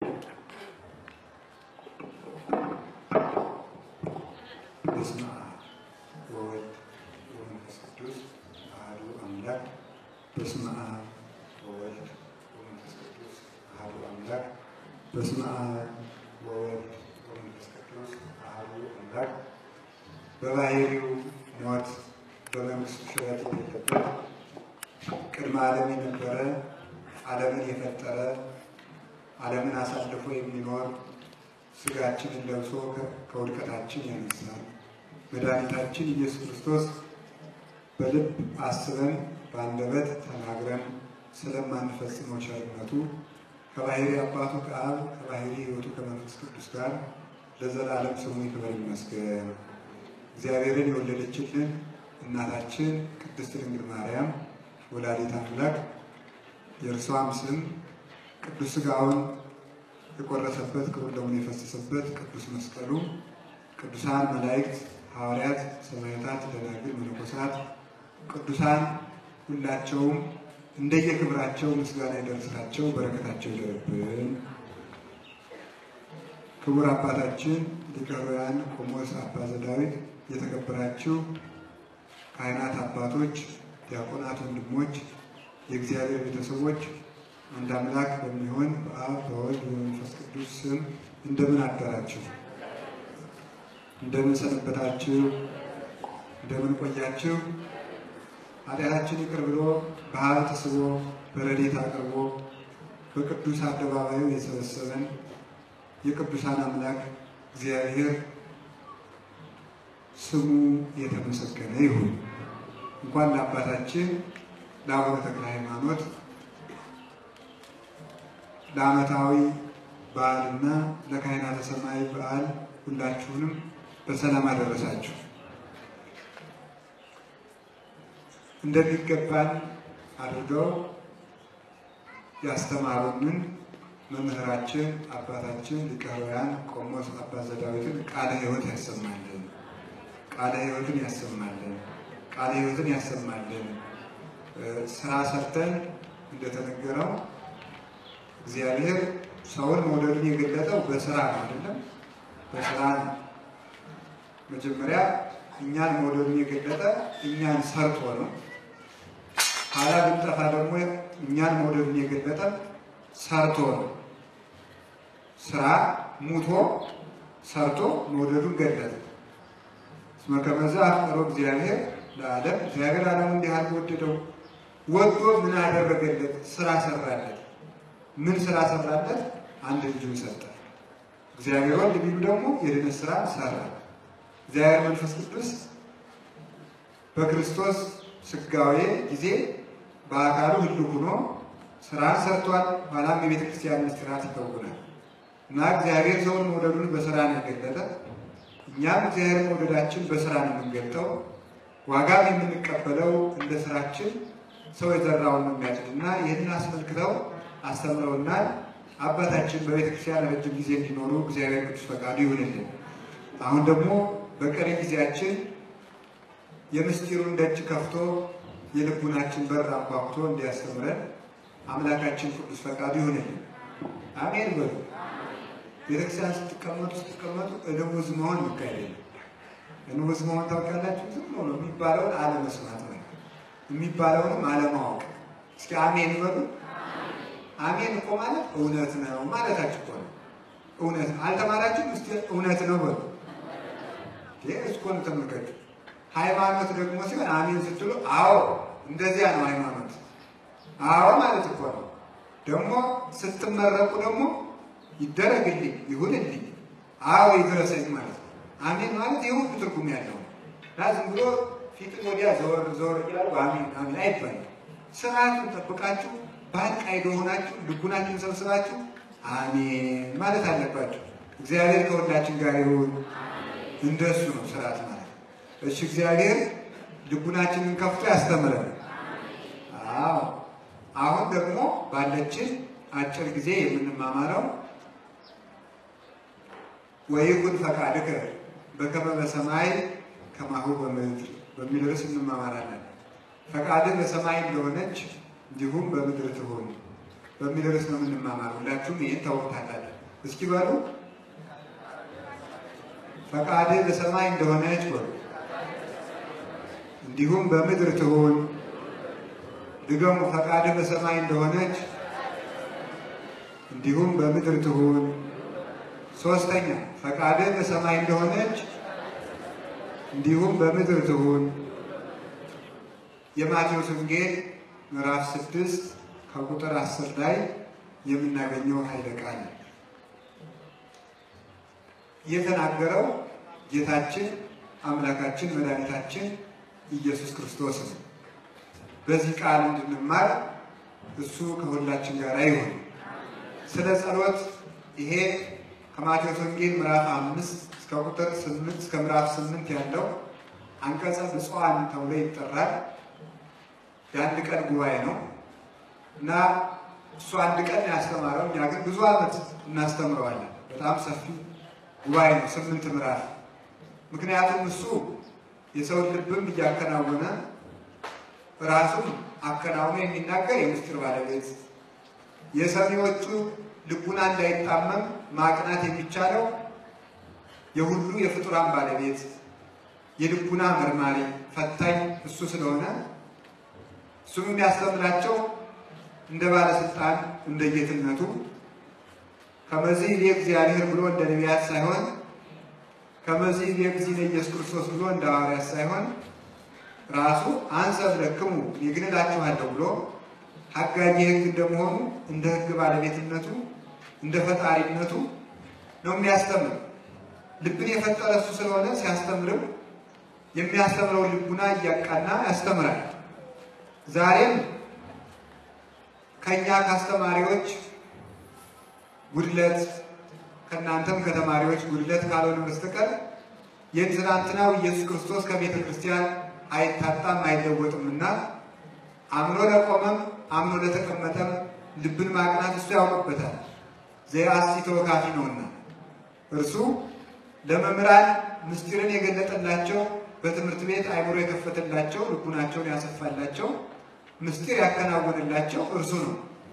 በስመ አብ ወወልድ ወመንፈስ ቅዱስ አሐዱ አምላክ። በስመ አብ ወወልድ ወመንፈስ ቅዱስ አሐዱ አምላክ። በስመ አብ ወወልድ ወመንፈስ ቅዱስ አሐዱ አምላክ። በባህሪው ሞት በመንግስቱ ሽረት የሌለበት ቅድመ ዓለም የነበረ ዓለምን የፈጠረ ዓለምን አሳልፎ የሚኖር ስጋችንን ለብሶ ከውድቀታችን ያነሳል መድኃኒታችን ኢየሱስ ክርስቶስ በልብ አስበን በአንደበት ተናግረን ስለማንፈጽመው ቸርነቱ ከባህሪ አባቱ ከአብ ከባህሪ ሕይወቱ ከመንፈስ ቅዱስ ጋር ለዘላለም ስሙ ይክበር ይመስገን። እግዚአብሔርን የወለደችልን እናታችን ቅድስት ድንግል ማርያም ወላዲተ አምላክ የእርሷም ስም ቅዱስ ሥጋውን የቆረሰበት ክቡር ደሙን የፈሰሰበት ቅዱስ መስቀሉ ቅዱሳን መላእክት፣ ሐዋርያት፣ ሰማዕታት፣ ደናግል፣ መነኮሳት ቅዱሳን ሁላቸውም እንደየክብራቸው ምስጋና ይደርሳቸው፣ በረከታቸው ይደርብን። ክቡር አባታችን ሊቀ ኅሩያን ቆሞስ አባ ዘዳዊት፣ የተከበራችሁ ካህናት አባቶች፣ ዲያቆናት ወንድሞች፣ የእግዚአብሔር ቤተሰቦች አንድ አምላክ በሚሆን በአብ በወልድ በመንፈስ ቅዱስ ስም እንደምን አደራችሁ? እንደምን ሰነበታችሁ? እንደምን ቆያችሁ? ኃጢአታችን ይቅር ብሎ በሀብት ስቦ በረድኤት አቅርቦ በቅዱስ አደባባዩ የሰበሰበን የቅዱሳን አምላክ እግዚአብሔር ስሙ የተመሰገነ ይሁን። እንኳን ለአባታችን ለአቡነ ተክለ ሃይማኖት ለዓመታዊ በዓልና ለካህናተ ሰማይ በዓል ሁላችሁንም በሰላም አደረሳችሁ። እንደሚገባን አድርገው ያስተማሩንን መምህራችን አባታችን ሊቀ ኅሩያን ቆሞስ አባ ዘዳዊትን ቃለ ሕይወት ያሰማልን፣ ቃለ ሕይወትን ያሰማልን፣ ቃለ ሕይወትን ያሰማልን። ስራ ሰርተን እንደተነገረው እግዚአብሔር ሰውን መውደዱን የገለጠው በስራ ነው አይደለም? በስራ ነው። መጀመሪያ እኛን መውደዱን የገለጠ እኛን ሰርቶ ነው። ኋላ ብንጠፋ ደግሞ እኛን መውደዱን የገለጠ ሰርቶ ነው። ስራ ሙቶ ሰርቶ መውደዱን ገለጠ። እስመ ከመ ዘአፍቀሮ እግዚአብሔር ለዓለም፣ እግዚአብሔር ዓለሙን እንዲህ አድርጎ ወደደው። ወዶ ምን አደረገለት? ስራ ሰራለት። ምን ስራ ሰራለት? አንድ ልጁን ሰጠ። እግዚአብሔር ወልድ ቢሉ ደግሞ የድነት ስራ ሰራ። እግዚአብሔር መንፈስ ቅዱስ በክርስቶስ ስጋዌ ጊዜ በአካሉ ህልው ሆኖ ስራ ሰርቷል። ኋላም የቤተ ክርስቲያን ምስጢራት ይከውናል እና እግዚአብሔር ሰውን መውደዱን በስራ ነው የገለጠ። እኛም እግዚአብሔር መውደዳችን በስራ ነው የምንገልጠው። ዋጋም የምንቀበለው እንደ ስራችን ሰው የዘራውን ነው የሚያጭድና ይህንን አስመልክተው አስተምረውናል። አባታችን በቤተ ክርስቲያን ረጅም ጊዜ እንዲኖሩ እግዚአብሔር ቅዱስ ፈቃዱ ይሁንልን። አሁን ደግሞ በቀሪ ጊዜያችን የምስጢሩን ደጅ ከፍቶ የልቡናችን በር አንኳኩቶ እንዲያስተምረን አምላካችን ቅዱስ ፈቃዱ ይሁንልን። አሜን በሉ። ቤተክርስቲያን ስትቀመጡ እንውዝ መሆን ይካሄዳል። እንውዝ መሆን ታውቃላችሁ? ዝም ብሎ የሚባለውን አለመስማት ነው፣ የሚባለውንም አለማወቅ። እስኪ አሜን በሉ። አሜን እኮ ማለት እውነት ነው ማለታችሁ እኮ ነው። እውነት አልተማራችሁም? እስኪ እውነት ነው በሉ። እስኮ ነው ተመልከቱ። ሃይማኖት ደግሞ ሲሆን አሜን ስትሉ አዎ እንደዚያ ነው ሃይማኖት። አዎ ማለት እኮ ነው። ደግሞ ስትመረቁ ደግሞ ይደረግልኝ ይሁንልኝ አዎ ይድረሰኝ ማለት ነው። አሜን ማለት ይሁን ትርጉም ያለው lazım ብሎ ፊት ወዲያ ዞር ይላል። አሜን አሜን አይባልም። ስርዓቱን ጠብቃችሁ ባልቃይ ሆናችሁ ልቡናችሁን ሰብስባችሁ አሜን ማለት አለባችሁ። እግዚአብሔር ከሁላችን ጋር ይሁን። እንደሱ ነው ስርዓት ማለት። እሺ እግዚአብሔር ልቡናችንን ከፍቶ ያስተምረን። አዎ አሁን ደግሞ ባለችን አጭር ጊዜ የምንማማረው ወይኩን ፈቃድከ በከመ በሰማይ ከማሁ በምድር በሚል ርዕስ እንማማራለን። ፈቃድህ በሰማይ እንደሆነች እንዲሁም በምድር ትሁን በሚል ርዕስ ነው የምንማማረው። ሁላችሁም ይህን ታውቁታላችሁ። እስኪ በሉ ፈቃድ በሰማይ እንደሆነች በሉ እንዲሁም በምድር ትሁን። ድገሙ። ፈቃድ በሰማይ እንደሆነች እንዲሁም በምድር ትሁን። ሶስተኛ ፈቃድ በሰማይ እንደሆነች እንዲሁም በምድር ትሁን። የማቴዎስ ወንጌል ምዕራፍ 6 ከቁጥር 10 ላይ የምናገኘው ኃይለ ቃል የተናገረው ጌታችን አምላካችን መድኃኒታችን ኢየሱስ ክርስቶስ ነው። በዚህ ቃል እንድንማር እሱ ከሁላችን ጋር ይሁን። ስለ ጸሎት ይሄ ከማቴዎስ ወንጌል ምዕራፍ 5 እስከ ቁጥር 8 እስከ ምዕራፍ 8 ያለው አንቀጸ ብፁዓን ተብሎ ይጠራል። የአንድ ቀን ጉባኤ ነው እና እሱ አንድ ቀን ያስተማረው፣ እኛ ግን ብዙ ዓመት እናስተምረዋለን። በጣም ሰፊ ጉባኤ ነው፣ 8 ምዕራፍ። ምክንያቱም እሱ የሰው ልብም እያከናወነ ራሱም አከናውኖ የሚናገር የምስጢር ባለቤት፣ የሰሚዎቹ ልቡና እንዳይጣመም ማቅናት የሚቻለው የሁሉ የፍጡራን ባለቤት፣ የልቡና መርማሪ ፈታኝ እሱ ስለሆነ እሱም የሚያስተምራቸው እንደ ባለስልጣን እንደ ጌትነቱ ከመዚህ ለእግዚአብሔር ብሎ እንደ ነቢያት ሳይሆን ከመዚህ ለእግዚእነ ኢየሱስ ክርስቶስ ብሎ እንደ ሐዋርያት ሳይሆን ራሱ አንሰ ብለክሙ ግን እላችኋለሁ ብሎ ሐጋጌ ሕግ እንደመሆኑ እንደ ሕግ ባለቤትነቱ እንደ ፈጣሪነቱ ነው የሚያስተምር። ልብን የፈጠረ እሱ ስለሆነ ሲያስተምርም የሚያስተምረው ልቡና እያቃና ያስተምራል። ዛሬም ከኛ ከአስተማሪዎች ጉድለት ከእናንተም ከተማሪዎች ጉድለት ካልሆነ በስተቀር የትናንትናው ኢየሱስ ክርስቶስ ከቤተ ክርስቲያን አይታጣም አይለወጥምና አምኖ ለቆመም አምኖ ለተቀመጠም ልብን ማቅናት እሱ ያውቅበታል። ዘያሲ ተወካፊ ነውና እርሱ ለመምህራን ምስጢርን የገለጠላቸው በትምህርት ቤት አይምሮ የከፈተላቸው ልቡናቸውን ያሰፋላቸው ምስጢር ያከናወነላቸው እርሱ ነው።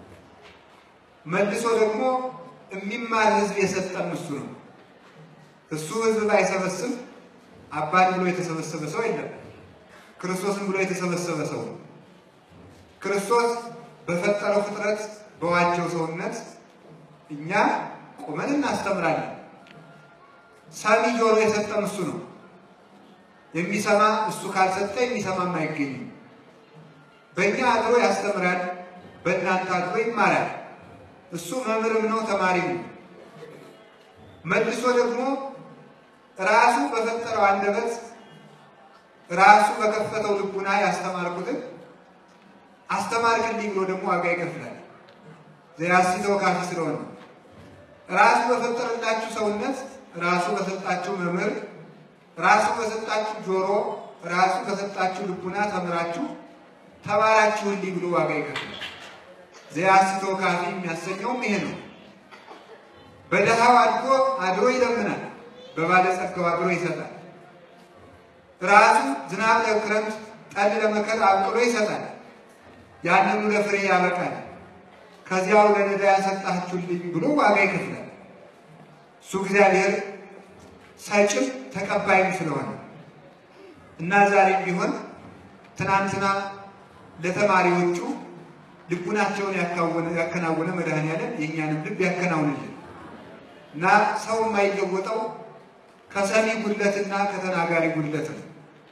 መልሶ ደግሞ የሚማር ሕዝብ የሰጠን እሱ ነው። እሱ ሕዝብ ባይሰበስብ አባን ብሎ የተሰበሰበ ሰው የለም። ክርስቶስን ብሎ የተሰበሰበ ሰው ነው። ክርስቶስ በፈጠረው ፍጥረት በዋጀው ሰውነት እኛ ቆመን እናስተምራለን። ሰሚ ጆሮ የሰጠን እሱ ነው። የሚሰማ እሱ ካልሰጠ የሚሰማም አይገኝም። በእኛ አድሮ ያስተምራል፣ በእናንተ አድሮ ይማራል። እሱ መምህርም ነው ተማሪም ነው። መልሶ ደግሞ ራሱ በፈጠረው አንደበት ራሱ በከፈተው ልቡና ያስተማርኩትን አስተማርክልኝ ብሎ ደግሞ ዋጋ ይከፍላል። ዘያሲ ተወካፊ ስለሆነ ራሱ በፈጠረላችሁ ሰውነት ራሱ በሰጣችሁ መምህር ራሱ በሰጣችሁ ጆሮ ራሱ በሰጣችሁ ልቡና ተምራችሁ ተማራችሁልኝ ብሎ ዋጋ ይከፍላል። ዘያሲ ተወካፊ የሚያሰኘውም ይሄ ነው። በደሃው አድሮ ይለምናል፣ በባለጸጋው አድሮ ይሰጣል። ራሱ ዝናብ ለክረምት ጠል ለመከር አብቅሎ ይሰጣል። ያንኑ ለፍሬ ያበቃል። ከዚያው ለነዳያን ሰጣችሁልኝ ብሎ ዋጋ ይከፍላል። እሱ እግዚአብሔር ሰጭም ተቀባይም ስለሆነ እና ዛሬም ቢሆን ትናንትና ለተማሪዎቹ ልቡናቸውን ያከናወነ መድኃኔዓለም የእኛንም ልብ ያከናውንልን እና ሰው የማይለወጠው ከሰሚ ጉድለትና ከተናጋሪ ጉድለት ነው።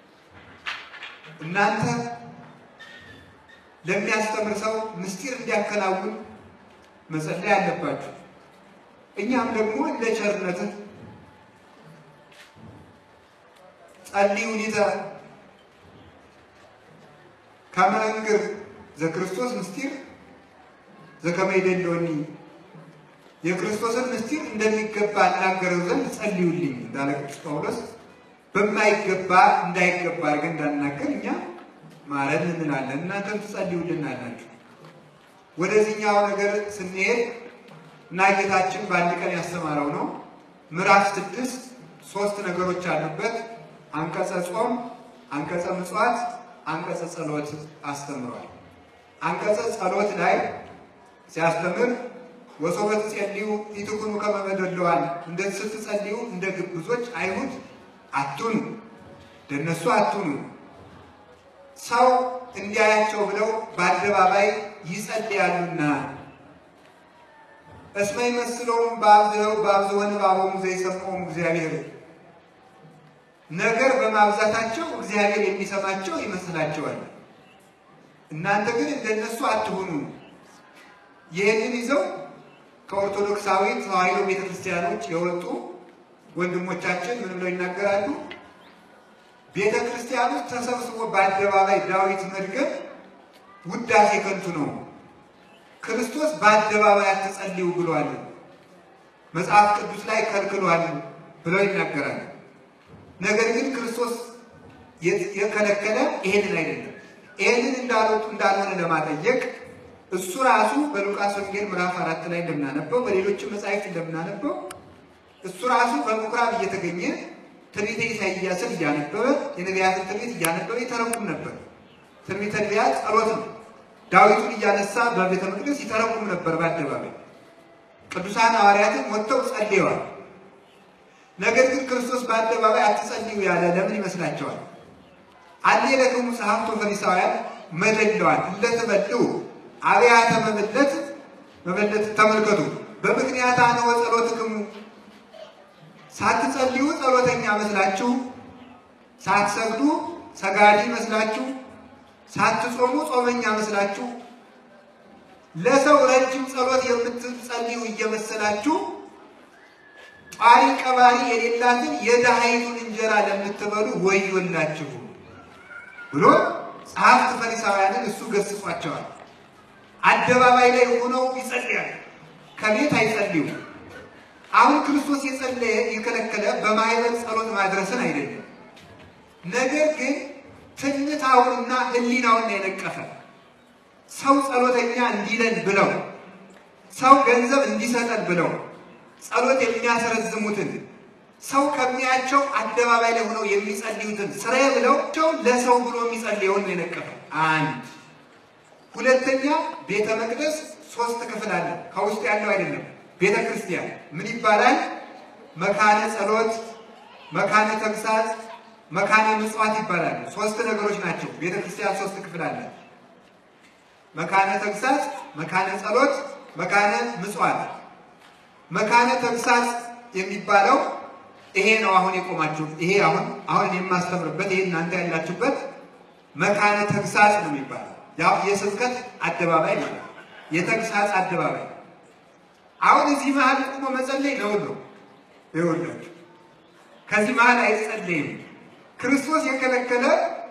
እናንተ ለሚያስተምር ሰው ምስጢር እንዲያከናውን መጸለይ አለባችሁ። እኛም ደግሞ እንደ ቸርነትህ ጸልዩ ሊተ ከመ እንግር ዘክርስቶስ ምስጢር ዘከመ ይደልወኒ የክርስቶስን ምስጢር እንደሚገባ እናገረው ዘንድ ጸልዩልኝ እንዳለ ቅዱስ ጳውሎስ በማይገባ እንዳይገባ አድርገን እንዳናገር እኛ ማረን እንላለን። እናንተም ትጸልዩልናላችሁ። ወደዚህኛው ነገር ስንሄድ እና ጌታችን በአንድ ቀን ያስተማረው ነው። ምዕራፍ 6 3 ነገሮች አሉበት። አንቀጸ ጾም፣ አንቀጸ ምጽዋት፣ አንቀጸ ጸሎት አስተምሯል። አንቀጸ ጸሎት ላይ ሲያስተምር ወሶበት ጸልዩ ይትኩኑ ከመመደለዋል እንደዚህ ስትጸልዩ እንደ ግብዞች አይሁድ አትሁኑ እንደነሱ አትሁኑ ሰው እንዲያያቸው ብለው በአደባባይ ይጸልያሉና እስመ ይመስለውም በአብዝሆነ ባቦሙ ዘይሰምዖሙ እግዚአብሔር ነገር በማብዛታቸው እግዚአብሔር የሚሰማቸው ይመስላቸዋል እናንተ ግን እንደነሱ አትሁኑ ይህንን ይዘው ከኦርቶዶክሳዊ ተዋሕዶ ቤተክርስቲያኖች የወጡ ወንድሞቻችን ምን ብለው ይናገራሉ ቤተክርስቲያኖች ተሰብስቦ በአደባባይ ዳዊት መድገም ውዳሴ ከንቱ ነው ክርስቶስ በአደባባይ አትጸልዩ ብሏል መጽሐፍ ቅዱስ ላይ ከልክሏል ብለው ይናገራሉ ነገር ግን ክርስቶስ የከለከለ ይሄንን አይደለም ይሄንን እንዳልሆነ ለማጠየቅ እሱ ራሱ በሉቃስ ወንጌል ምዕራፍ 4 ላይ እንደምናነበው በሌሎችም መጻሕፍት እንደምናነበው እሱ ራሱ በምኩራብ እየተገኘ ትንቢተ ኢሳይያስን እያነበበ የነቢያትን ትንቢት እያነበበ ይተረጉም ነበር ትንቢተ ነቢያት ጸሎት ነው ዳዊትን እያነሳ በቤተ መቅደስ ይተረጉም ነበር በአደባባይ ቅዱሳን ሐዋርያትን ወጥተው ጸልየዋል ነገር ግን ክርስቶስ በአደባባይ አትጸልዩ ያለ ለምን ይመስላችኋል አሌለክሙ ጸሐፍቶ ፈሪሳውያን መደለዋል እንደተበሉ አብያተ መበለት ተመልከቱ በምክንያት አነወ ጸሎትክሙ ሳትጸልዩ ጸሎተኛ መስላችሁ ሳትሰግዱ ሰጋዲ መስላችሁ ሳትጾሙ ጾመኛ መስላችሁ ለሰው ረጅም ጸሎት የምትጸልዩ እየመሰላችሁ ጣሪ ቀባሪ የሌላትን የደሃይቱን እንጀራ ለምትበሉ ወዮላችሁ ብሎ ጸሐፍት ፈሪሳውያንን እሱ ገስጿቸዋል አደባባይ ላይ ሆነው ይጸልያሉ ከቤት አይጸልዩ አሁን ክርስቶስ የጸለየ የከለከለ በማይበር ጸሎት ማድረስን አይደለም ነገር ግን ትንታውንና ህሊናውን የነቀፈ ሰው ጸሎተኛ እንዲለን ብለው ሰው ገንዘብ እንዲሰጠን ብለው ጸሎት የሚያስረዝሙትን ሰው ከሚያቸው አደባባይ ላይ ሆነው የሚጸልዩትን ስራዬ ብለው ለሰው ብሎ የሚጸልየውን የነቀፈ አንድ ሁለተኛ ቤተ መቅደስ 3 ክፍል አለ ከውስጥ ያለው አይደለም ቤተ ክርስቲያን ምን ይባላል መካነ ጸሎት መካነ ተግሳጽ መካነ ምጽዋት ይባላል 3 ነገሮች ናቸው ቤተ ክርስቲያን 3 ክፍል አለ መካነ ተግሳጽ መካነ ጸሎት መካነ ምጽዋት መካነ ተግሳጽ የሚባለው ይሄ ነው አሁን የቆማችሁ ይሄ አሁን የማስተምርበት ይሄ እናንተ ያላችሁበት መካነ ተግሳጽ ነው የሚባለው ያው የስብከት አደባባይ ነው የተግሳጽ አደባባይ አሁን እዚህ መሃል ቆሞ መጸለይ ነው ይኸውላችሁ ከዚህ መሃል አይጸልይም ክርስቶስ የከለከለ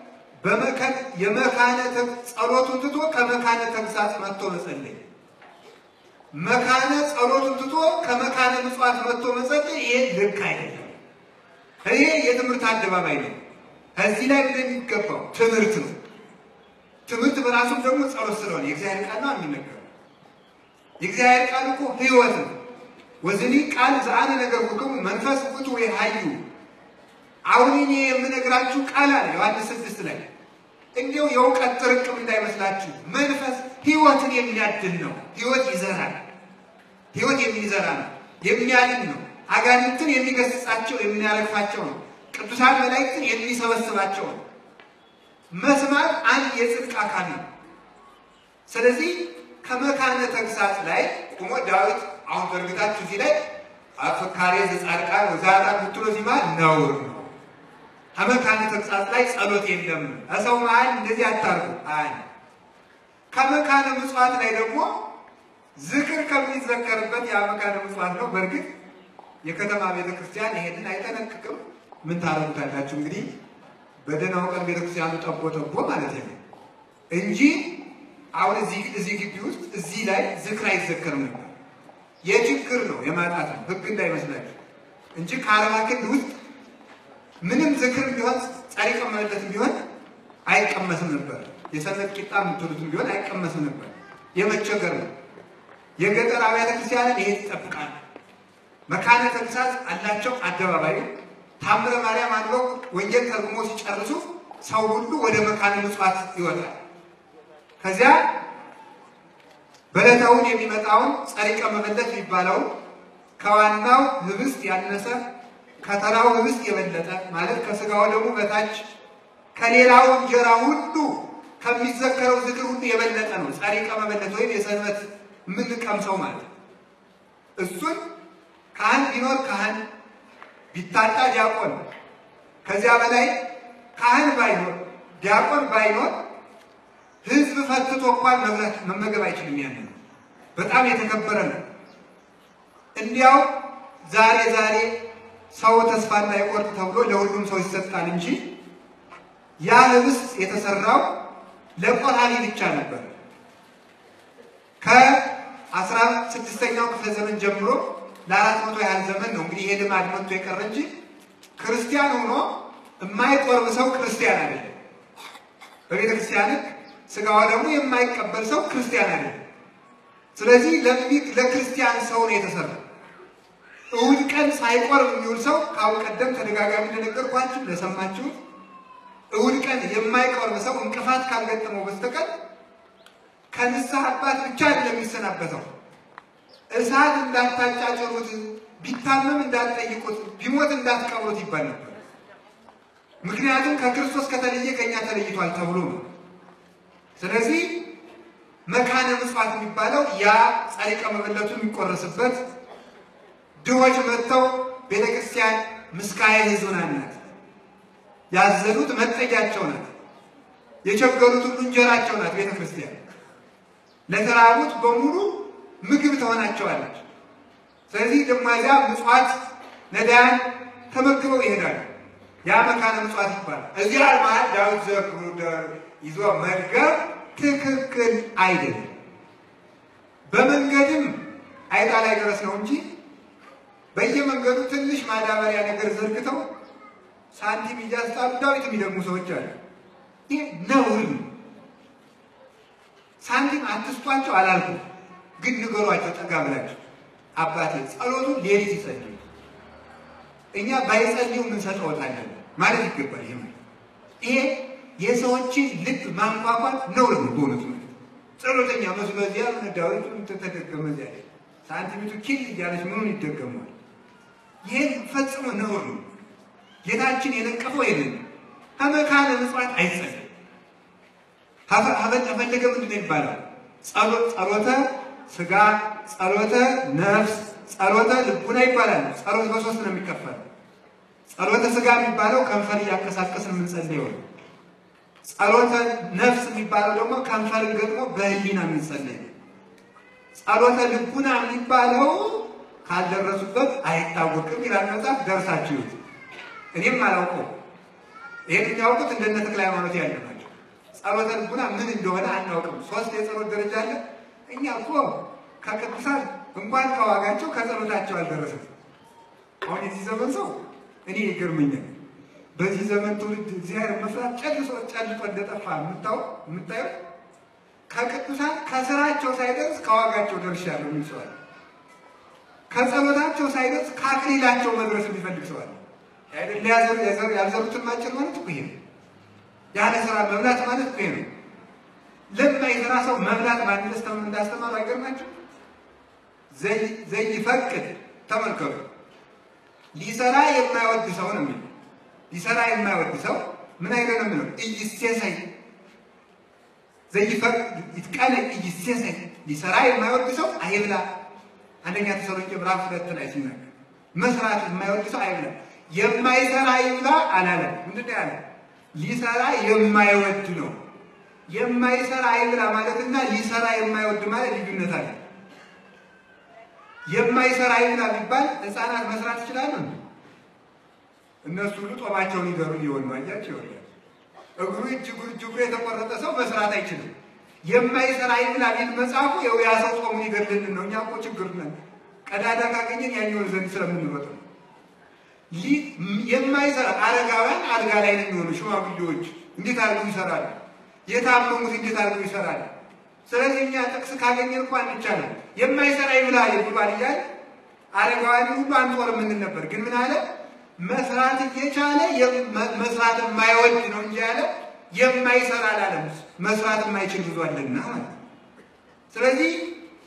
የመካነ ጸሎቱን ትቶ ከመካነ ተግሳጽ መጥቶ መጸለይ መካነ ጸሎቱን ትቶ ከመካነ ምጽዋት መጥቶ መጸለይ ይሄ ልክ አይደለም ይሄ የትምህርት አደባባይ ነው እዚህ ላይ እንደሚገባው ትምህርት ነው ትምህርት በራሱ ደግሞ ጸሎት ስለሆነ የእግዚአብሔር ቃል ነው የሚነገረው የእግዚአብሔር ቃል እኮ ሕይወት ነው ወዝኒ ቃል ዘአነ ነገርኩክሙ መንፈስ ውእቱ ወይሃዩ አሁን እኔ የምነግራችሁ ቃል አለ ዮሐንስ 6 ላይ እንዴው የእውቀት ጥርቅም እንዳይመስላችሁ መንፈስ ሕይወትን የሚያድን ነው ሕይወት ይዘራል ሕይወት የሚዘራ ነው የሚያድን ነው አጋንንትን የሚገስጻቸው የሚያረግፋቸው ነው ቅዱሳን መላእክትን የሚሰበስባቸው ነው መስማት አንድ የጽድቅ አካል ነው ስለዚህ ከመካነ ተግሳጽ ላይ ቆሞ ዳዊት አሁን በርግታችሁ እዚህ ላይ አፈካሪ ዘጻድቃን ወዛታ ብትሉ ዚማ ነውር ነው ከመካነ ተግሳጽ ላይ ጸሎት የለም እሰው መሃል እንደዚህ አታርጉ አንድ ከመካነ ምጽዋት ላይ ደግሞ ዝክር ከሚዘከርበት ያ መካነ ምጽዋት ነው በርግጥ የከተማ ቤተክርስቲያን ይሄንን አይጠነቅቅም ምን ታረጉታላችሁ እንግዲህ በደናው ቀን ቤተክርስቲያኑ ጠቦ ማለት ነው እንጂ አሁን እዚህ ግቢ ውስጥ እዚህ ላይ ዝክር አይዘከርም ነበር የችግር ነው የማጣት ነው ህግ እንዳይመስላችሁ እንጂ ከአርባ ክንድ ውስጥ ምንም ዝክር ቢሆን ጻድቅ ማለት ቢሆን አይቀመስም ነበር የሰንበት ቂጣ ምትሉትም ቢሆን አይቀመስም ነበር የመቸገር ነው የገጠር አብያተ ክርስቲያንን ይሄ ይጠብቃል መካነ ተግሳጽ አላቸው አደባባይ ታምረ ማርያም አንበው ወንጌል ተርጉሞ ሲጨርሱ ሰው ሁሉ ወደ መካነ ምጽዋት ይወጣል ከዚያ በለታውን የሚመጣውን ጸሪቀ መበለት የሚባለው ከዋናው ህብስት ያነሰ ከተራው ህብስት የበለጠ ማለት ከስጋው ደግሞ በታች ከሌላው እንጀራ ሁሉ ከሚዘከረው ዝክር ሁሉ የበለጠ ነው። ጸሪቀ መበለት ወይም የሰንበት ምን ቀምሰው ማለት እሱን ካህን ቢኖር ካህን ቢታጣ ዲያቆን ከዚያ በላይ ካህን ባይኖር ዲያቆን ባይኖር ህዝብ ፈትቶ እንኳን መመገብ አይችልም። ያንን በጣም የተከበረ ነው። እንዲያው ዛሬ ሰው ተስፋ እንዳይቆርጥ ተብሎ ለሁሉም ሰው ይሰጣል እንጂ ያ ህብስት የተሰራው ለቆራቢ ብቻ ነበር። ከ16ኛው ክፍለ ዘመን ጀምሮ ለ400 ያህል ዘመን ነው እንግዲህ ይሄ ልማድ መጥቶ የቀረ እንጂ ክርስቲያን ሆኖ የማይቆርብ ሰው ክርስቲያን አይደለም። በቤተ ክርስቲያን ስጋው ደግሞ የማይቀበል ሰው ክርስቲያን አይደለም። ስለዚህ ለክርስቲያን ሰው ነው የተሰራው። እሑድ ቀን ሳይቆርብ የሚውል ሰው ካው ቀደም ተደጋጋሚ እንደነገርኳችሁ ለሰማችሁ እሑድ ቀን የማይቆርብ ሰው እንቅፋት ካልገጠመው በስተቀር ከንስሐ አባት ብቻ አይደለም የሚሰናበተው። እሳት እንዳታጫጭሩት፣ ቢታመም እንዳትጠይቁት፣ ቢሞት እንዳትቀብሩት ይባል ነበር። ምክንያቱም ከክርስቶስ ከተለየ ከኛ ተለይቷል ተብሎ ነው። ስለዚህ መካነ ምጽዋት የሚባለው ያ ጸሪቀ መበለቱ የሚቆረስበት ድሆች መጥተው ቤተክርስቲያን ምስካየ ሕዙናን ናት። ያዘኑት መጠጊያቸው ናት። የቸገሩት ሁሉ እንጀራቸው ናት ቤተክርስቲያን። ለተራቡት በሙሉ ምግብ ትሆናቸዋለች። ስለዚህ ደግሞ እዚያ ምጽዋት ነዳያን ተመግበው ይሄዳሉ። ያ መካነ ምጽዋት ይባላል። እዚያ ማለት ዳዊት ዘክሩ ይዞ መድገም ትክክል አይደለም። በመንገድም አይጣ ላይ ድረስ ነው እንጂ በየመንገዱ ትንሽ ማዳበሪያ ነገር ዘርግተው ሳንቲም እያስጣሉ ዳዊት የሚደግሙ ሰዎች አሉ። ይህ ነውር ነው። ሳንቲም አትስጧቸው አላልኩም፣ ግን ንገሯቸው ጠጋ ብላችሁ አባቴ ጸሎቱን ሌሊት ይጸልዩ፣ እኛ ባይጸልዩ ምን ሰጠውታለን ማለት ይገባል። ይሄ የሰዎችን ልብ ማንኳኳት ነውር ነው በእውነቱ። ጸሎተኛ መስሎ እዚያ ምን ዳዊት ተደገመ እዚያ ሳንቲሚቱ ኪል እያለች ምኑን ይደገማል? ይሄን ፈጽሞ ነውር ነው። ጌታችን የነቀፈው ይሄን ከመካነ ምጽዋት አይጸልም። ተፈለገ ምንድነው ይባላል? ጸሎተ ስጋ፣ ጸሎተ ነፍስ፣ ጸሎተ ልቡና ይባላል። ጸሎት በሶስት ነው የሚከፈል። ጸሎተ ስጋ የሚባለው ከንፈር እያንቀሳቀስን የምንጸልየው ነው። ጸሎተ ነፍስ የሚባለው ደግሞ ከንፈርን ገጥሞ በህሊና የምንጸልየው። ጸሎተ ልቡና የሚባለው ካልደረሱበት አይታወቅም ይላል መጽሐፍ። ደርሳችሁት እኔም አላውቀው። ይሄን የሚያውቁት እንደነ ተክለ ሃይማኖት ያለ ናቸው። ጸሎተ ልቡና ምን እንደሆነ አናውቅም። ሶስት የጸሎት ደረጃ አለ። እኛ እኮ ከቅዱሳን እንኳን ከዋጋቸው ከጸሎታቸው አልደረሰም። አሁን የዚህ ዘመን ሰው እኔ ይገርመኛል። በዚህ ዘመን ትውልድ እግዚአብሔር መፍራት ጨልጦ እንደጠፋ የምታየው ከቅዱሳን ከስራቸው ሳይደርስ ከዋጋቸው ደርሻለሁ የሚል ሰው አለ። ከጸሎታቸው ሳይደርስ ከአክሊላቸው መድረስ የሚፈልግ ሰው አለ። ያልዘሩትን ማጨድ ማለት እኮ ይሄ ነው። ያለ ስራ መብላት ማለት እኮ ይሄ ነው። ለማይሰራ ሰው መብላት ማለት እንዳስተማሩ አይገርማችሁ? ዘይፈቅድ ተመልከቱ። ሊሰራ የማይወድ ሰው ነው የሚለው። ሊሰራ የማይወድ ሰው ምን አይደለም ነው? እይሴሰይ ዘይፈቅድ ይትቀነ እይሴሰይ። ሊሰራ የማይወድ ሰው አይብላ። አንደኛ ተሰሎንቄ ምዕራፍ 2 ላይ ሲናገር መስራት የማይወድ ሰው አይብላ። የማይሰራ ይብላ አላለም። ምንድነው ያለው? ሊሰራ የማይወድ ነው። የማይሰራ አይብላ ማለትና ሊሰራ የማይወድ ማለት ልዩነት አለ። የማይሰራ አይብላ ቢባል ህፃናት መስራት ይችላሉ። እነሱ ሁሉ ጦማቸውን ይገሩ ይሆን ማያቸው ይሆናል። እግሩ እጅጉ የተቆረጠ ሰው መስራት አይችልም። የማይሰራ አይብላ ቢል መጽሐፉ ያ ሰው ጦሙን ይገድልን ነው። እኛ እኮ ችግር ነን። ቀዳዳ ካገኘን ያኛውን ዘንድ ስለምንሮጥ ነው። የማይሰራ አረጋውያን አልጋ ላይ ነው የሚሆኑ። ሽማግሌዎች እንዴት አድርገው ይሰራሉ? የታመሙት እንዴት አድርገው ይሰራሉ? ስለዚህ እኛ ጥቅስ ካገኘን እንኳን እንቻለን የማይሰራ ይብላ ይባል እያለ አረጋውያን ሁሉ አንጦርም ምን ነበር። ግን ምን አለ? መስራት እየቻለ መስራት የማይወድ ነው እንጂ ያለ የማይሰራ አላለም። መስራት የማይችል ብዙ አለና ማለት። ስለዚህ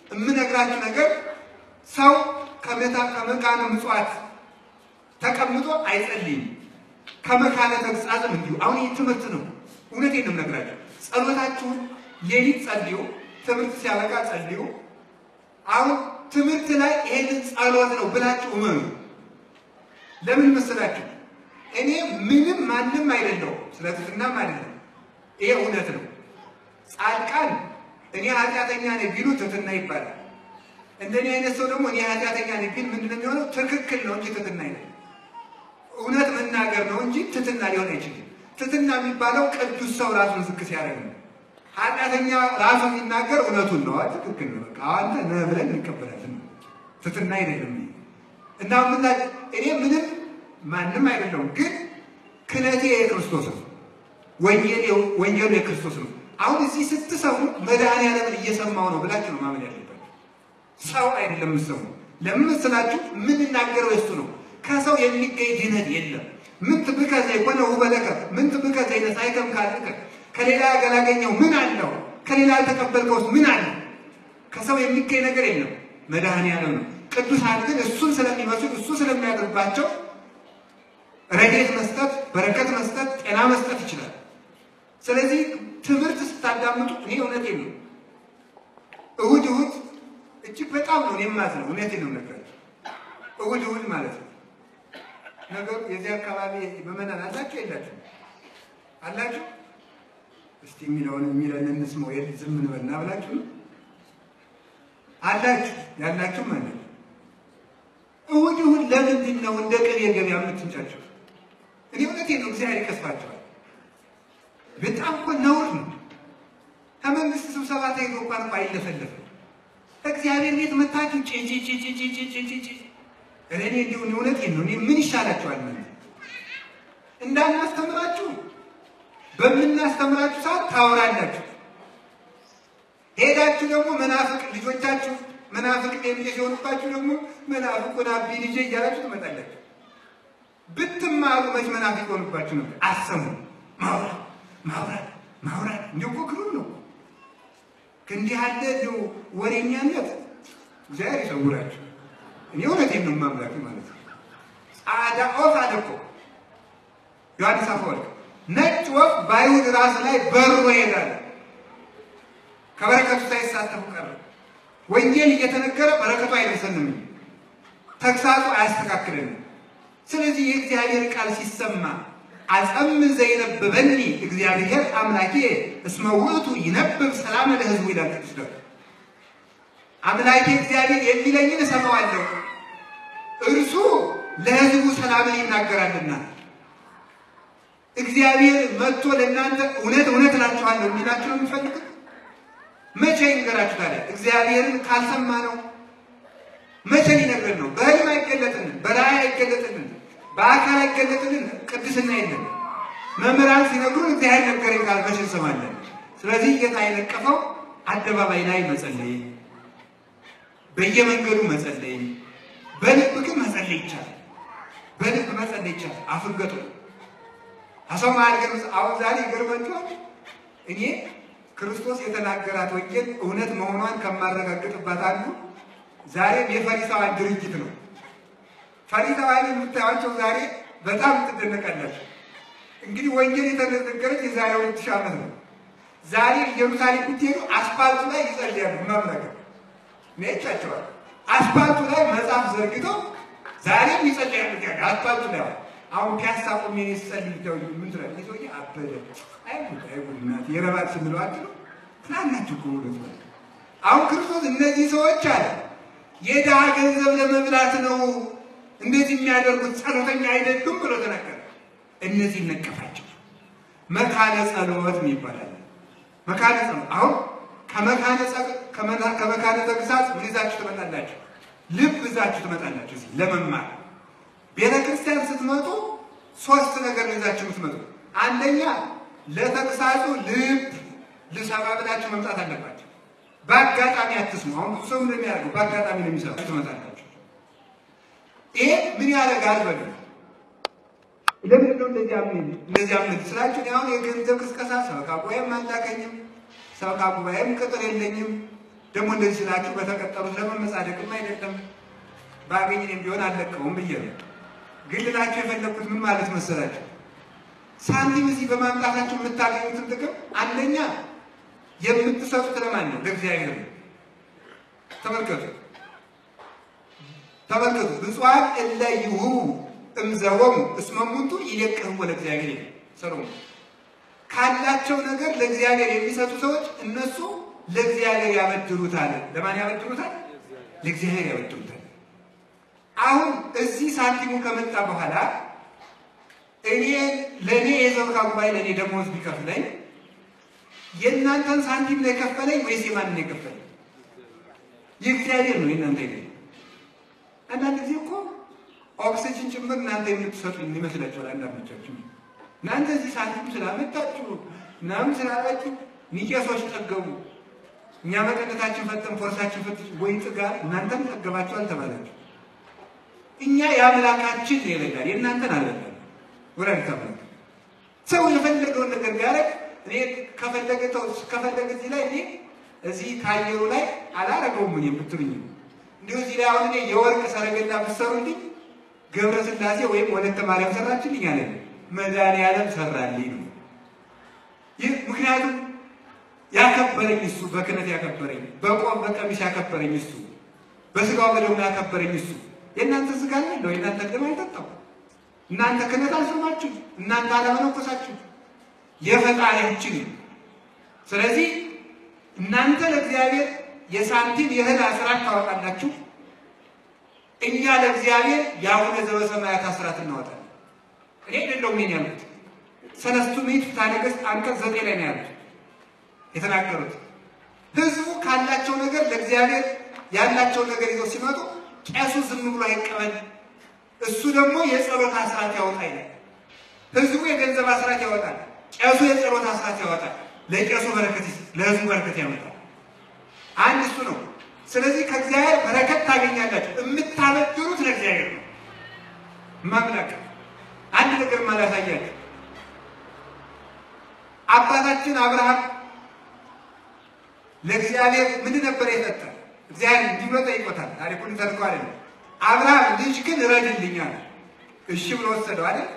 እምነግራችሁ ነገር ሰው ከመካነ ምጽዋት ተቀምጦ አይጸልይም። ከመካነ ተግሳጽም እንዲሁ። አሁን ይህ ትምህርት ነው። እውነቴን ነው የምነግራችሁ። ጸሎታችሁን ሌሊት ጸልዩ፣ ትምህርት ሲያበቃ ጸልዩ። አሁን ትምህርት ላይ ይሄንን ጸሎት ነው ብላችሁ እመኑ። ለምን መሰላችሁ? እኔ ምንም ማንም አይደለሁም፣ ስለ ትሕትናም አይደለም። ይሄ እውነት ነው። ጻድቃን እኔ ኃጢአተኛ ነኝ ቢሉ ትሕትና ይባላል። እንደኔ አይነት ሰው ደግሞ እኔ ኃጢአተኛ ነኝ ቢል ምንድነው የሚሆነው? ትክክል ነው እንጂ ትሕትና አይደለም። እውነት መናገር ነው እንጂ ትሕትና ሊሆን አይችልም። ትሕትና የሚባለው ቅዱስ ሰው ራሱን ዝቅ ሲያደርግ ነው። ኃጢአተኛ ራሱ ሲናገር እውነቱን ነው፣ ትክክል ነው፣ በቃ አንተ ነህ ብለን እንቀበላለን። ትሕትና አይደለም። እና እኔ ምንም ማንም አይደለሁም፣ ግን ክህነቴ የክርስቶስ ነው፣ ወንጌሉ የክርስቶስ ነው። አሁን እዚህ ስትሰሙ መድኃኒዓለምን እየሰማው ነው ብላችሁ ነው ማመን ያለባችሁ። ሰው አይደለም የምትሰሙ። ለምን መስላችሁ? የምንናገረው የሱ ነው። ከሰው የሚገኝ ድነት የለም። ምን ትብከ ዘይኮነ ውበለከ ምን ትብከ ዘይነሳይከም ካልከ ከሌላ ያገላገኘው ምን አለው? ከሌላ ያልተቀበልከውስ ምን አለ? ከሰው የሚገኝ ነገር የለም። መድኃኒዓለም ነው። ቅዱሳን ግን እሱን ስለሚመስሉ እሱ ስለሚያድርባቸው ረድኤት መስጠት፣ በረከት መስጠት፣ ጤና መስጠት ይችላል። ስለዚህ ትምህርት ስታዳምጡ እኔ እውነቴን ነው እሁድ እጅግ በጣም ነው የማዝነው። እውነቴን ነው ነገር እሁድ ማለት ነው ነገሩ። የዚህ አካባቢ ምዕመናን አላችሁ የላችሁ? አላችሁ? እስቲ የሚለን እንስማው። ዝም እንበልና ብላችሁ ነው አላችሁ? ያላችሁ ማለት ነው። እሁድ ለምንድን ነው እንደ ቅቤ ገበያ የምትንጫቸው? እኔ እውነቴን ነው። እግዚአብሔር ይቀስፋቸዋል። በጣም እኮ ነውር ነው። ከመንግስት ስብሰባ ተይዞ እንኳን አይለፈለፍም። እግዚአብሔር ቤት መታችሁ ጭ እኔ እንዲሁ እውነቴን ነው። እኔ ምን ይሻላችኋል? እንዳናስተምራችሁ በምናስተምራችሁ ሰዓት ታወራላችሁ። ሄዳችሁ ደግሞ መናፍቅ ልጆቻችሁ መናፍቅ ልጅ ሲሆኑባችሁ ደግሞ መናፍቁን አቢ ልጅ እያላችሁ ትመጣላችሁ። ብትማሩ መች መናፍቅ ሆኑባችሁ ነበር። አሰሙ ማውራት እንዲሁ እኮ ግሩም ነው። እንዲህ ያለ እንዲሁ ወሬኛነት እግዚአብሔር ይሰውራችሁ። እኔ እውነቴን ነው የማምላክ ማለት ነው። ጻዕዳ ወፍ አለ እኮ ዮሐንስ አፈወርቅ። ነጭ ወፍ በአይሁድ ራስ ላይ በሮ ይሄዳል። ከበረከቱ ሳይሳተፉ ቀረ። ወንጌል እየተነገረ በረከቱ አይደርሰንም፣ ተግሳጹ አያስተካክለንም። ስለዚህ የእግዚአብሔር ቃል ሲሰማ አጸም ዘይነብበኒ እግዚአብሔር አምላኬ እስመ ውእቱ ይነብብ ሰላም ለሕዝቡ ይላል ቅዱስ ዳዊት። አምላኬ እግዚአብሔር የሚለኝን እሰማዋለሁ፣ እርሱ ለሕዝቡ ሰላምን ይናገራልና። እግዚአብሔር መጥቶ ለእናንተ እውነት እላችኋለሁ እንዲላችሁ ነው የምትፈልጉት? መቼ ይንገራችሁ ታዲያ? እግዚአብሔርን ካልሰማ ነው መቼ ሊነግረን ነው? በህልም አይገለጥልን፣ በራእይ አይገለጥልን፣ በአካል አይገለጥልን። ቅድስና የለም። መምህራን ሲነግሩን እግዚአብሔር ነገረኝ ቃል መቼ እንሰማለን? ስለዚህ ጌታ የነቀፈው አደባባይ ላይ መጸለይ፣ በየመንገዱ መጸለይ፣ በልብ ግን መጸለይ ይቻላል። በልብ መጸለይ ይቻላል። አፍርገጡ አሰው ማርገም አሁን ዛሬ ይገርማችኋል። እኔ ክርስቶስ የተናገራት ወንጌል እውነት መሆኗን ከማረጋግጥባት አንዱ ዛሬም የፈሪሳውያን ድርጅት ነው። ፈሪሳውያን የምታዩቸው ዛሬ በጣም ትደነቃላችሁ። እንግዲህ ወንጌል የተነገረች የዛሬ 2000 ዓመት ነው። ዛሬ ኢየሩሳሌም ብትሄዱ አስፋልቱ ላይ ይጸልያሉ። መምረቅ ነቻቸዋል። አስፋልቱ ላይ መጽሐፍ ዘርግተው ዛሬም ይጸልያሉ። አስፋልቱ ላይ አሁን ፒያሳ ቆሜ ሲጸልይ ይተው ምን ትላለህ? ይዞኝ አበደ አይጉድ እናት የረባት ስንለው አትሉ ትላላችሁ እኮ ነው። አሁን ክርስቶስ እነዚህ ሰዎች አለ የድሃ ገንዘብ ለመብላት ነው እንደዚህ የሚያደርጉት፣ ጸሎተኛ አይደሉም ብሎ ተናገረ። እነዚህ ነቀፋቸው። መካነ ጸሎት ይባላል። መካነ ጸሎት አሁን ከመካነ ተግሳጽ ምን ይዛችሁ ትመጣላችሁ? ልብ ይዛችሁ ትመጣላችሁ። እዚህ ለመማር ቤተ ክርስቲያን ስትመጡ 3 ነገር ይዛችሁ ትመጡ። አንደኛ ለተግሳጹ ልብ ልሰማ ብላችሁ መምጣት አለባችሁ። በአጋጣሚ አትስሙ። አሁን ብዙ ሰው እንደሚያደርገው በአጋጣሚ ነው የሚሰማው። ትመጣላችሁ። ይሄ ምን ያደርጋል? በሉ ለምን ነው እንደዚያ ምን ስላችሁ? አሁን የገንዘብ ቅስቀሳ ሰበካ ጉባኤም አላገኝም፣ ሰበካ ጉባኤም ቅጥር የለኝም፣ ደግሞ እንደዚህ ስላችሁ በተቀጠሩት ለመመጻደቅም አይደለም ባገኝንም ቢሆን አለቀውም ብዬ ነው። ግን ልላችሁ የፈለኩት ምን ማለት መሰላችሁ? ሳንቲም እዚህ በማምጣታችሁ የምታገኙትን ጥቅም አንደኛ የምትሰጡት ለማን ነው? ለእግዚአብሔር ነው። ተመልከቱ ብፁዓን እለ ይሁቡ እምዘወሙ እስመ እሙንቱ ይሌቅህዎ ለእግዚአብሔር ሰሎሞን ካላቸው ነገር ለእግዚአብሔር የሚሰጡ ሰዎች እነሱ ለእግዚአብሔር ያበድሩታል። ለማን ያበድሩታል? ለእግዚአብሔር ያበድሩታል። አሁን እዚህ ሳንቲሙ ከመጣ በኋላ ለእኔ የሰበካ ጉባኤ ለእኔ ደሞዝ ቢከፍለኝ የእናንተን ሳንቲም ነው የከፈለኝ ወይስ የማንን የከፈለኝ? የእግዚአብሔር ነው። የእናንተ ይለኝ። አንዳንድ ጊዜ እኮ ኦክሲጅን ጭምር እናንተ የምትሰጡኝ ይመስላችኋል። አንዳንዶቻችሁ እናንተ እዚህ ሳንቲም ስላመጣችሁ ምናምን ስላላችሁ ኒቄሶች ጠገቡ፣ እኛ መቀነታችን ፈተን ፎርሳችን ፈትሽ ወይ ጥጋብ እናንተም ጠገባችሁ አልተባላችሁ። እኛ የአምላካችን ይለናል፣ የእናንተን አለናል። ወራን ተባለ ሰው የፈለገውን ነገር ቢያደርግ እኔ ከፈለገ እዚህ ላይ እኔ እዚህ ካየሩ ላይ አላረገውም ምን የምትሉኝ እንዲሁ እዚህ ላይ አሁን እኔ የወርቅ ሰረገላ ብትሰሩልኝ ገብረ ስላሴ ወይም ወለተ ማርያም ሰራችልኝ አለ መድኃኒዓለም ሰራልኝ ነው። ይህ ምክንያቱም ያከበረኝ እሱ፣ በክህነት ያከበረኝ፣ በቆም በቀሚስ ያከበረኝ እሱ፣ በስጋው በደሙ ያከበረኝ እሱ። የእናንተ ስጋ ነው የእናንተ ደም አይጠጣው። እናንተ ክህነት አልሰማችሁ፣ እናንተ አለመነኮሳችሁ የፈጣሪያችን። ስለዚህ እናንተ ለእግዚአብሔር የሳንቲም የእህል አስራት ታወጣላችሁ፣ እኛ ለእግዚአብሔር የአቡነ ዘበሰማያት አስራት እናወጣለን። እኔ አይደለሁም ይሄን ያልኩት፣ ሰለስቱ ምዕት ፍትሐ ነገሥት አንቀጽ 9 ላይ ነው ያሉት የተናገሩት። ህዝቡ ካላቸው ነገር ለእግዚአብሔር ያላቸው ነገር ይዘው ሲመጡ ቄሱ ዝም ብሎ አይቀበል፣ እሱ ደግሞ የጸሎት አስራት ያወጣ ይላል። ህዝቡ የገንዘብ አስራት ያወጣል፣ ቄሱ የጸሎት አስራት ያወጣል። ለቄሱ በረከት ለህዝቡ በረከት ያመጣል። አንድ እሱ ነው። ስለዚህ ከእግዚአብሔር በረከት ታገኛላችሁ። የምታበድሩት ለእግዚአብሔር ነው። ማምላክ አንድ ነገር ማላሳያችሁ አባታችን አብርሃም ለእግዚአብሔር ምን ነበር የሰጠ? እግዚአብሔር እንዲህ ብሎ ጠይቆታል። ታሪኩን ተርኮ አይደለም። አብርሃም ልጅ ግን ረድልኛል፣ እሺ ብሎ ወሰደው አይደል?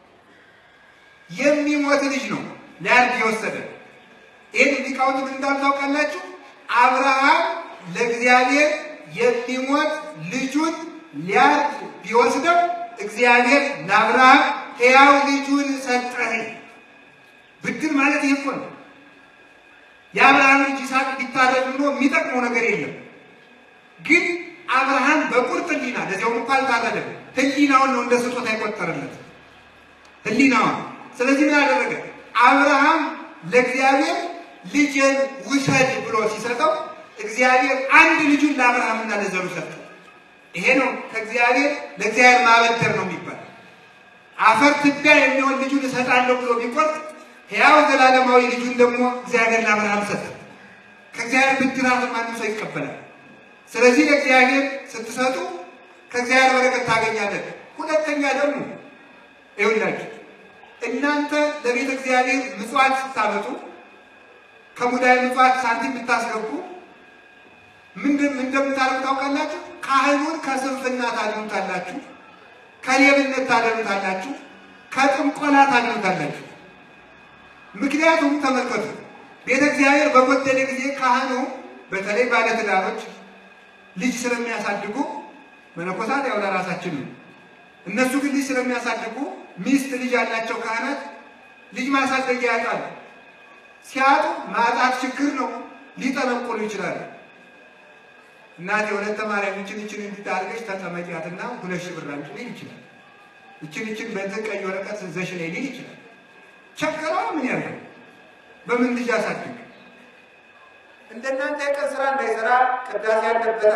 የሚሞት ልጅ ነው ሊያርድ የወሰደ። ይህን ሊቃውንት ምን እንዳሉ ታውቃላችሁ? አብርሃም ለእግዚአብሔር የሚሞት ልጁን ሊያርድ ቢወስደው እግዚአብሔር ለአብርሃም ሕያው ልጁን ሰጠህ። ብድር ማለት ይሄ እኮ ነው። የአብርሃም ልጅ ይስሐቅ ቢታረድ ብሎ የሚጠቅመው ነገር የለም። ግን አብርሃም በቁርጥ ሕሊና ለዚያውም እንኳን አልታረደም፣ ሕሊናውን ነው እንደ ስጦታ የቆጠረለት ሕሊናውን። ስለዚህ ምን አደረገ? አብርሃም ለእግዚአብሔር ልጅን ውሰድ ብሎ ሲሰጠው እግዚአብሔር አንድ ልጁን ለአብርሃምና ለዘሩ ሰጠው። ይሄ ነው ከእግዚአብሔር ለእግዚአብሔር ማበደር ነው የሚባል። አፈር ትቢያ የሚሆን ልጁን እሰጣለሁ ብሎ ቢቆርጥ ሕያው ዘላለማዊ ልጁን ደግሞ እግዚአብሔር ለአብርሃም ሰጠ። ከእግዚአብሔር ብድራት ማንም ሰው ይቀበላል። ስለዚህ ለእግዚአብሔር ስትሰጡ ከእግዚአብሔር በረከት ታገኛለህ። ሁለተኛ ደግሞ ይኸውላችሁ እናንተ ለቤተ እግዚአብሔር ምጽዋት ስታመጡ ከሙዳየ ምጽዋት ሳንቲም ብታስገቡ ምንድን እንደምታደርጉ ታውቃላችሁ? ካህኑን ከስንፍና ታድኑታላችሁ፣ ከሌብነት ታድኑታላችሁ፣ ከጥንቆላ ታድኑታላችሁ። ምክንያቱም ተመልከቱ፣ ቤተ እግዚአብሔር በጎደለ ጊዜ ካህኑ በተለይ ባለትዳሮች ልጅ ስለሚያሳድጉ መነኮሳት ያው ለራሳችን ነው። እነሱ ግን ልጅ ስለሚያሳድጉ ሚስት ልጅ ያላቸው ካህናት ልጅ ማሳደጊያ ያጣሉ። ሲያጡ ማጣት ችግር ነው፣ ሊጠነቁሉ ይችላሉ። እናቴ ወለተ ማርያም እችን እንድታርገሽ ተጠመቂያትና 2,000 ብር አምጪ ሊል ይችላል። እችን በቀይ ወረቀት ዘሽ ላይ ሊል ይችላል። ቸገረው ምን ያደርግ? በምን ልጅ አሳድግ? እንደናንተ የቀን ስራ እንዳይሰራ ቅዳሴ አለበት።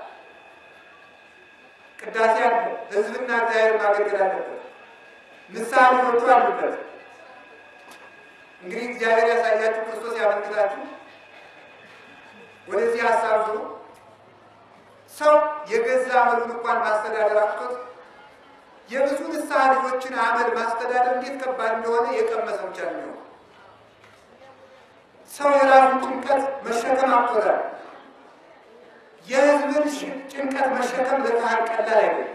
ቅዳሴ አለ፣ ህዝብና እግዚአብሔር ማገልገል አለበት። ንስሐ ልጆቹ አሉበት። እንግዲህ እግዚአብሔር ያሳያችሁ፣ ክርስቶስ ያመልክታችሁ። ወደዚህ ሀሳብ ዙሩ። ሰው የገዛ አመሉን እንኳን ማስተዳደር አቅቶት የብዙ ንስሐ ልጆችን አመል ማስተዳደር እንዴት ከባድ እንደሆነ የቀመሰ ብቻ ነው። ሰው የራሱን ጭንቀት መሸከም አቅቶታል። የህዝብን ጭንቀት መሸከም ለካህን ቀላል አይደለም።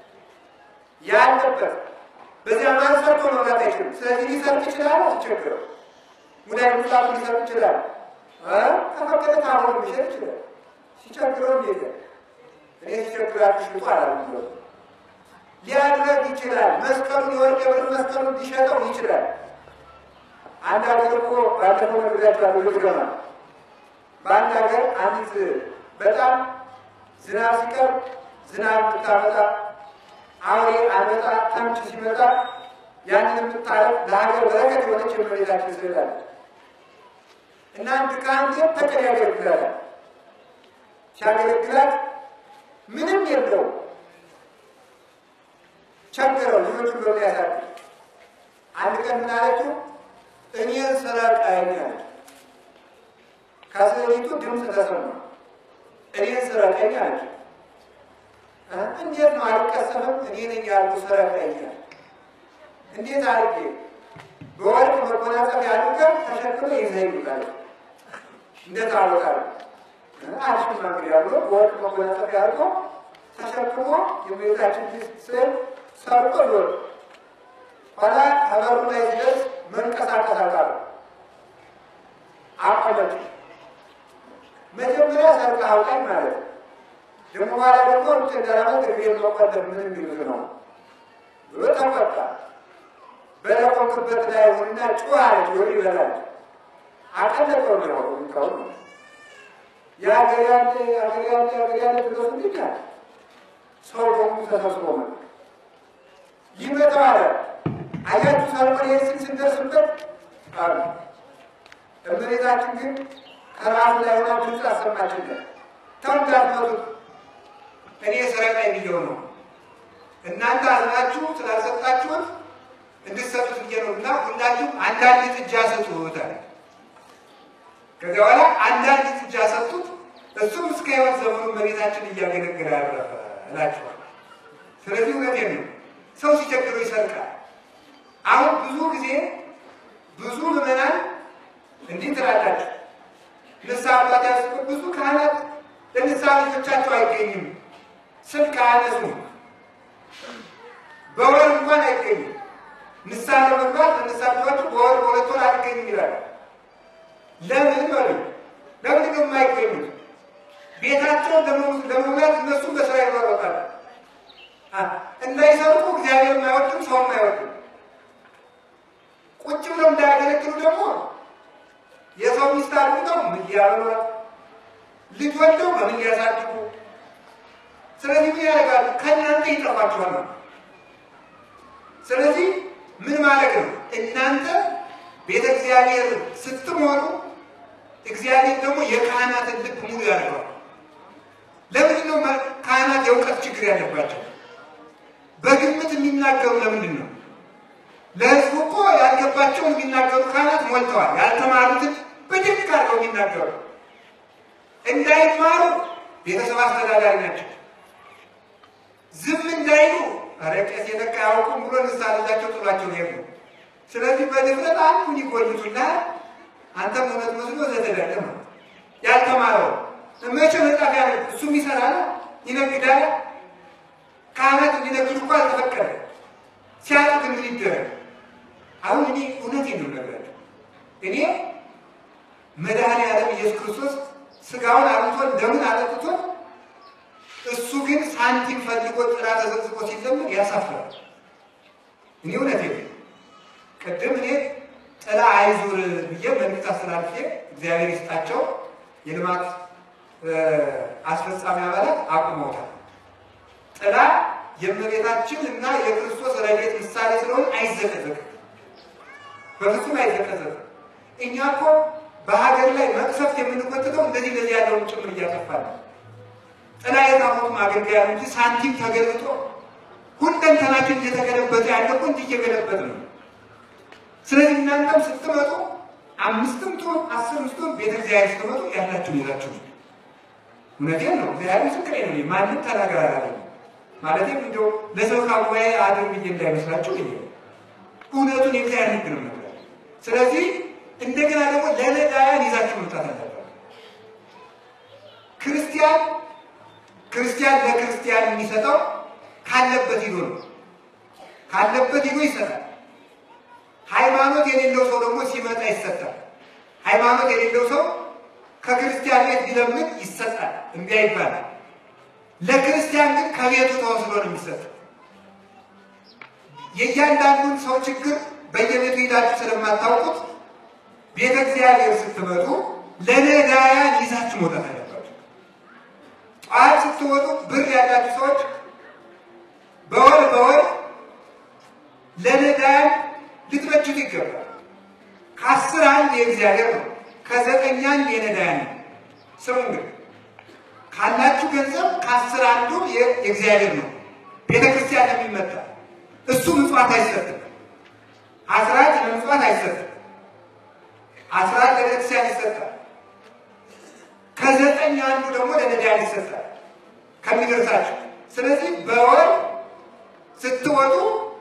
ያለበት በዚያ ማለት ሰርቶ መብላት አይችልም። ስለዚህ ሊሰርቅ ይችላል፣ አትቸግረው። ሙዳይ ምጽዋት ሊሰርቅ ይችላል፣ ከፈቀደ ታቦት ሊሸጥ ይችላል። ሲቸግረው እንዴት እኔ ሲቸግራችሁ ሽጡ አላለም ብሎ ሊያድረግ ይችላል። መስቀሉን የወርቅ የብር መስቀሉን ሊሸጠው ይችላል። አንድ ሀገር እኮ ባለፈው ነግሬያችኋለሁ። ልትገማ በአንድ ሀገር አንዲት በጣም ዝናብ ሲቀር ዝናብ የምታመጣ አውሬ አመጣ ተምች ሲመጣ ያንን የምታረግ ለሀገር በረከት የሆነች የመሬታችን ስላለች እና አንድ ካህን ተቀር ያገለግላታል። ሲያገለግላት ምንም የለው ቸገረው ልጆቹ ብሎ ያሳድግ። አንድ ቀን ምን አለችው? እኔን ስረቀኝ አለች። ከስዕሊቱ ድምፅ ተሰማ። እኔን ስረቀኝ አለች። እንዴት ነው አልቀሰምም? እኔ ነኝ ያልኩ ስረቀኝ አለች። እንዴት አድርጌ? በወርቅ መጎናጸፊያ አድርገህ ተሸክመ ይዘኝ ይባላል። እንዴት አወቃለሁ? አልሽማ እንግዲህ አብሮ በወርቅ መጎናጸፊያ አድርጎ ተሸክሞ የእመቤታችን ስዕል ሰርቶ ይወር ኋላ ከበሩ ላይ ሲደርስ መንቀሳቀስ አቃተው። አቆመች። መጀመሪያ ሰርቃ አውጣኝ ማለት ነው። ደግሞ በኋላ ደግሞ እንደራመት እግሬን መቆጠር ምን የሚሉት ነው ብሎ ተቆጣ። በለቆምበት ላይ ሆንና ጩኸ አለች። ወዲ ይበላል አቀለጠው ነው እንካው የአገር ያለ ብሎ እንዲካል ሰው ደግሞ ተሰብስቦ ነው ይመጣዋል። አያችሁ ሰለሞን ይህን ስንደርስበት አሉ። እመቤታችን ግን ከራሱ ላይ ሆና ድምፅ አሰማችለት። ተው እንዳትመጡት እኔ ስረቀኝ ብዬው ነው። እናንተ አዝናችሁ ስላልሰጣችሁት እንድትሰጡት ብዬ ነው እና ሁላችሁም አንዳንድ ጥጃ ሰጡት አለ። ከዚያ በኋላ አንዳንድ ጥጃ ሰጡት። እሱም እስከ ሕይወት ዘመኑ እመቤታችን እያገለገለ አረፈ እላችኋለሁ። ስለዚህ እውነቴን ነው፣ ሰው ሲቸግረው ይሰርቃል። አሁን ብዙ ጊዜ ብዙ ምዕመናን እንዲህ ትላላችሁ፣ ንስሐ አባት ያስቁ ብዙ ካህናት ለንስሐ ልጆቻቸው አይገኝም፣ ስልክ አያነሱም፣ በወር እንኳን አይገኝም። ንስሐ ለመግባት ለንስሐ ልጆቹ በወር በሁለት ወር አይገኝም ይላል። ለምን በሉ? ለምን ግን የማይገኙት? ቤታቸውን ለመሙላት እነሱም በስራ ይሯሯጣሉ። እንዳይሰርቁ እግዚአብሔር አይወድም፣ ሰውም አይወድም። ቁጭ ብለው እንዳያገለግሉ ደግሞ የሰው ሚስት አግብተው ምን ሊያበሏት፣ ልጅ ወልደው በምን ሊያሳድጉ። ስለዚህ ምን ያደርጋሉ? ከእናንተ ይጠፋችኋል። ስለዚህ ምን ማለት ነው? እናንተ ቤተ እግዚአብሔር ስትሞሉ እግዚአብሔር ደግሞ የካህናትን ልብ ሙሉ ያደርገዋል። ለምንድን ነው ካህናት የእውቀት ችግር ያለባቸው? በግምት የሚናገሩ ለምንድን ነው? ለሕዝቡ እኮ ያልገባቸውን የሚናገሩ ካህናት ሞልተዋል። ያልተማሩትን በድንቅ አድርገው የሚናገሩ እንዳይማሩ ቤተሰብ አስተዳዳሪ ናቸው። ዝም እንዳይሉ ቄስ የተካ ያውቁም ብሎ ንስሐ ልጃቸው ጥሏቸው ሄዱ። ስለዚህ በድፍረት አንዱን ይጎልቱና አንተም እውነት መስሎ ዘተደለመ ያልተማረው መቼ መጻፍ ያለ እሱም ይሰራል፣ ይነግዳል። ካህናት እንዲነግዱ እኮ አልተፈቀደ። ሲያጡት እንግዲህ ይደረግ። አሁን እኔ እውነቴን ነው የምነግራቸው። እኔ መድኃኔዓለም ኢየሱስ ክርስቶስ ስጋውን አብልቶን ደሙን አጠጥቶን እሱ ግን ሳንቲም ፈልጎ ጥራ ተዘቅዝቆ ሲለምን ያሳፍራል። እኔ እውነቴን ነው። ቅድም እኔ ጥላ አይዙር ብዬ መልዕክት አስተላልፌ እግዚአብሔር ይስጣቸው የልማት አስፈጻሚ አባላት አቁመውታል። ጥላ የእመቤታችን እና የክርስቶስ ረድኤት ምሳሌ ስለሆነ አይዘቀዘቅም፣ በፍጹም አይዘቀዘቅም። እኛ እኮ በሀገር ላይ መቅሰፍት የምንቆጥተው እንደዚህ ያለውን ጭምር እያጠፋል ነው። ጥላ የታቦቱ ማገልገያ እንጂ ሳንቲም ተገልብጦ ሁለንተናችን እየተገለበጠ ያለ እኮ እንጂ እየገለበጥ ነው። ስለዚህ እናንተም ስትመጡ 5 ቶን 10 ቶን ቤተ እግዚአብሔር ስትመጡ ያላችሁን ይዛችሁ ነው። እውነቴን ነው። እግዚአብሔር ምስክሬ ነው። ማንም ተናገር አላለም ማለትም እንደው ለሰው ካጉባኤ አድር ብዬ እንዳይመስላችሁ ይሄ እውነቱን የእግዚአብሔር ሕግ ነው። ስለዚህ እንደገና ደግሞ ለነዳያን ይዛችሁ መምጣት አለባችሁ። ክርስቲያን ክርስቲያን ለክርስቲያን የሚሰጠው ካለበት ይዞ ነው። ካለበት ይዞ ይሰጣል። ሃይማኖት የሌለው ሰው ደግሞ ሲመጣ ይሰጣል። ሃይማኖት የሌለው ሰው ከክርስቲያን ቤት ቢለምን ይሰጣል፣ እምቢ አይባልም። ለክርስቲያን ግን ከቤቱ ተወስዶ ነው የሚሰጠው። የእያንዳንዱን ሰው ችግር በየቤቱ ሄዳችሁ ስለማታውቁት ቤተ እግዚአብሔር ስትመጡ ለነዳያን ይዛችሁ መውጣት አለባችሁ። ጠዋት ስትወጡ ብር ያላችሁ ሰዎች በወር ለነዳያን ልትበጁት ይገባል። ከ10 አንድ የእግዚአብሔር ነው፣ ከ9 አንድ የነዳያን ነው። ስሙ እንግዲህ ካላችሁ ገንዘብ ከ10 አንዱ የእግዚአብሔር ነው። ቤተ ክርስቲያን የሚመጣ እሱ ምጽዋት አይሰጥም። አስራት ለምጽዋት አይሰጥም። አስራት ለቤተክርስቲያን ይሰጣል። ከ9 አንዱ ደግሞ ለነዳያን ይሰጣል ከሚደርሳችሁ። ስለዚህ በወር ስትወጡ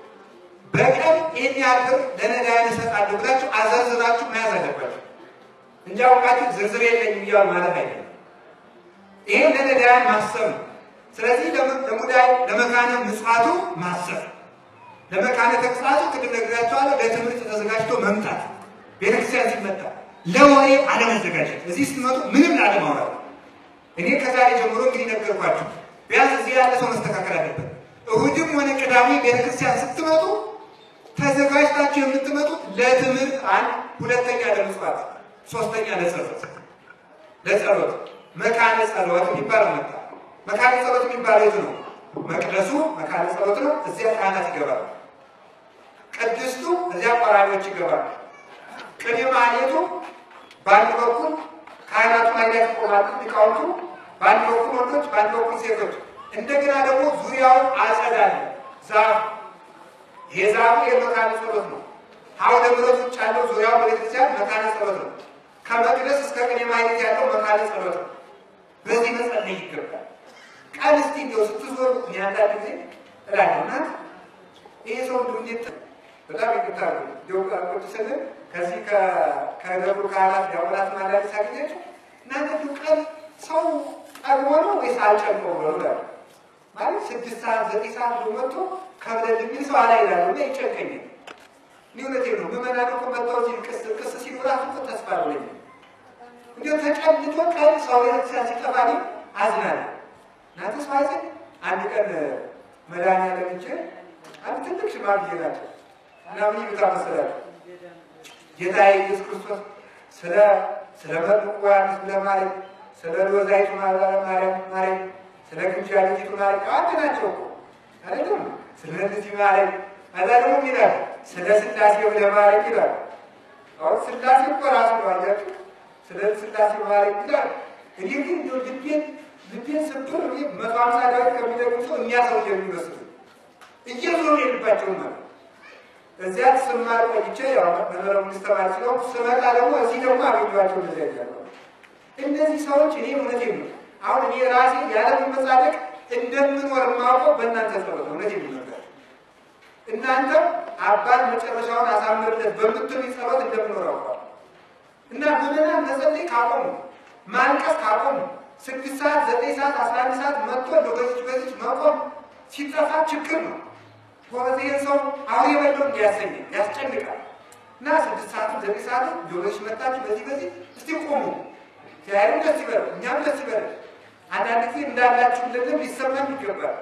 በቀን ይህን ያህል ብር ለነዳያን እሰጣለሁ ብላችሁ አዘርዝራችሁ መያዝ አለባችሁ እንጂ አውቃችሁ ዝርዝር የለኝም እያሉ ማለት አይደለም። ይሄን ለነዳያን ማሰብ ነው። ስለዚህ ለሙዳይ ለመካነ ምጽዋቱ ማሰብ፣ ለመካነ ተግሳጹ ቅድም ነግሬያችኋለሁ። ለትምህርት ተዘጋጅቶ መምጣት፣ ቤተክርስቲያን ሲመጣ ለወሬ አለመዘጋጀት፣ እዚህ ስትመጡ ምንም ላለማውራት። እኔ ከዛሬ ጀምሮ እንግዲህ ነገርኳችሁ፣ ቢያንስ እዚህ ያለ ሰው መስተካከል አለበት። እሁድም ሆነ ቅዳሜ ቤተክርስቲያን ስትመጡ ተዘጋጅታችሁ የምትመጡት ለትምህርት፣ አንድ ሁለተኛ ለምጽዋት፣ ሶስተኛ ለጸሎት መካነ ጸሎት የሚባለው መጣ። መካነ ጸሎት የሚባለው የት ነው? መቅደሱ መካነ ጸሎት ነው። እዚያ ካህናት ይገባሉ። ቅድስቱ እዚያ ቆራቢዎች ይገባሉ። ቅኔ ማህሌቱ በአንድ በኩል ካህናቱ ላይ ይቆማሉ፣ ሊቃውንቱ በአንድ በኩል ወንዶች፣ በአንድ በኩል ሴቶች። እንደገና ደግሞ ዙሪያውን አጸድ አለ፣ ዛፍ። የዛፉ የመካነ ጸሎት ነው። አውደ ምሕረት ውጭ ያለው ዙሪያው ቤተክርስቲያን መካነ ጸሎት ነው። ከመቅደስ እስከ ቅኔ ማህሌት ያለው መካነ ጸሎት ነው። በዚህ መጸለይ ይገባል። ቃል እስቲ እንደው ስትዞሩ ያንዳንድ ጊዜ እላለሁና ይሄ ሰው እንዴት በጣም ይቅርታሉ ዲዮቃቆች ስለ ከዚህ ከደብሩ ካህናት ዲያቆናት ማለት ሳገኛቸው እናንተ ዱቀን ሰው ጠግቦ ነው ወይስ አልጨምሮ ነው ማለት 6 ሰዓት 9 ሰዓት መጥቶ ከብለል የሚል ሰው አላይላሉ እና ይጨንቀኛል። ኒውነቴ ነው ምዕመናን እኮ መጥተው ቅስ ሲኖራት እኮ ተስፋ ነው ለኝ እንዲሁ ተጨልቶ ቀን ሰው ቤተክርስቲያን ሲጠፋኝ አዝናለሁ። እናንተ ሰው አይዘን አንድ ቀን መድኃኒዓለም እንጂ አንድ ትልቅ ሽማግሌ ናቸው እና ምን ይሉታል መሰላችሁ? ጌታ ኢየሱስ ክርስቶስ ስለ መጥምቁ ዮሐንስ ለማለት ስለ ሎዛይቱ ማርያም ስለ ግምጃ ልጅቱ ማርያም አንድ ናቸው እኮ አይደለም? ስለዚህ ማርያም አዛ ደግሞ ይላል ስለ ሥላሴ ለማርያም ይላል። አሁን ሥላሴ እኮ ራሱ ነው አያችሁ። ስለ ሥላሴ ማርያም ይላል። እንግዲህ እንደው ልቤን ስብር መቷምሳ ዳዊት ከሚደግም ሰው የሚያሰው የሚመስሉ እየዞሩ የልባቸው ማለት እዚያ ስማር ቆይቼ ያው መኖረ ምስተማር ሲለው ስመጣ ደግሞ እዚህ ደግሞ አገኘኋቸው። እንደዚያ ያለው እነዚህ ሰዎች እኔ እውነቴን ነው አሁን እኔ ራሴ ያለ መጻደቅ እንደምኖር ማውቀው በእናንተ ጸሎት ነው። እውነቴን ነው እናንተ አባት መጨረሻውን አሳምርለት በምትሉ ጸሎት እንደምኖር አውቀዋለሁ። እና ምንና መጸለይ ካቆሙ ማልቀስ ካቆሙ 6 ሰዓት 9 ሰዓት 11 ሰዓት መጥቶ በዚህ መቆም ሲጠፋ ችግር ነው። ወበዚህ ሰው አሁን የበለው እንዲያሰኝ ያስጨንቃል። እና 6 ሰዓት 9 ሰዓት ጆሮሽ መጣች በዚህ እስቲ ቆሙ ያይሩ ደስ ይበል እኛም ደስ ይበል። አንዳንድ ጊዜ እንዳላችሁ ለለም ሊሰማን ይገባል።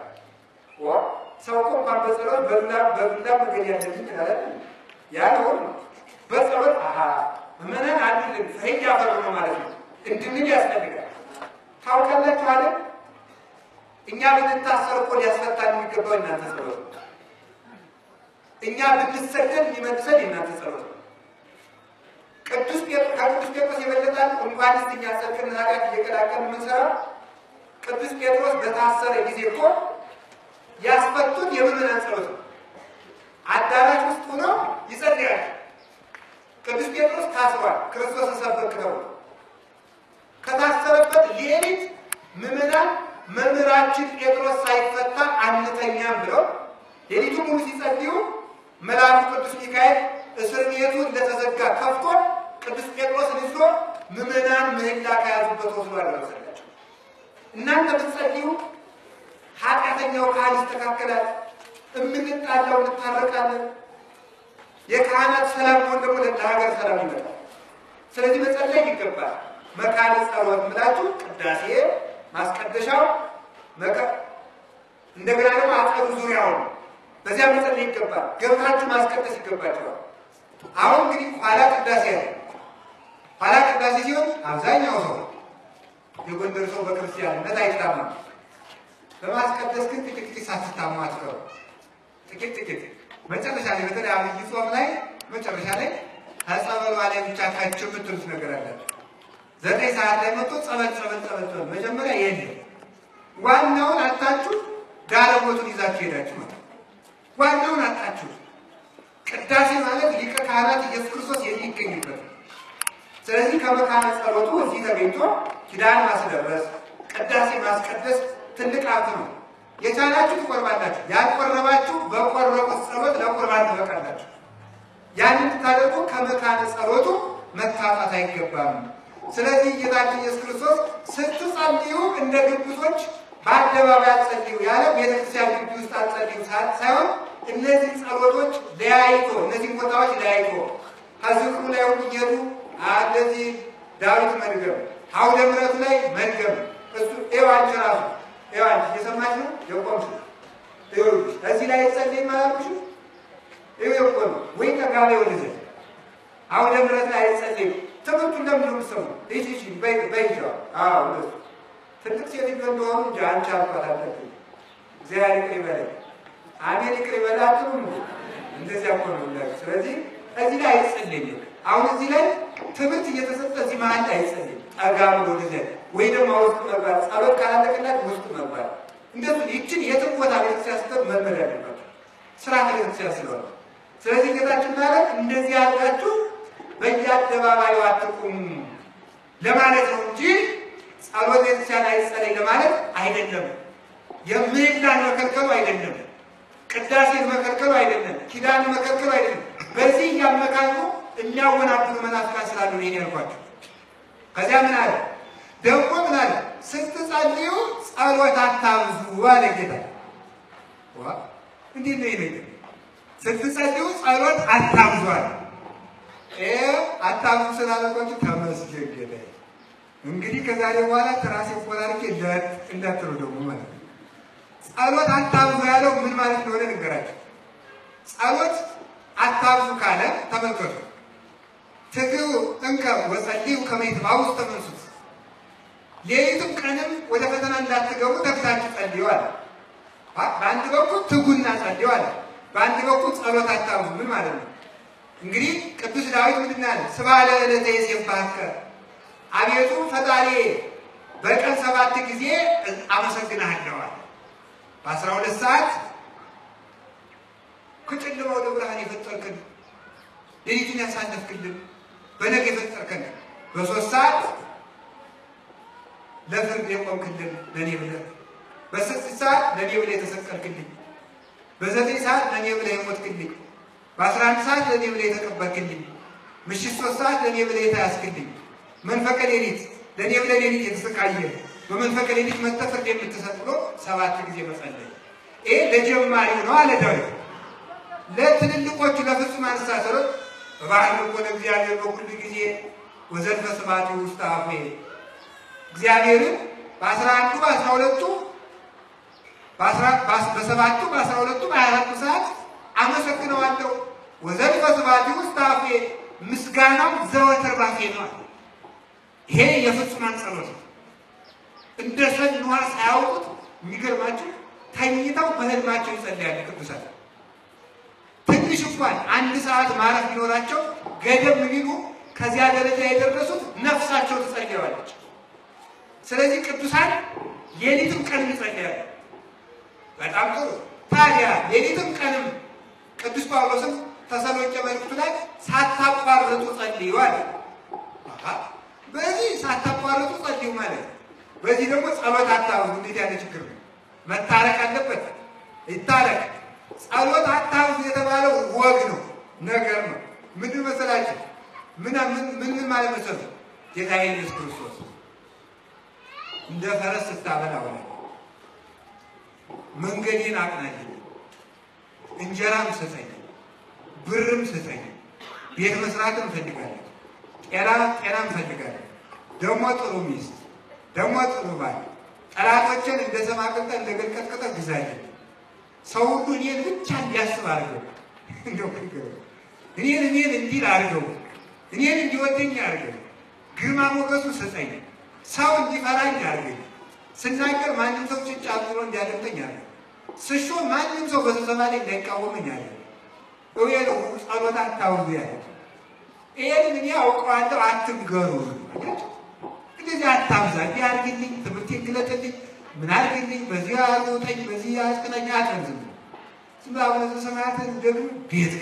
ሰው እኮ እንኳን በጸሎት በብላ መገድ ያለብኝ ይላል ያለው በጸሎት ምዕመናን አንድልን ፍሬ ያፈሩ ነው ማለት ነው እንድንል ያስፈልጋል። ታውቃላችሁ አይደል? እኛ ብንታሰር እኮ ሊያስፈታን የሚገባው እናንተ ጸሎት ነው። እኛ ብንሰደድ ሊመልሰን እናንተ ጸሎት ነው። ቅዱስ ጴጥሮስ የበለጣል እንኳን እኛ ጸድቅና ኃጢአት እየቀላቀልን የምንሰራው ቅዱስ ጴጥሮስ በታሰረ ጊዜ እኮ ያስፈቱት የምዕመናን ጸሎት ነው። አዳራሽ ውስጥ ሆኖ ይጸልያል። ቅዱስ ጴጥሮስ ታስሯል። ክርስቶስን ሰበከው። ከታሰረበት ሌሊት ምዕመናን መምህራችን ጴጥሮስ ሳይፈታ አንተኛም ብለው ሌሊቱ ሙሉ ሲጸልዩ መልአኩ ቅዱስ ሚካኤል እስር ቤቱ እንደተዘጋ ከፍቶ ቅዱስ ጴጥሮስን ይዞ ምዕመናን ምህላ ከያዙበት ወስዶ አደረሰላቸው። እናንተ ብትጸልዩ ኃጢአተኛው ካህን ይስተካከላል። የምንጣላው እንታረቃለን። የካህናት ሰላም መሆን ደግሞ ለሀገር ሰላም ይመጣል። ስለዚህ መጸለይ ይገባል። መካነ ጸሎት ምላችሁ ቅዳሴ ማስቀደሻው እንደገና ደግሞ አጸዱ ዙሪያውን በዚያ መጸለይ ይገባል። ገብታችሁ ማስቀደስ ይገባችኋል። አሁን እንግዲህ ኋላ ቅዳሴ ያለ ኋላ ቅዳሴ ሲሆን አብዛኛው ሰው የጎንደር ሰው በክርስቲያንነት አይታማም። በማስቀደስ ግን ጥቂት ሳትታሙ አትቀሩ። ጥቂት መጨረሻ ላይ በተለይ አብይ ጾም ላይ መጨረሻ ላይ ጸበሉ ላይ ብቻ ካችሁ የምትሉት ነገር አለ። 9 ሰዓት ላይ መጥቶ ጸበል መጀመሪያ የለም። ዋናውን አጣችሁ፣ ዳረጎቱን ይዛችሁ ሄዳችሁ ማለት ዋናውን አጣችሁ። ቅዳሴ ማለት ሊቀ ካህናት ኢየሱስ ክርስቶስ የሚገኝበት። ስለዚህ ከመካነ ጸሎቱ እዚህ ተገኝቶ ኪዳን ማስደረስ፣ ቅዳሴ ማስቀደስ ትልቅ ሀብት ነው። የቻላችሁ ትቆርባላችሁ፣ ያልቆረባችሁ በቆረቡት ጸሎት ለቁርባን ትበቃላችሁ። ያንን ታደርጉ ከመካነ ጸሎቱ መታጣት አይገባም። ስለዚህ ጌታችን ኢየሱስ ክርስቶስ ስትጸልዩ እንደ ግብዞች በአደባባይ አትጸልዩ ያለ ቤተክርስቲያን ግቢ ውስጥ አትጸልዩ ሳይሆን እነዚህ ጸሎቶች ለያይቶ እነዚህ ቦታዎች ለያይቶ ከዝክሩ ላይ ሁሉ እየሄዱ እንደዚህ ዳዊት መድገም፣ አውደ ምሕረቱ ላይ መድገም እሱ ኤዋንች ራሱ ኤዋንች እየሰማች ነው የቆምሽ እዚህ ላይ ጸልይ ማለትሽ እኮ ነው ወይ ተጋቢ ወደዚህ አውደ ምሕረት ላይ ጸልይ ትምህርቱ እንደምንም ሰው እሺ በይጃው እንደሱ ትልቅ ሴትዮ እንደሆኑ እንጂ አንቺ አልፈራለች። እግዚአብሔር ይቅር ይበለኝ፣ አሜን ይቅር ይበላችሁ። እንደዚያ እኮ ነው። ስለዚህ እዚህ ላይ አይጸልይም። አሁን እዚህ ላይ ትምህርት እየተሰጠ እዚህ መሀል ላይ አይጸልይም። ጠጋ ብሎ ወደዚያ ወይ ደግሞ ውስጥ መግባት ጸሎት ካላለቀላት ውስጥ መግባት እንደሱ ይችን የትም ቦታ ቤተክርስቲያን ስትል መልመድ አለባቸው። ስራ ቤተክርስቲያን ስለሆነ ስለዚህ ጌታችን ማለት እንደዚህ ያላችሁ በየአደባባዩ አትቁሙ ለማለት ነው እንጂ ጸሎት ቤተክርስቲያን አይጸለይ ለማለት አይደለም። የምህላን መከልከሉ አይደለም። ቅዳሴን መከልከሉ አይደለም። ኪዳን መከልከሉ አይደለም። በዚህ እያመካኙ የሚያወናብሩ መናፍቃን ስላሉ ነው ያልኳቸው። ከዚያ ምን አለ ደግሞ ምን አለ ስትጸልዩ ጸሎት አታብዙ አለ ጌታ። እንዴት ነው ይሄ? ስትጸልዩ ጸሎት አታብዙ አለ። አታብዙ ስላለባችሁ ተመስገን ጌታ። እንግዲህ ከዛሬ በኋላ ተራሴ ቆራርቄ እንዳትሉ ደግሞ ማለት ነው። ጸሎት አታብዙ ያለው ምን ማለት እንደሆነ ንገራችሁ። ጸሎት አታብዙ ካለ ተመልከቱ። ትግው እንከ ወጸልዩ ከመ ይትባኡ ውስተ መንሱት፣ ሌሊቱም ቀንም ወደ ፈተና እንዳትገቡ ተግታችሁ ጸልዩ አለ። በአንድ በኩል ትጉና ጸልዩ አለ፣ በአንድ በኩል ጸሎት አታብዙ ምን ማለት ነው? እንግዲህ ቅዱስ ዳዊት ምንድን አለ? ስብሐ ለዕለተ ይሴብሐከ፣ አቤቱ ፈጣሪ በቀን 7 ጊዜ አመሰግንሃለሁ አለ። በ12 ሰዓት ከጨለማ ወደ ብርሃን የፈጠርከን፣ ሌሊቱን ያሳለፍክልን፣ በነገ የፈጠርከን፣ በ3 ሰዓት ለፍርድ የቆምክልን ለኔ ብለህ፣ በ6 ሰዓት ለኔ ብለህ የተሰቀልክልኝ፣ በ9 ሰዓት ለኔ ብለህ የሞትክልኝ፣ በ11 ሰዓት ለኔ ብለህ የተቀበልክልኝ፣ ምሽት 3 ሰዓት ለኔ ብለህ የተያዝክልኝ፣ መንፈቀ ሌሊት ለኔ ብለህ ሌሊት የተሰቃየ፣ በመንፈቀ ሌሊት መጥተህ ፍርድ የምትሰጥ ብሎ 7 ጊዜ መጸለይ። ይሄ ለጀማሪው ነው አለ ዳዊት። ለትልልቆቹ ለፍጹማን አንሳሰሮች በባህል ወደ እግዚአብሔር በሁሉ ጊዜ ወዘልፈ ስብሐቱ ውስተ አፌ፣ እግዚአብሔርን በ11ዱ በ12ዱ በ7ዱ በ12ዱ በ24ዱ ሰዓት አመሰግነዋለሁ። ወዘልፈ ስብሐቱ ውስተ አፌ፣ ምስጋናው ዘወትር ባፌ ነው። ይሄ የፍጹማን ጸሎት ነው። እንደ ሰን ውሃ ሳያውቁት የሚገርማችሁ ተኝተው በህልማቸው ይጸልያሉ ቅዱሳን። ትንሽ እንኳን 1 ሰዓት ማረፍ ቢኖራቸው ገደም ቢሉ ከዚያ ደረጃ የደረሱት ነፍሳቸው ትጸልያለች። ስለዚህ ቅዱሳን ሌሊትም ቀንም ይጸልያሉ። በጣም ጥሩ። ታዲያ ሌሊትም ቀንም ቅዱስ ጳውሎስም ተሰሎንቄ መልእክቱ ላይ ሳታቋርጡ ጸልዩ አለ። በዚህ ሳታቋርጡ ጸልዩ ማለት በዚህ ደግሞ ጸሎት አታብዙ። እንዴት ያለ ችግር ነው! መታረቅ አለበት፣ ይታረቅ። ጸሎት አታብዙ የተባለው ወግ ነው፣ ነገር ነው። ምን መሰላችሁ? ምን ማለት መሰላችሁ? ጌታ ኢየሱስ ክርስቶስ እንደ ፈረስ ስታበላ ሆነ። መንገዴን አቅናልኝ፣ እንጀራም ስጠኝ፣ ብርም ስጠኝ፣ ቤት መስራትም እፈልጋለሁ፣ ጤናም እፈልጋለሁ፣ ደግሞ ጥሩ ሚስት፣ ደግሞ ጥሩ ባል፣ ጠላቶችን እንደ ሰማ ቅጠል እንደ ገል ቀጥቅጠህ ግዛልኝ። ሰው ሁሉ እኔን ብቻ እንዲያስብ አድርገው፣ እንደው እኔን እንዲል አድርገው፣ እኔን እንዲወደኝ አድርገው፣ ግርማ ሞገሱ ስጠኝ፣ ሰው እንዲፈራኝ አድርገኝ፣ ስናገር ማንም ሰው ጭንጫ አጥሮ እንዲያደምጠኝ አድርገው፣ ስሾም ማንም ሰው በስብሰባ ላይ እንዳይቃወመኝ አድርገው። ነው ጸሎት አታውሩ ያለ ይሄን እኔ አውቀዋለሁ፣ አትንገሩ። እንደዚህ አታብዛ፣ እንዲህ አድርግልኝ፣ ትምህርቴን ግለጥልኝ፣ ምን አድርግልኝ፣ በዚህ አውጠኝ፣ በዚህ አስቀናኝ አትንዝም። ስም አቡነ ዘበሰማያትን ደግሞ ቤት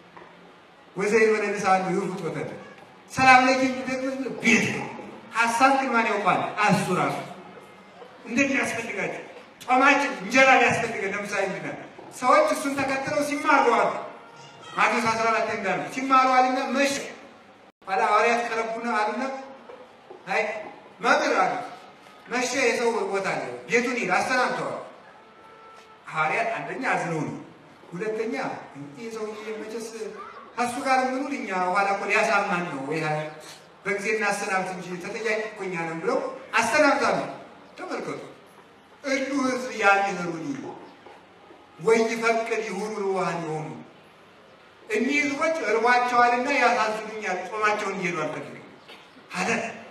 ወዘይ ወደ ልሳኑ ይፉት ሰላም ላይ ደግሞ ቤት ሐሳብ ግን ማን ያውቃል? እሱ ራሱ እንደሚያስፈልጋቸው ጾማችን እንጀራ ሊያስፈልገን ለምሳሌ እንግዲህ ሰዎች እሱን ተከትለው ሲማሩ አሉ። ማቴዎስ 14 እንዳሉ ሲማሩ አለና መሽ አላ ሐዋርያት ቀረቡና አሉና አይ መምህር አሉ መሸ፣ የሰው ቦታ አለ፣ ቤቱን ይል አሰናብተዋል። ሐዋርያት አንደኛ አዝነው ነው፣ ሁለተኛ እንዲህ ሰው መቼስ ከእሱ ጋር ምኑል እኛ ኋላ እኮ ሊያሳማን ነው ወይ በጊዜ እናሰናብት እንጂ ተጠያቂ እኮ እኛ ነን ብለው አሰናብታሉ። ተመልከቱ፣ እሉ ሕዝብ ያንህሩኒ ወይፈቅድ ይሁኑ ርዋሃን ይሆኑ። እኒህ ሕዝቦች እርቧቸዋልና ያሳዝኑኛል፣ ጾማቸውን እንዲሄዱ አልፈልግም አለ።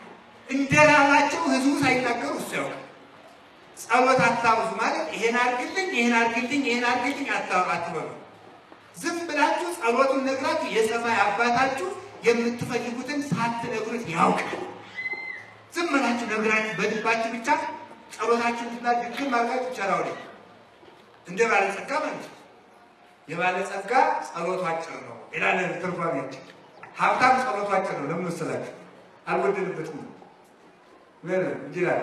እንደራባቸው ሕዝቡ ሳይናገሩ እሱ ያውቃል። ጸሎት አታብዙ ማለት ይሄን አድርግልኝ፣ ይሄን አድርግልኝ፣ ይሄን አድርግልኝ አትበሉ። ዝም ብላችሁ ጸሎቱን ነግራችሁ የሰማይ አባታችሁ የምትፈልጉትን ሳትነግሩት ያውቃል። ዝም ብላችሁ ነግራችሁ በልባችሁ ብቻ ጸሎታችሁን ድግም ማድረግ ይቻላል። እንደ ባለጸጋ ማለት ነው። የባለጸጋ ጸሎቱ አጭር ነው ይላል ትርጓሜያችን። ሀብታም ጸሎቱ አጭር ነው። ለምን መሰላችሁ? አልወደድበትም ምን ይላል?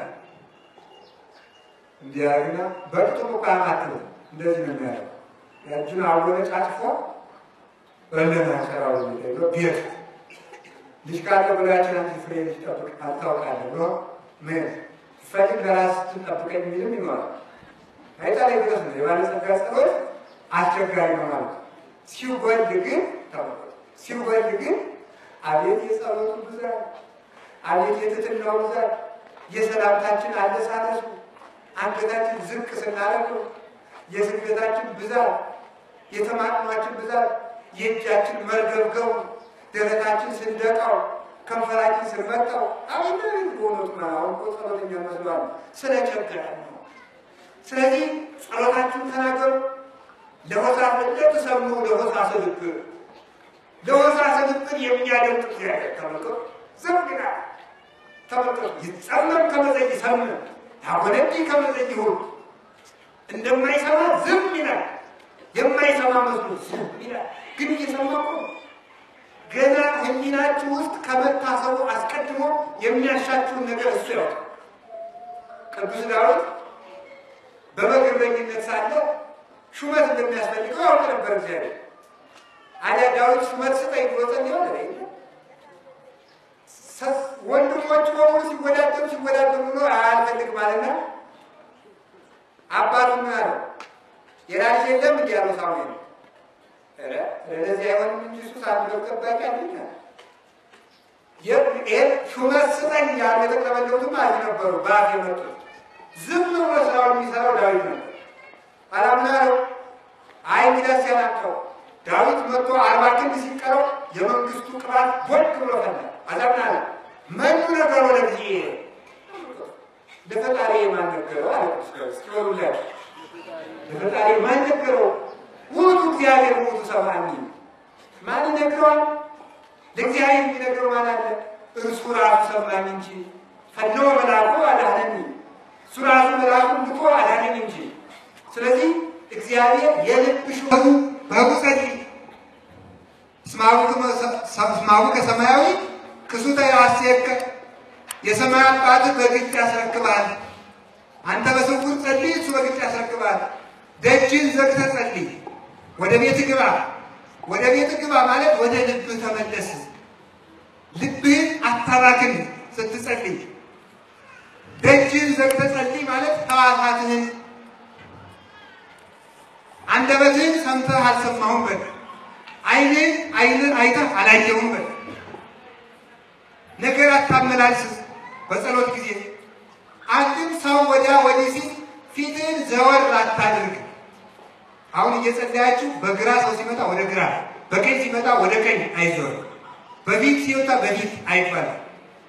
እንዲያርግና በቅጡ ቃማት እንደዚህ ነው የሚያደርገው። ያችን አወለ ጫጭፎ በለና ሰራው ነው ቤት ልጅ ካለ ብላችን አንተ ፍሬ ልጅ ጠብቅ አታውቃለህ ብሎ ምን ፈቅድ በራስ ትጠብቀኝ የሚልም ይኖራል። አይጣለ ድረስ ነው የባለጸጋ ጸሎት አስቸጋሪ ነው ማለት ሲወልድ ግን ሲወልድ ግን አቤት የጸሎቱ ብዛት፣ አቤት የትሕትናው ብዛት፣ የሰላምታችን አለሳለሱ፣ አንገታችን ዝቅ ስናደርገው የስግደታችን ብዛት፣ የተማጥኗችን ብዛት፣ የእጃችን መርገብገቡ፣ ደረታችን ስንደቃው፣ ከንፈራችን ስንመጣው አሁን ሆኖት ነው። አሁን ጸሎተኛ መስሏል ስለቸገረ ነው። ስለዚህ ጸሎታችሁን ተናገሩ። ለሆሳዕና ተሰሙ ለሆሳዕና ልብ ለሆሳዕና ልብ የሚያደምጥ እግዚአብሔር ተመልከቱ። ዘምግና ተመልከቱ። ይጸመም ከመዘይ ሰም ታወለዲ ከመዘይ ሁሉ እንደማይሰማ ዝም ይላል። የማይሰማ መስሎ ዝም ይላል። ግን እየሰማ እኮ ገና ሕሊናችሁ ውስጥ ከመታሰቡ አስቀድሞ የሚያሻችሁን ነገር እሱ ያውቃል። ቅዱስ ዳዊት በመግረኝነት ሳለ ሹመት እንደሚያስፈልገው ያውቅ ነበር እግዚአብሔር። አያ ዳዊት ሹመት ስጠኝ ብሎ ጸልዮ ወንድሞቹ በሙሉ ሲወዳደሩ ብሎ አልፈልግም አለና አባቱ ምን አለ? የራሴ የለም እንዲህ ያለው ሳሙኤል ለዚህ አይሆንም እንጂ እሱ ሳምለው ጠባቂ አለኝ። ሹመት ስጠኝ ያሉ የተቀበለውትም አዚህ ነበሩ በአፍ የመጡት። ዝም ብሎ ስራውን የሚሰራው ዳዊት ነበር። አላምናለው አይ ሚዳስ ያላቸው ዳዊት መጥቶ 40 ክንድ ሲቀረው የመንግስቱ ቅባት ቦልክ ብሎ ፈላ። አላምናለ መኑ ነገር ወደ ጊዜ ለፈጣሪ ማን ነገረው አለ። እስኪወሩለት ለፈጣሪ ማን ነገረው? ውጡ እግዚአብሔር ውጡ ሰማኒ ማን ነገረው? ለእግዚአብሔር የሚነግረው ማን አለ? እርሱ ራሱ ሰማኝ እንጂ ፈነወ መልአኩ አዳነኝ። እሱ ራሱ መልአኩን ልኮ አዳነኝ እንጂ። ስለዚህ እግዚአብሔር የልብሽ በጉጸት ስማቡ ከሰማያዊ ክሱተ ያስየከ የሰማይ አባት በግልጽ ያስረክባል። አንተ በስውር ጸልይ፣ እሱ በግልጽ ያስረክባል። ደጅን ዘግተህ ጸልይ፣ ወደ ቤት ግባ። ወደ ቤት ግባ ማለት ወደ ልብህ ተመለስ። ልብህን አታባክን ስትጸልይ። ደጅን ዘግተህ ጸልይ ማለት ሕዋሳትህን አንደበትህን ሰምተህ አልሰማሁም በል። ዓይንህን አይተህ አላየሁም በል። ነገር አታመላልስ በጸሎት ጊዜ። አንድም ሰው ወዲያ ወዲህ ሲል ፊትህን ዘወር አታድርግ። አሁን እየጸለያችሁ በግራ ሰው ሲመጣ ወደ ግራ፣ በቀኝ ሲመጣ ወደ ቀኝ አይዞር። በፊት ሲወጣ በፊት አይባልም።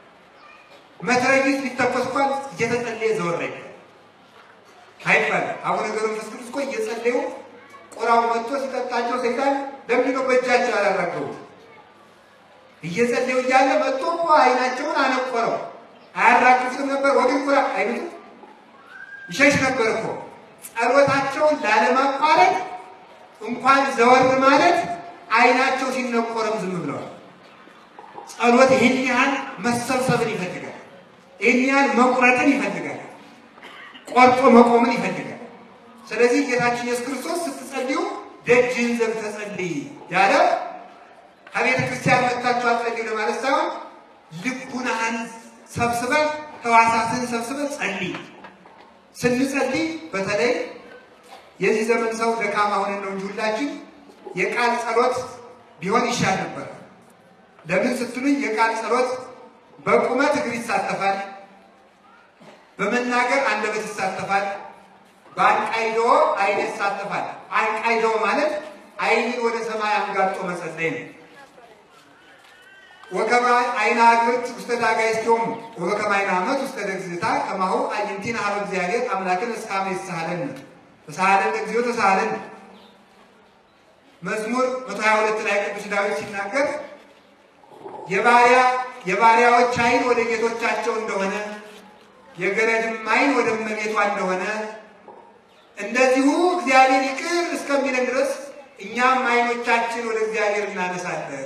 መትረጊስ ቢተኮስ እንኳን እየተጸለየ ዘወር አይባልም። አቡነ ገብረ መንፈስ ቅዱስ እኮ እየጸለዩ ቆራው መጥቶ ሲጠጣቸው ሰይጣን ለምንድን ነው በእጃቸው ያላረገቡት? እየጸለዩ እያለ መጥቶ ዓይናቸውን አነቆረው። አያራግፍም ነበር ወደ ቁራ አይሉት ይሸሽ ነበር እኮ። ጸሎታቸውን ላለማቋረጥ እንኳን ዘወር ማለት ዓይናቸው ሲነቆረም ዝም ብለዋል። ጸሎት ይህን ያህል መሰብሰብን ይፈልጋል። ይህን ያህል መቁረጥን ይፈልጋል። ቆርጦ መቆምን ይፈልጋል። ስለዚህ ጌታችን ኢየሱስ ክርስቶስ ስትጸልዩ ደጅን ዘግተህ ጸልይ ያለ ከቤተ ክርስቲያን መጥታችሁ አትጸልዩ ለማለት ሳይሆን ልቡናህን ሰብስበህ ሕዋሳትን ሰብስበህ ጸልይ። ስንጸልይ በተለይ የዚህ ዘመን ሰው ደካማ ሆነን ነው እንጂ ሁላችን የቃል ጸሎት ቢሆን ይሻል ነበር። ለምን ስትሉኝ የቃል ጸሎት በቁመት እግር ይሳተፋል፣ በመናገር አንደበት ይሳተፋል፣ በአንቃይዶ ዓይን ይሳተፋል። አንቃይዶ ማለት ዓይንን ወደ ሰማይ አንጋጦ መጸለይ ነው። ወከማ ዓይነ አግብርት ውስተ ዳጋይስቲሆሙ ወከማ ዓይነ አመት ውስተ ደግዝታ ከማሁ አዕይንቲነ ኀበ እግዚአብሔር አምላክን እስካመ ይሳሃለን ተሳሃለን እግዚኦ ተሳሃለን። መዝሙር 122 ላይ ቅዱስ ዳዊት ሲናገር የባሪያዎች ዓይን ወደ ጌቶቻቸው እንደሆነ የገረድም ዓይን ወደ እመቤቷ እንደሆነ እንደዚሁ እግዚአብሔር ይቅር እስከሚለን ድረስ እኛም ዓይኖቻችን ወደ እግዚአብሔር እናነሳለን።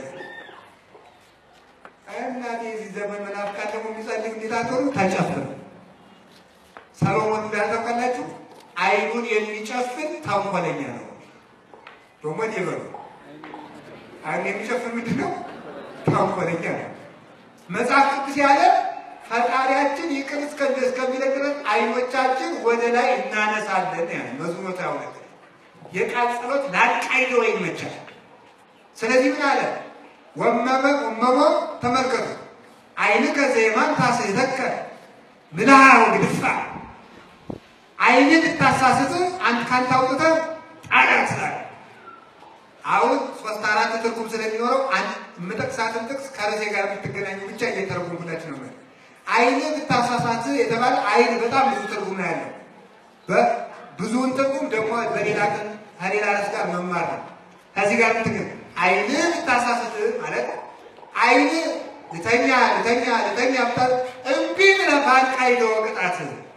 እናቴ እዚህ ዘመን መናፍቃን ደግሞ የሚጸልዩ እንዴት አትሆኑ? ተጨፍን ሰሎሞን እንዳታውቃላችሁ ዓይኑን የሚጨፍን ተንኮለኛ ነው። ደግሞ ይበሉ ዓይኑን የሚጨፍን ምንድን ነው? ተንኮለኛ ነው። መጽሐፍ ቅዱስ ያለ ፈጣሪያችን ይቅር እስከሚለን ድረስ ዓይኖቻችን ወደ ላይ እናነሳለን ያለ መዝሙር 22 የቃል ጸሎት ላቃይዶ ይመቻል። ስለዚህ ምን አለ? ወመሞ ተመልከቱ ዓይንከ ዘየማን ታስሕተከ ምልሃው ግድፋ። ዓይንን ብታሳስት አንተ ካንተ አውጥተህ ጣላት ስላለ አሁን 3-4 ትርጉም ስለሚኖረው የምጠቅሳትን ጥቅስ ከርዕሴ ጋር ብትገናኙ ብቻ እየተረጎምኩላችሁ ነው። ዓይንን ብታሳሳት የተባለ ዓይን በጣም ብዙ ትርጉም ነው ያለው። ብዙውን ትርጉም ደግሞ በሌላ ቀን ከሌላ ርዕስ ጋር መማር ነው። ከዚህ ጋር ምትገኝ ዓይንን ብታሳስት ማለት ዓይን ልተኛ ብታል እምቢ ብለህ በአንቃይዶ ቅጣት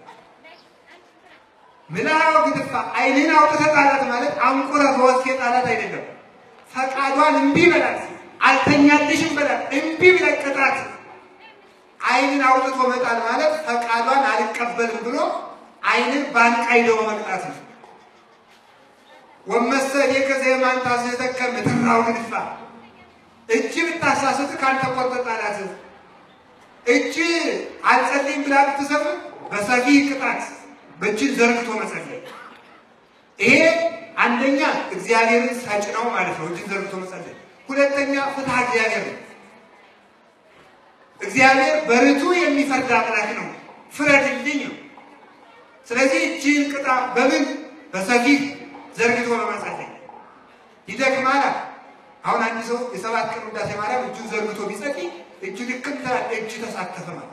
ምልሃው ግድፋ። ዓይንን አውጥተህ ጣላት ማለት አንቁረህ በወስኬ ጣላት አይደለም። ፈቃዷን እምቢ በላት፣ አልተኛልሽም በላት፣ እምቢ ብለህ ቅጣት። ዓይንን አውጥቶ መጣል ማለት ፈቃዷን አልቀበልም ብሎ ዓይንን በአንቃይዶ መቅጣት ነው። ወመሰ እዴከ ዘየማን ታስሕተከ ምድራው ግድፋ። እጅ ብታሳስት ካንተ ቆርጠህ ጣላት። እጅ አልጸልይም ብላ ብትሰብር በሰፊ ቅጣት በእጅን ዘርግቶ መጸለይ። ይሄ አንደኛ እግዚአብሔርን ሳጭ ነው ማለት ነው፣ እጅን ዘርግቶ መጸለይ። ሁለተኛ ፍትሐ እግዚአብሔር ነው። እግዚአብሔር በርቱ የሚፈርድ አምላክ ነው፣ ፍረድልኝ ነው። ስለዚህ እጅን ቅጣ። በምን? በሰፊህ ዘርግቶ በመጸለይ ይደክማል። አሁን አንድ ሰው የ7 ቀን ውዳሴ ማርያም እጁን ዘርግቶ ቢጸልይ እጁ ልክም እጅ ተሳተፈ ማለት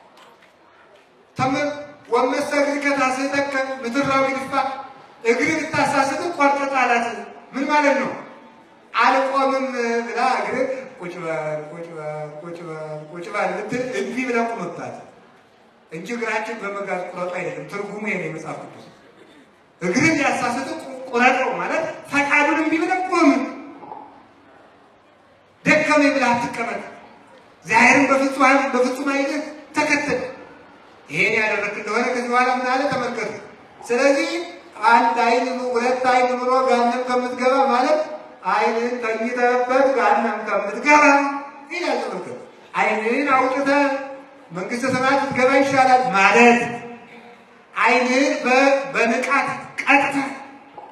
ተመር። ወመሰ እግርከ ታስሕተከ ምድራው ግድፋ። እግር ብታሳስት ቆርጠህ ጣላት። ምን ማለት ነው? አልቆምም ብላ እግር ቁጭ በል ብትል እምቢ ብለህ ቁምባት እንጂ እግራችን በመጋዝ ቁረጡ አይደለም። ትርጉሙ ይሄ ነው የመጽሐፍ ቅዱስ። እግርን ያሳስት ቁረጠው ማለት ፈቃዱን እምቢ ብለህ ቁም። ደከመኝ ብለህ አትቀመጥ። እግዚአብሔርን በፍጹም ዓይንህ ተከተል። ይሄን ያደረክ እንደሆነ ከዚህ በኋላ ምን አለ ተመልከቱ። ስለዚህ አንድ ዓይን 2 ዓይን ኑሮ ገሃነም ከምትገባ ማለት ዓይንን ተኝተህበት ገሃነም ከምትገባ ይላል። ተመልከቱ። ዓይንን አውጥተህ መንግስተ ሰማያት ብትገባ ይሻላል ማለት ዓይንን በንቃት ቀጥተህ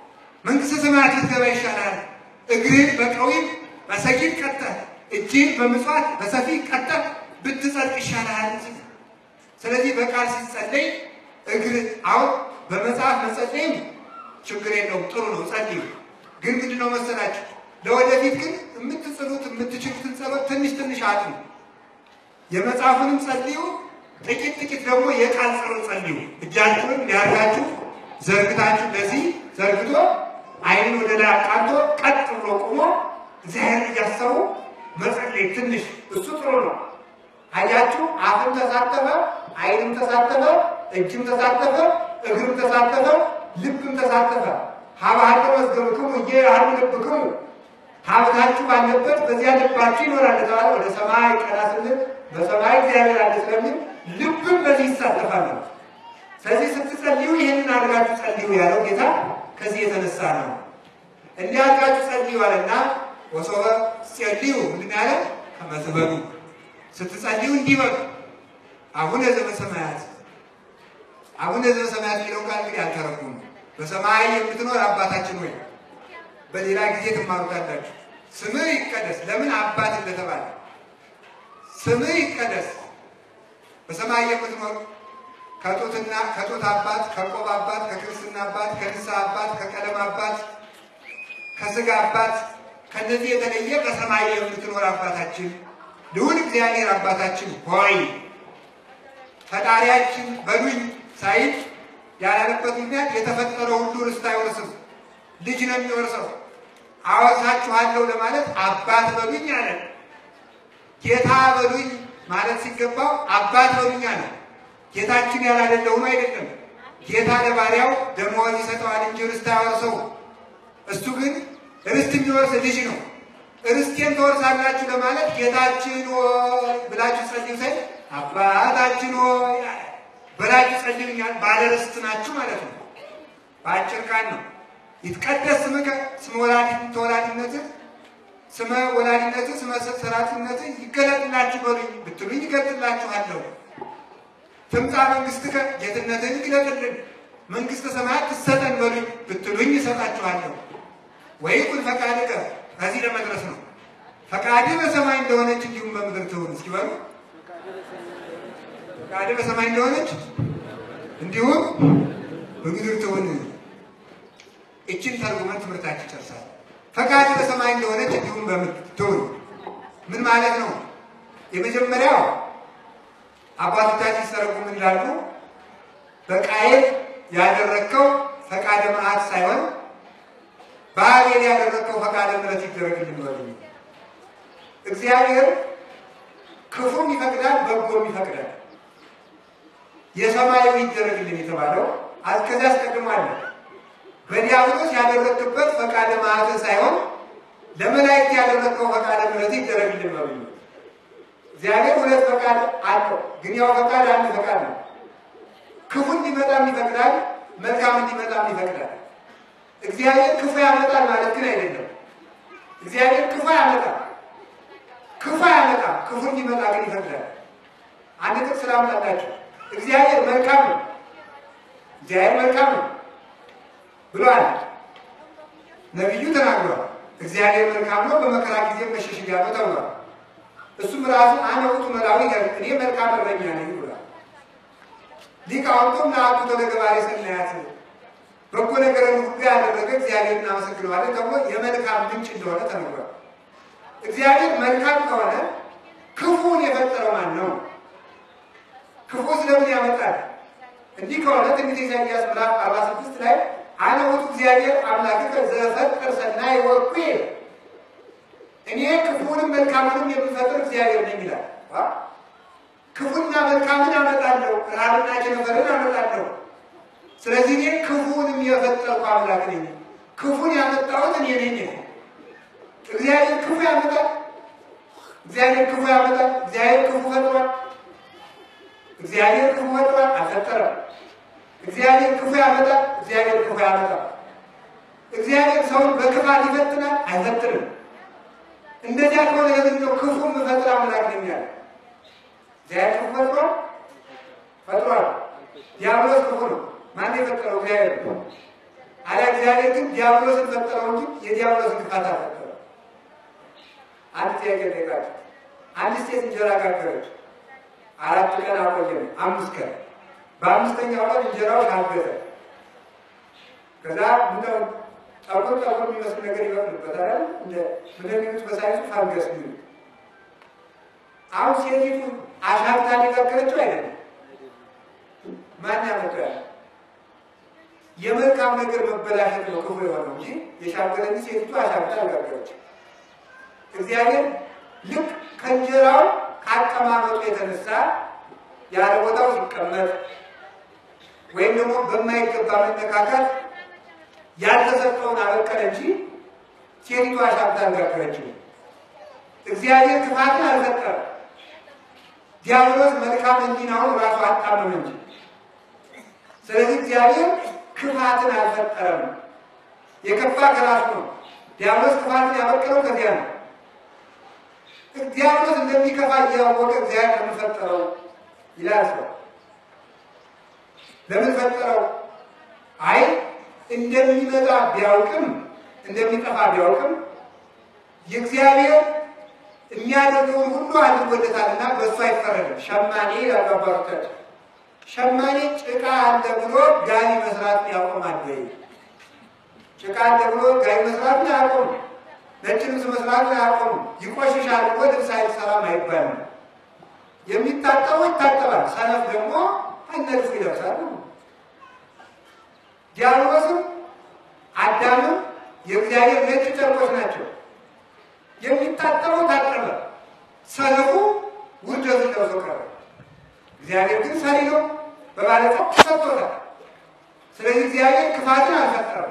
መንግሥተ ሰማያት ልትገባ ይሻላል። እግርህን በቀዊም በሰጊድ ቀጠህ እጅህን በምጽዋት በሰፊህ ቀጠህ ብትጸድቅ ይሻላል። ስለዚህ በቃል ሲጸለይ እግር አሁን በመጽሐፍ መጸለይም ችግር የለውም፣ ጥሩ ነው፣ ጸልዩ። ግን ምንድነው መሰላችሁ ለወደፊት ግን የምትጽሉት የምትችሉትን ጸሎት ትንሽ ትንሽ አጥኑ። የመጽሐፉንም ጸልዩ፣ ጥቂት ጥቂት ደግሞ የቃል ጸሎት ጸልዩ። እጃችሁን እንዲያርጋችሁ ዘርግታችሁ ለዚህ ዘርግቶ ዓይንን ወደ ላይ አቃንቶ ቀጥ ብሎ ቆሞ እግዚአብሔርን እያሰቡ መጸለይ ትንሽ እሱ ጥሩ ነው። አያችሁ፣ አፍም ተሳተፈ፣ ዓይንም ተሳተፈ፣ እጅም ተሳተፈ፣ እግርም ተሳተፈ፣ ልብም ተሳተፈ። ሀብሃለ መዝገብክሙ ኢያሃሉ ልብክሙ፣ ሀብታችሁ ባለበት በዚያ ልባችሁ ይኖራል ተባለ። ወደ ሰማይ ቀና ስንል በሰማይ እግዚአብሔር አለ ስለሚል ልብም በዚህ ይሳተፋል። ስለዚህ ስትጸልዩ ይህንን አድርጋችሁ ጸልዩ ያለው ጌታ ከዚህ የተነሳ ነው። እንዲህ አድርጋችሁ ጸልዩ አለና ወሶበ ጸልዩ ምንድን ያለ ከመዝበሉ ስትጸልዩ እንዲህ በሉ አቡነ ዘበሰማያት። አቡነ ዘበሰማያት የሚለው ቃል እንግዲህ አልተረጉም። በሰማይ የምትኖር አባታችን ሆይ በሌላ ጊዜ ትማሩታላችሁ። ስምህ ይቀደስ። ለምን አባት እንደተባለ ስምህ ይቀደስ። በሰማይ የምትኖር ከጡት አባት፣ ከቆብ አባት፣ ከክርስትና አባት፣ ከንስሐ አባት፣ ከቀለም አባት፣ ከስጋ አባት ከነዚህ የተለየ በሰማይ የምትኖር አባታችን ልዑል እግዚአብሔር አባታችን ሆይ ፈጣሪያችን በሉኝ ሳይል ያላለበት ምክንያት የተፈጠረው ሁሉ ርስት አይወርስም፣ ልጅ ነው የሚወርሰው። አወርሳችኋለሁ ለማለት አባት በሉኝ አለ። ጌታ በሉኝ ማለት ሲገባው አባት በሉኝ አለ። ጌታችን ያላደለው ነው አይደለም። ጌታ ለባሪያው ደመወዝ ይሰጠዋል እንጂ ርስት አይወርሰው። እሱ ግን ርስት የሚወርስ ልጅ ነው። ርስቴን ትወርሳላችሁ ለማለት ጌታችን ሆይ ብላችሁ ጸልዩ ሳይል አባታችን ሆይ ብላችሁ ጸልዩኛል። ባለ ርስት ናችሁ ማለት ነው። በአጭር ቃል ነው። ይትቀደስ ስምከ ስመ ወላዲነትህ ስመ ወላዲነትህ ስመ ሰራጺነትህ ይገለጥላችሁ በሉኝ ብትሉኝ ይገለጥላችኋለሁ። ትምጣ መንግሥትከ ጌትነትህን ግለጥልን፣ መንግሥተ ሰማያት ትሰጠን በሉኝ ብትሉኝ እሰጣችኋለሁ። ወይኩን ፈቃድከ ከዚህ ለመድረስ ነው። ፈቃድህ በሰማይ እንደሆነች እንዲሁም በምድር ትሁን። እስኪ በሉ ፈቃድህ በሰማይ እንደሆነች እንዲሁም በምድር ትሁን። እችን ተርጉመን ትምህርታችን ጨርሳል። ፈቃድህ በሰማይ እንደሆነች እንዲሁም በምድር ትሁን ምን ማለት ነው? የመጀመሪያው አባቶቻችን ሲተረጉሙ ይላሉ በቃየል ያደረከው ፈቃደ መዓት ሳይሆን በአቤል ያደረከው ፈቃደ ምሕረት ይደረግልን በሉ። እግዚአብሔር ክፉም ይፈቅዳል በጎም ይፈቅዳል። የሰማያዊ ይደረግልን የተባለው ከዚያ አስቀድሞ አለ። በዲያብሎስ ያደረክበት ፈቃደ መዓት ሳይሆን ለመላእክት ያደረከው ፈቃደ ምሕረት ይደረግልን በሉ። እግዚአብሔር ሁለት ፈቃድ አለው፣ ግን ያው ፈቃድ አንድ ፈቃድ ነው። ክፉ እንዲመጣም ይፈቅዳል፣ መልካም እንዲመጣም ይፈቅዳል። እግዚአብሔር ክፉ ያመጣል ማለት ግን አይደለም። እግዚአብሔር ክፉ ያመጣል፣ ክፉ እንዲመጣ ግን ይፈቅዳል። አንድ ጥቅስ ላምጣላችሁ። እግዚአብሔር መልካም ነው፣ እግዚአብሔር መልካም ነው ብሏል። ነቢዩ ተናግሯል። እግዚአብሔር መልካም ነው፣ በመከራ ጊዜ መሸሸጊያ ነው ተብሏል። እሱም ራሱ አነ ውእቱ መላዊ እኔ መልካም እረኛ ነኝ ብሏል። ሊቃውንቱም ለአኩቶ ለገባሬ ሰናያት በጎ ነገርን ሁሉ ያደረገ እግዚአብሔር እናመሰግነዋለን ተብሎ የመልካም ምንጭ እንደሆነ ተነግሯል። እግዚአብሔር መልካም ከሆነ ክፉን የፈጠረው ማን ነው? ክፉ ስለምን ያመጣል? እንዲህ ከሆነ ትንቢተ ኢሳይያስ ምዕራፍ 46 ላይ አነ ውእቱ እግዚአብሔር አምላክከ ዘፈጠረ ሰናየ ወእኩየ እኔ ክፉንም መልካምንም የሚፈጥር እግዚአብሔር ነኝ ይላል። ክፉና መልካምን አመጣለሁ፣ ረሃብና ቸነፈርን አመጣለሁ። ስለዚህ እኔ ክፉንም የፈጠርኩ አምላክ ነኝ። ክፉን ያመጣሁት እኔ ነኝ። እግዚአብሔር ክፉ ያመጣል። እግዚአብሔር ክፉ ያመጣል። እግዚአብሔር ክፉ ፈጥሯል። እግዚአብሔር ክፉ ፈጥሯል፣ አልፈጠረም። እግዚአብሔር ክፉ ያመጣል። እግዚአብሔር ክፉ ያመጣል። እግዚአብሔር ሰውን በክፋት ይፈትናል፣ አይፈትንም። እንደዚያ ከሆነ ለምን ነው ክፉ የምፈጥር አምላክ ነኝ ያለ? እግዚአብሔር ክፉ ፈጥሯል። ዲያብሎስ ክፉ ነው። ማን የፈጠረው? እግዚአብሔር ነው። አለ እግዚአብሔር ግን ዲያብሎስን ፈጠረው እንጂ የዲያብሎስን ክፋት አልፈጠረም። አንድ ጥያቄ ጠይቃችሁ፣ አንድ ሴት እንጀራ ጋገረች፣ 4 ቀን አቆየን፣ 5 ቀን። በ5ኛው ቀን እንጀራው ታገዘ። ከዛ ምንድነው ጠቁር የሚመስል ነገር ይበቅልበታል። እንደሚሉት በሳይንሱ ፋንገስ ነው። አሁን ሴቲቱ አሻግታ ሊጋገረችው አይደለም። ማን ያመጣው? የመልካም ነገር መበላሸት ነው ክፉ የሆነው እንጂ የሻገረች ሴቲቱ አሻግታ አልጋገረችው። እግዚአብሔር ልክ ከእንጀራው ከአቀማመጡ የተነሳ ያለ ቦታው ሲቀመጥ ወይም ደግሞ በማይገባ መነካካት ያልተሰጠውን አበቀለ እንጂ ሴቲቱ አሻግታ አልጋገረችው። እግዚአብሔር ክፋትን አልፈጠረም። ዲያብሎስ መልካም እንዲናውን ራሱ አጣመም እንጂ። ስለዚህ እግዚአብሔር ክፋትን አልፈጠረም። የከፋ ከራሱ ነው። ዲያብሎስ ክፋትን ያበቀለው ከዚያ ነው። ዲያብሎስ እንደሚከፋ እያወቀ እግዚአብሔር ለምን ፈጠረው ይላል ሰው። ለምን ፈጠረው? አይ እንደሚመጣ ቢያውቅም እንደሚጠፋ ቢያውቅም የእግዚአብሔር የሚያደርገውን ሁሉ አድርጎለታልና በእሱ አይፈረድም። ሸማኔ ያባባሩታል። ሸማኔ ጭቃ አለ ብሎ ጋቢ መስራት ያቆማል ወይ? ጭቃ አለ ብሎ ጋቢ መስራት ያቆም፣ ነጭ ልብስ መስራት ያቆም፣ ይቆሽሻል ብሎ ልብስ አይሰራም አይባልም። የሚታጠበው ይታጠባል፣ ሰነፍ ደግሞ አነርፍ ይለብሳል። ዲያብሎስም አዳምም የእግዚአብሔር ነጭ ጨርቆች ናቸው። የሚታጠበው ታጠበ፣ ሰነፉ ውርደቱን ለብሶ ቀረ። እግዚአብሔር ግን ሰሪ ነው፣ በባለጸጋ ሰጥቶታል። ስለዚህ እግዚአብሔር ክፋትን አልፈጠረም።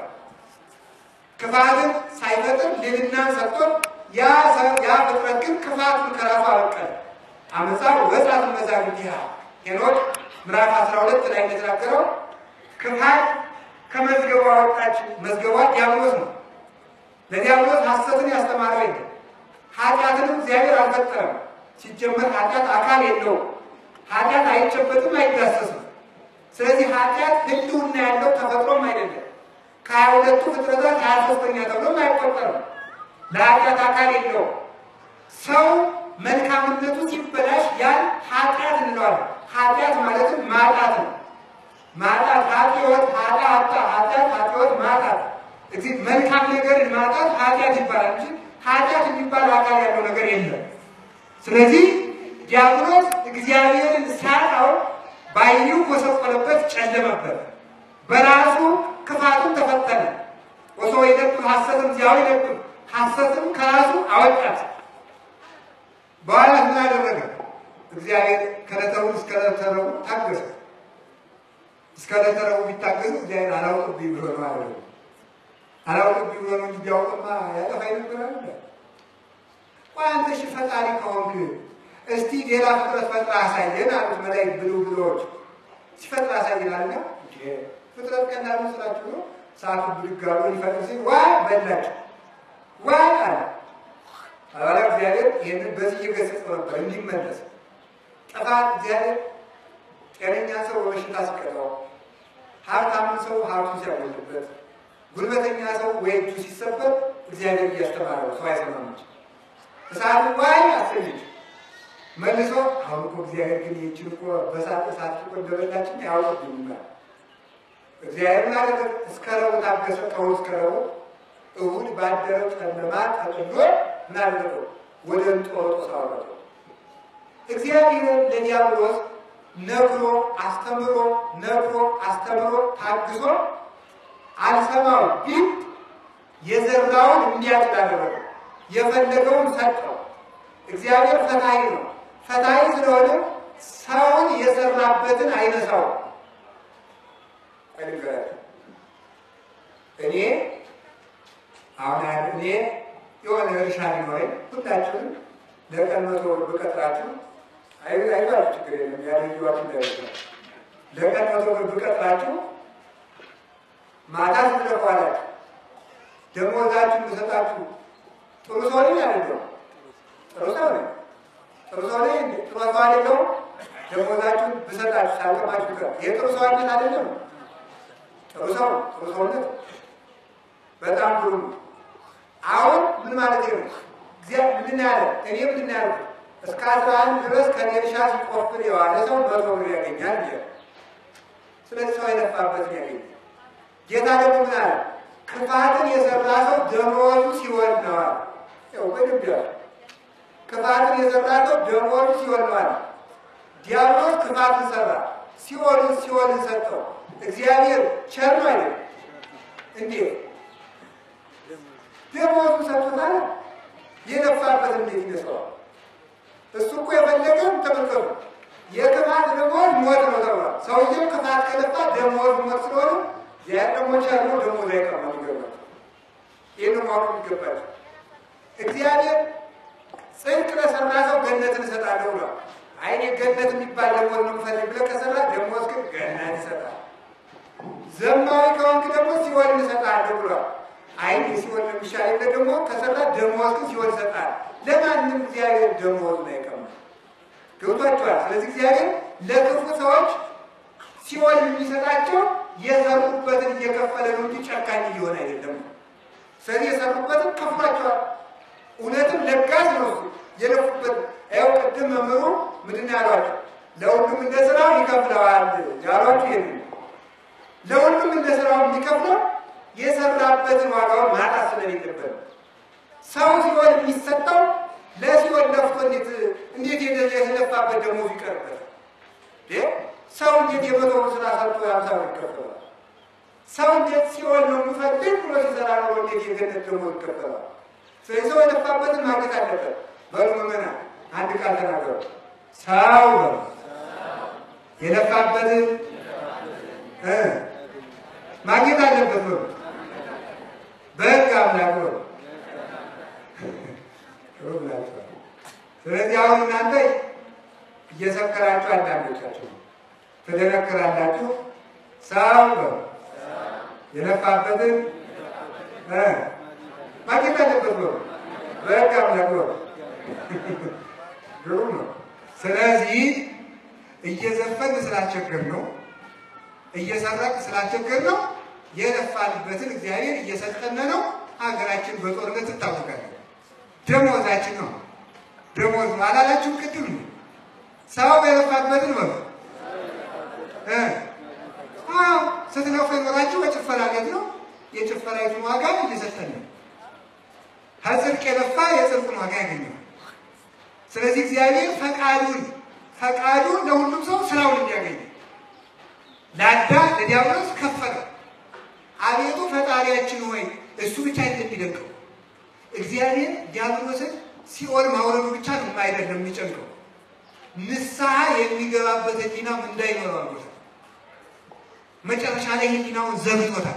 ክፋትን ሳይፈጥር ልዕልናን ሰጥቶት ያ ፍጥረት ግን ክፋቱን ከራሱ አበቀለ። አመፃ ወጣት መዛግብት ሄኖክ ምዕራፍ 12 ላይ እንደተናገረው ክፋት ከመዝገቧ ወጣች። መዝገቧ ዲያብሎስ ነው። ለዲያብሎስ ሐሰትን ያስተማረው የለም። ኃጢአትንም እግዚአብሔር አልፈጠረም። ሲጀመር ኃጢአት አካል የለውም። ኃጢአት አይጨበጥም፣ አይዳሰስም። ስለዚህ ኃጢአት ህልውና ያለው ተፈጥሮም አይደለም። ከ22ቱ ፍጥረታት 23ኛ ተብሎም አይቆጠርም። ለኃጢአት አካል የለውም። ሰው መልካምነቱ ሲበላሽ ያን ኃጢአት እንለዋለን። ኃጢአት ማለትም ማጣት ነው። ማጣት ኃጢአት ኃጢአት ማጣት እዚህ መልካም ነገርን ማጣት ኃጢአት ይባላል እንጂ ኃጢአት የሚባል አካል ያለው ነገር የለም። ስለዚህ ዲያብሎስ እግዚአብሔርን ሳያውቀው ባይኑ ኮሰቆለበት፣ ጨለመበት። በራሱ ክፋቱን ተፈተነ። ወሰው ይደብ ሐሰትም ዚያው ይደብ ሐሰትም ከራሱ አወጣት። በኋላ ምን አደረገ? እግዚአብሔር ከለተው እስከ ለተረው ታገሰ። እስከ ለተረው ቢታገስ እግዚአብሔር አላውቅብኝ ብሎ ማለት ነው። አላውቅብኝ ብሎ ነው እንጂ ቢያውቅማ ያጠፋኝ ነበር አይደል? አንተ እሺ ፈጣሪ ከሆንክ እስቲ ሌላ ፍጥረት ፈጥራ አሳየን አሉት መላእክት ብሎች። ሲፈጥራ አሳየን አለና ፍጥረት ቀላል መስላችሁ ነው? ሰዓቱ ብድጋሩ ይፈጥር ሲል ዋይ በላችሁ ዋይ አለ። አባላ እግዚአብሔር ይህንን በዚህ እየገሰጸው ነበር እንዲመለስ። ጥፋት እግዚአብሔር ጤነኛ ሰው በበሽታ ሲቀጣው፣ ሀብታም ሰው ሀብቱ ሲያጎልበት፣ ጉልበተኛ ሰው ወይ እጁ ሲሰበር እግዚአብሔር እያስተማረው ሰው አይሰማም እንጂ እሳቱ ዋይ አሰልጅ መልሶ አሁን እኮ እግዚአብሔር ግን ይህችን እኮ በሳት እሳት እኮ እንደበላችን ያውቅብኝ ጋር እግዚአብሔር ማለት እስከ ረቡዕ ታገሰ። ከእሑድ እስከ ረቡዕ እሑድ ባደረው ጨለማ ተጥሎ ምናልነው ወደ እንጦሮጦስ አወረደው። እግዚአብሔር ለዲያብሎስ ነግሮ አስተምሮ ታግሶ አልሰማው ቢል የዘራውን እንዲያጭድ አደረገው። የፈለገውን ሰጠው። እግዚአብሔር ፈታኝ ነው። ፈታኝ ስለሆነ ሰውን የሰራበትን አይነሳው። እኔ የሆነ እርሻ ሊኖረኝ ሁላችሁም ለቀን 100 ብር ብቀጥራችሁ አይባችሁ ችግር የለም። ያለዩዋችሁ እንዳይሆን ለቀን 100 ብር ብቀጥራችሁ ማታ ስትለፏላችሁ ደሞዛችሁን ብሰጣችሁ ጥሩ ሰው ነኝ አይደለም? ጥሩ ሰው ነኝ። ጥሩ ሰው አይደለም? ደሞዛችሁን ብሰጣችሁ ሳልቀማችሁ ይሄ ጥሩ ሰውነት አይደለም? ጥሩ ሰውነት በጣም ጥሩ። አሁን ምን ማለት ነው? እግዚአብሔር ምንድን ያለ እኔ ምንድን ያለ እስከ 11 ድረስ ከኔ እርሻ ሲቆፍር የዋለ ሰው 100 ብር ያገኛል ይላል። ስለዚህ ሰው የለፋበት ያገኛል። ጌታ ደግሞ ምን አለ? ክፋትን የሰራ ሰው ደመወዙ ሲወርድ ነው አለ። ያው በደንብ ያለ ክፋትን የሰራ ሰው ደመወዙ ሲወርድ ነው አለ። ዲያብሎስ ክፋትን ሰራ፣ ሲኦልን ሰጠው። እግዚአብሔር ቸር ነው አይደል? እንዴት ደመወዙ ሰጥቶታል። የለፋበት እንዴት ይነሳዋል? እሱ እኮ የፈለገው ተመልከቱ፣ የክፋት ደመወዝ ሞት ነው ተብሏል። ሰውየው ክፋት ከለፋ ደመወዝ ሞት ስለሆነ ያ ደግሞ ቸር ነው፣ ደመወዝ አይቀርም ይገባል። ይህን ማወቅ ይገባል። እግዚአብሔር ጽድቅ ለሰራ ሰው ገነትን እሰጣለሁ ብሏል። አይኔ ገነት የሚባል ደመወዝ ነው የምፈልግ ብለህ ከሰራ ደመወዝ ግን ገነት ይሰጣል። ዘማዊ ከሆንክ ደግሞ ሲኦልን እሰጥሃለሁ ብሏል። አይኔ ሲኦል የሚሻል ደግሞ ከሰራ ደመወዝ ግን ሲኦል ይሰጣል። ለማንም እግዚአብሔር ደመወዙን አይቀርም። ገብቷችኋል? ስለዚህ እግዚአብሔር ለክፉ ሰዎች ሲኦል የሚሰጣቸው የሰሩበትን እየከፈለ ነው እንጂ ጨካኝ እየሆነ አይደለም። ስለዚህ የሰሩበትን ከፍሏቸዋል። እውነትም ለጋስ ነው የለፉበት። ያው ቅድም መምህሩ ምንድን ያሏቸው? ለሁሉም እንደ ስራው ይከፍለዋል ያሏቸው። ይሄ ለሁሉም እንደ ስራው የሚከፍለው የሰራበትን ዋጋውን ማጣት ስለሌለበት ሰው ሲሆን የሚሰጠው ለሲሆን ለፍቶ እንዴት የተለፋበት ደሞዝ ይቀርበታል? ሰው እንዴት የመቶ ስራ ሰርቶ 50 ብር ይከፈላል? ሰው እንዴት ሲሆን ነው የሚፈልግ ብሎ ሲሰራ ነው እንዴት የገነት ደሞዝ ይከፈላል? ስለዚህ ሰው የለፋበትን ማግኘት አለበት። በሉ ምዕመናን አንድ ቃል ተናገሩ። ሰው የለፋበትን ማግኘት አለበት ነው። በሕግ አምላክ ነው። ስለዚህ አሁን እናንተ እየሰከራችሁ አንዳንዶቻችሁ ትደነክራላችሁ። ሰው የለፋበትን ማግኘት አለበት ነው። በሕግ አምላክ ነው። ግሩም ነው። ስለዚህ እየዘፈን ስላስቸገር ነው፣ እየሰረቅ ስላስቸገር ነው፣ የለፋንበትን እግዚአብሔር እየሰጠን ነው። ሀገራችን በጦርነት ትታወቃለች። ደሞዛችን ነው። ደሞዝ አላላችሁ ቅድም ሰው የለፋበትን ነው። ስትለፉ የኖራችሁ በጭፈራ ቤት ነው። የጭፈራዊቱን ዋጋ እየሰጠን ነው። ከጽድቅ የለፋ የጽድቁን ዋጋ ያገኛል። ስለዚህ እግዚአብሔር ፈቃዱን ለሁሉም ሰው ስራውን እንዲያገኝ ለአዳም ለዲያብሎስ ከፈለ። አቤቱ ፈጣሪያችን ሆይ እሱ ብቻ እንደሚደንቀው እግዚአብሔር ዲያብሎስን ሲኦል ማውረዱ ብቻ ነው አይደለም የሚጨንቀው፣ ንስሐ የሚገባበት ህሊናም እንዳይኖረው አድርጎታል። መጨረሻ ላይ ህሊናውን ዘግቶታል።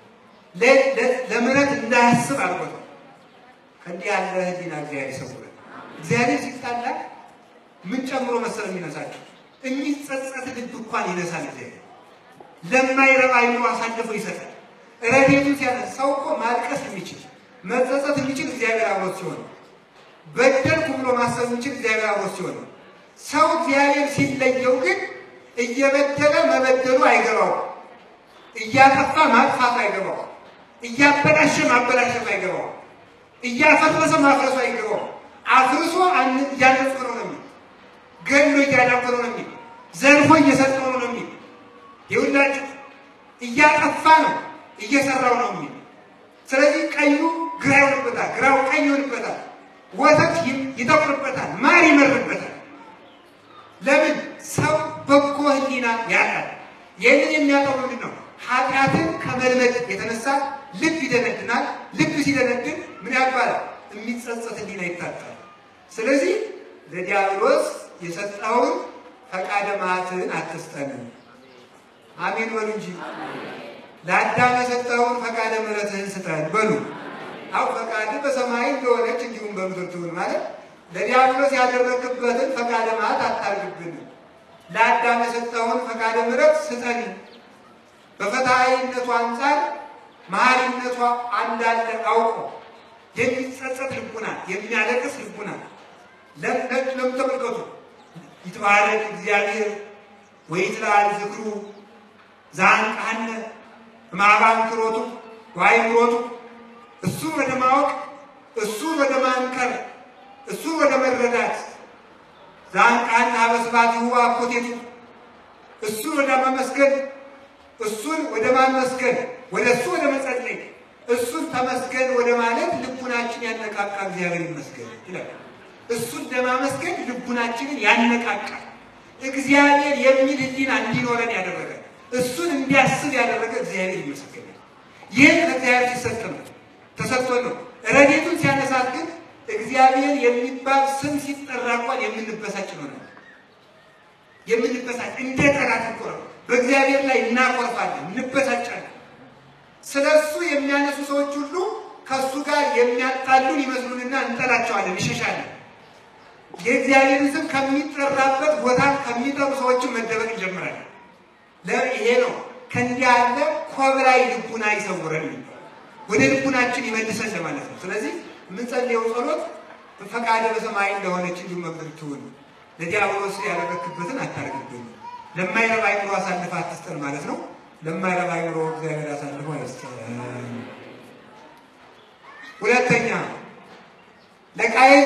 ለምሕረት እንዳያስብ አድርጎታል። እንዲህ ያለ ህሊና እግዚአብሔር ይሰውራል። እግዚአብሔር ሲጣላ ምን ጨምሮ መሰል የሚነሳቸው የሚጸጸት ልብ እንኳን ይነሳል። እግዚአብሔር ለማይረባ አይምሮ አሳልፎ ይሰጣል። ረድኤቱ ሲያነሳ ሰው እኮ ማልቀስ የሚችል መጸጸት የሚችል እግዚአብሔር አብሮት ሲሆን፣ በደልኩ ብሎ ማሰብ የሚችል እግዚአብሔር አብሮት ሲሆን፣ ሰው እግዚአብሔር ሲለየው ግን እየበደለ መበደሉ አይገባው፣ እያጠፋ ማጥፋት አይገባው፣ እያበላሸ ማበላሸት አይገባው፣ እያፈረሰ ማፍረሱ አይገባው። አፍርሶ እያነጽሮ ነው የሚል፣ ገድሎ እያዳፈሮ ነው የሚል፣ ዘርፎ እየሰጠው ነው የሚል፣ ይኸውላችሁ እያጠፋ ነው እየሰራው ነው የሚል። ስለዚህ ቀዩ ግራ ይሆንበታል፣ ግራው ቀይ ይሆንበታል፣ ወተት ይጠቁርበታል፣ ማር ይመርበታል። ለምን? ሰው በጎ ህሊና ያጣል። ይህንን የሚያጣው ምንድን ነው? ኃጢአትን ከመልመድ የተነሳ ልብ ይደነድናል። ልብ ሲደነድን ምን ያባላል? የሚጸጸት ህሊና ይታጣል። ስለዚህ ለዲያብሎስ የሰጠውን ፈቃደ መዓትን አትስጠን። አሜን በሉ እንጂ ለአዳም የሰጠውን ፈቃደ ምሕረትህን ስጠን በሉ። አው ፈቃድ በሰማይ እንደሆነች እንዲሁም በምድር ትሁን ማለት ለዲያብሎስ ያደረግበትን ፈቃደ መዓት አታርግብን። ለአዳም የሰጠውን ፈቃደ ምሕረት ስጠን። በፈታይነቱ አንጻር መሐሪነቷ አንዳለ አውቆ የሚጸጸት ልቡና፣ የሚያለቅስ ልቡና ለምን ተመልከቱ። ይትባረክ እግዚአብሔር ወይትላል ዝክሩ ዛንቃነ ማባንክሮቱ ዋይምሮቱ እሱ ወደ ማወቅ እሱ ወደ ማንከር እሱ ወደ መረዳት ዛንቃን አበስባት ሁዋ ኮቴቱ እሱ ወደ ማመስገን እሱን ወደ ማመስገን ወደ እሱ ወደ መጸለይ እሱን ተመስገን ወደ ማለት ልቡናችን ያነቃቃ እግዚአብሔር ይመስገን ይላል። እሱን ለማመስገን ልቡናችንን ያነቃቃ እግዚአብሔር የሚል ህሊና እንዲኖረን ያደረገ እሱን እንዲያስብ ያደረገ እግዚአብሔር ይመስገን። ይህን ከእግዚአብሔር ሲሰጥም ተሰጥቶን ነው። ረድኤቱን ሲያነሳት ግን እግዚአብሔር የሚባል ስም ሲጠራ እንኳን የምንበሳጭ ነው። የምንበሳጭ እንደ ጠላት እኮ ነው። በእግዚአብሔር ላይ እናቆርፋለን፣ እንበሳጫለን። ስለሱ የሚያነሱ ሰዎች ሁሉ ከሱ ጋር የሚያጣሉን ይመስሉንና እንጠላቸዋለን፣ ይሸሻለን። የእግዚአብሔርን ስም ከሚጠራበት ቦታ ከሚጠሩ ሰዎችን መደበቅ እንጀምራለን። ይሄ ነው ከእንዲህ ያለ ኮብላይ ልቡና ይሰውረን፣ ወደ ልቡናችን ይመልሰን ለማለት ነው። ስለዚህ የምንጸልየው ጸሎት ፈቃደ በሰማይ እንደሆነች እንዲሁ መብር ትሁን፣ ለዲያብሎስ ያደረክበትን አታርግብን፣ ለማይረባ አይምሮ አሳልፈህ አትስጠን ማለት ነው። ለማይረባ አይምሮ እግዚአብሔር አሳልፎ አይስጠን። ሁለተኛ ለቃየል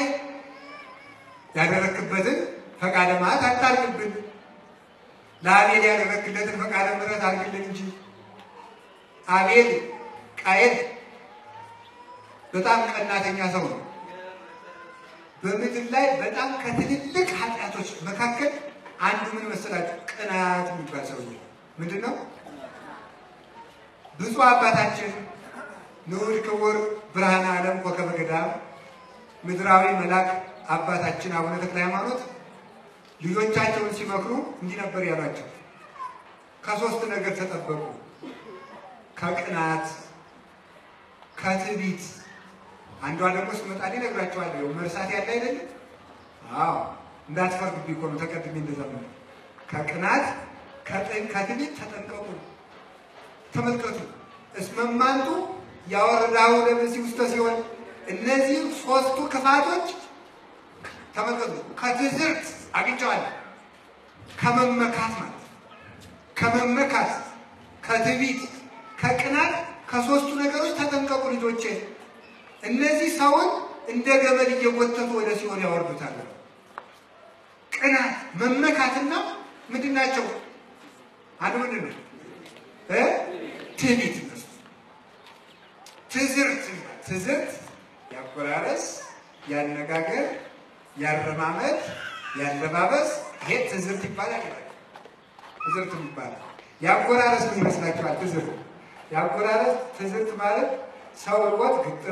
ያደረክበትን ፈቃደ መዓት አታርግብን፣ ለአቤል ያደረክለትን ፈቃደ ምሕረት አድርግልን እንጂ። አቤል ቃየል በጣም ቀናተኛ ሰው ነው። በምድር ላይ በጣም ከትልልቅ ኃጢአቶች መካከል አንዱ ምን መሰላችሁ? ቅናት የሚባል ሰው ነው። ምንድነው? ብፁዕ አባታችን ንዑድ ክቡር ብርሃነ ዓለም ኮከበ ገዳም ምድራዊ መልአክ አባታችን አቡነ ተክለ ሃይማኖት ልጆቻቸውን ሲመክሩ እንዲህ ነበር ያሏቸው። ከሶስት ነገር ተጠበቁ። ከቅናት፣ ከትዕቢት። አንዷ ደግሞ ስመጣ እነግራቸዋለሁ። መርሳት ያለ አይደል? አዎ እንዳትፈርዱብኝ እኮ ነው ተቀድሜ እንደዛ ነው። ከቅናት ከትዕቢት ተጠንቀቁ። ተመልከቱ። እስመማንቱ ያወርዳው ለብሲ ውስጥ ሲሆን እነዚህ ሶስቱ ክፋቶች ተመልከቱ። ከትዝርት አግኝተዋለሁ። ከመመካት ማለት ከመመካት፣ ከትዕቢት፣ ከቅናት ከሶስቱ ነገሮች ተጠንቀቁ ልጆቼ። እነዚህ ሰውን እንደ ገመድ እየጎተቱ ወደ ሲኦል ያወርዱታል። ቅናት፣ መመካትና ምንድን ናቸው? አንዱ ምንድን ነው? ትዕቢት። ትዝርት ያቆራረስ፣ ያነጋገር፣ ያረማመድ፣ ያለባበስ ይሄ ትዝርት ይባላል። ትዝርት ይባላል። ያቆራረስ ምን ይመስላችኋል? ትዝርት ማለት ሰው ርቦት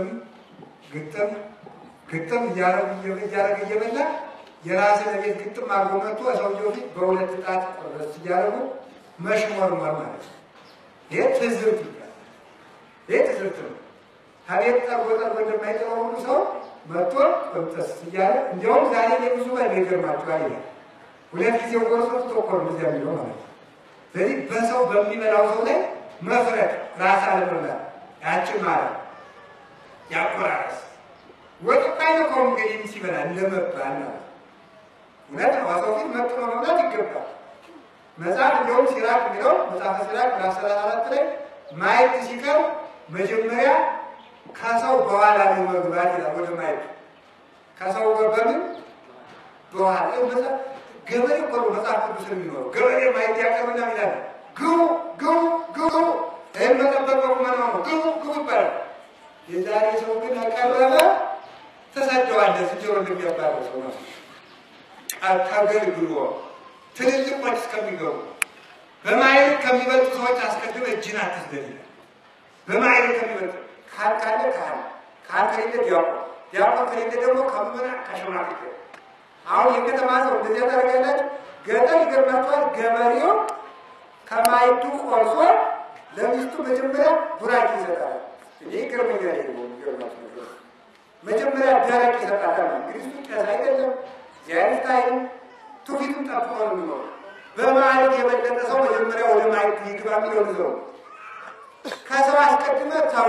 ግጥም እያረገ እየበላ የራስን ቤት ግጥም አድርጎ መጥቶ ሰውየው ፊት በሁለት ጣት ቆረስ እያደረጉ መሽሞርሞር ማለት ነው። ይሄ ትዝርት ይባላል። ይሄ ትዝርት ነው። ከቤት ጠርጎ እንደማይጠራው ሁሉ ሰው መጥቶ ቆምጠስ እያለ እንዲያውም ዛሬ ብዙ ይገርማችኋል ይላል። ሁለት ጊዜ ቆርሶ ተቆር እዚያ የሚለው ማለት ነው። ስለዚህ በሰው በሚበላው ሰው ላይ መፍረድ፣ ራስ አለመብላት ያችን ማለት ያቆራረስ ወጥ ካይነው እንግዲህ ሲበላ ለመባል ነው። እውነት ነው። ሰው ግን መጥቶ መብላት ይገባል። መጽሐፍ እንደውም ሲራክ የሚለው መጽሐፈ ሲራክ ለ14 ላይ ማየት ሲቀር መጀመሪያ ከሰው በኋላ ነው መግባት ይላል። ወደ ማየት ከሰው በምን በኋላ ገበሬ እኮ ነው መጽሐፍ ቅዱስ የሚኖረው። ገበሬ ማየት ያቀርብና ይላል ግቡ መጠበቀው ነው ግቡ ይባላል። የዛሬ ሰው ግን አቀረበ ተሰደዋለ። ዝንጀሮ እንደሚያባረው ሰው ነው። ታገልግሎ ትልልቆች እስከሚገቡ በማየት ከሚበልጡ ሰዎች አስቀድመ እጅን አትስደድ። በማየት ከሚበልጡ ካልካለ ካልከሌለ ዲያቆን ከሌለ ደግሞ ከምና ከሽማግሌ። አሁን የከተማ ሰው እንደዚያ ታደርጋላችሁ። ገጠር ይገርማችኋል። ገበሬው ከማይቱ ቆርሶ ለሚስቱ መጀመሪያ ቡራኬ ይሰጣል። እኔ ይገርመኛል። ይገርማችኋል። መጀመሪያ ደረቅ ይሰጣል። እንግዲህ እሱ ቄስ አይደለም ያይታይ ትውፊቱን ጠብቆ ነው የሚኖረው። በማየት የበለጠ ሰው መጀመሪያ ወደ ማየት ይግባ የሚለው ነው። ከሰው አስቀድመ ተው።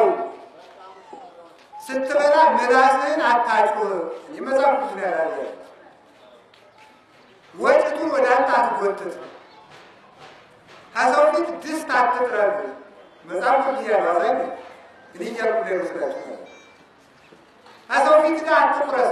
ስትበላ ምላስህን አታጩህ። የመጽሐፍ ቅዱስ ላይ ያለ ወጭቱን ወደ አንተ አትጎትት። ከሰው ፊት ድስት አትጥረግ። መጽሐፍ ቅዱስ ያለው አይደል? እንግዲህ ያለው ደረሰላችሁ አሰው ፊት ጋር አትቁረስ።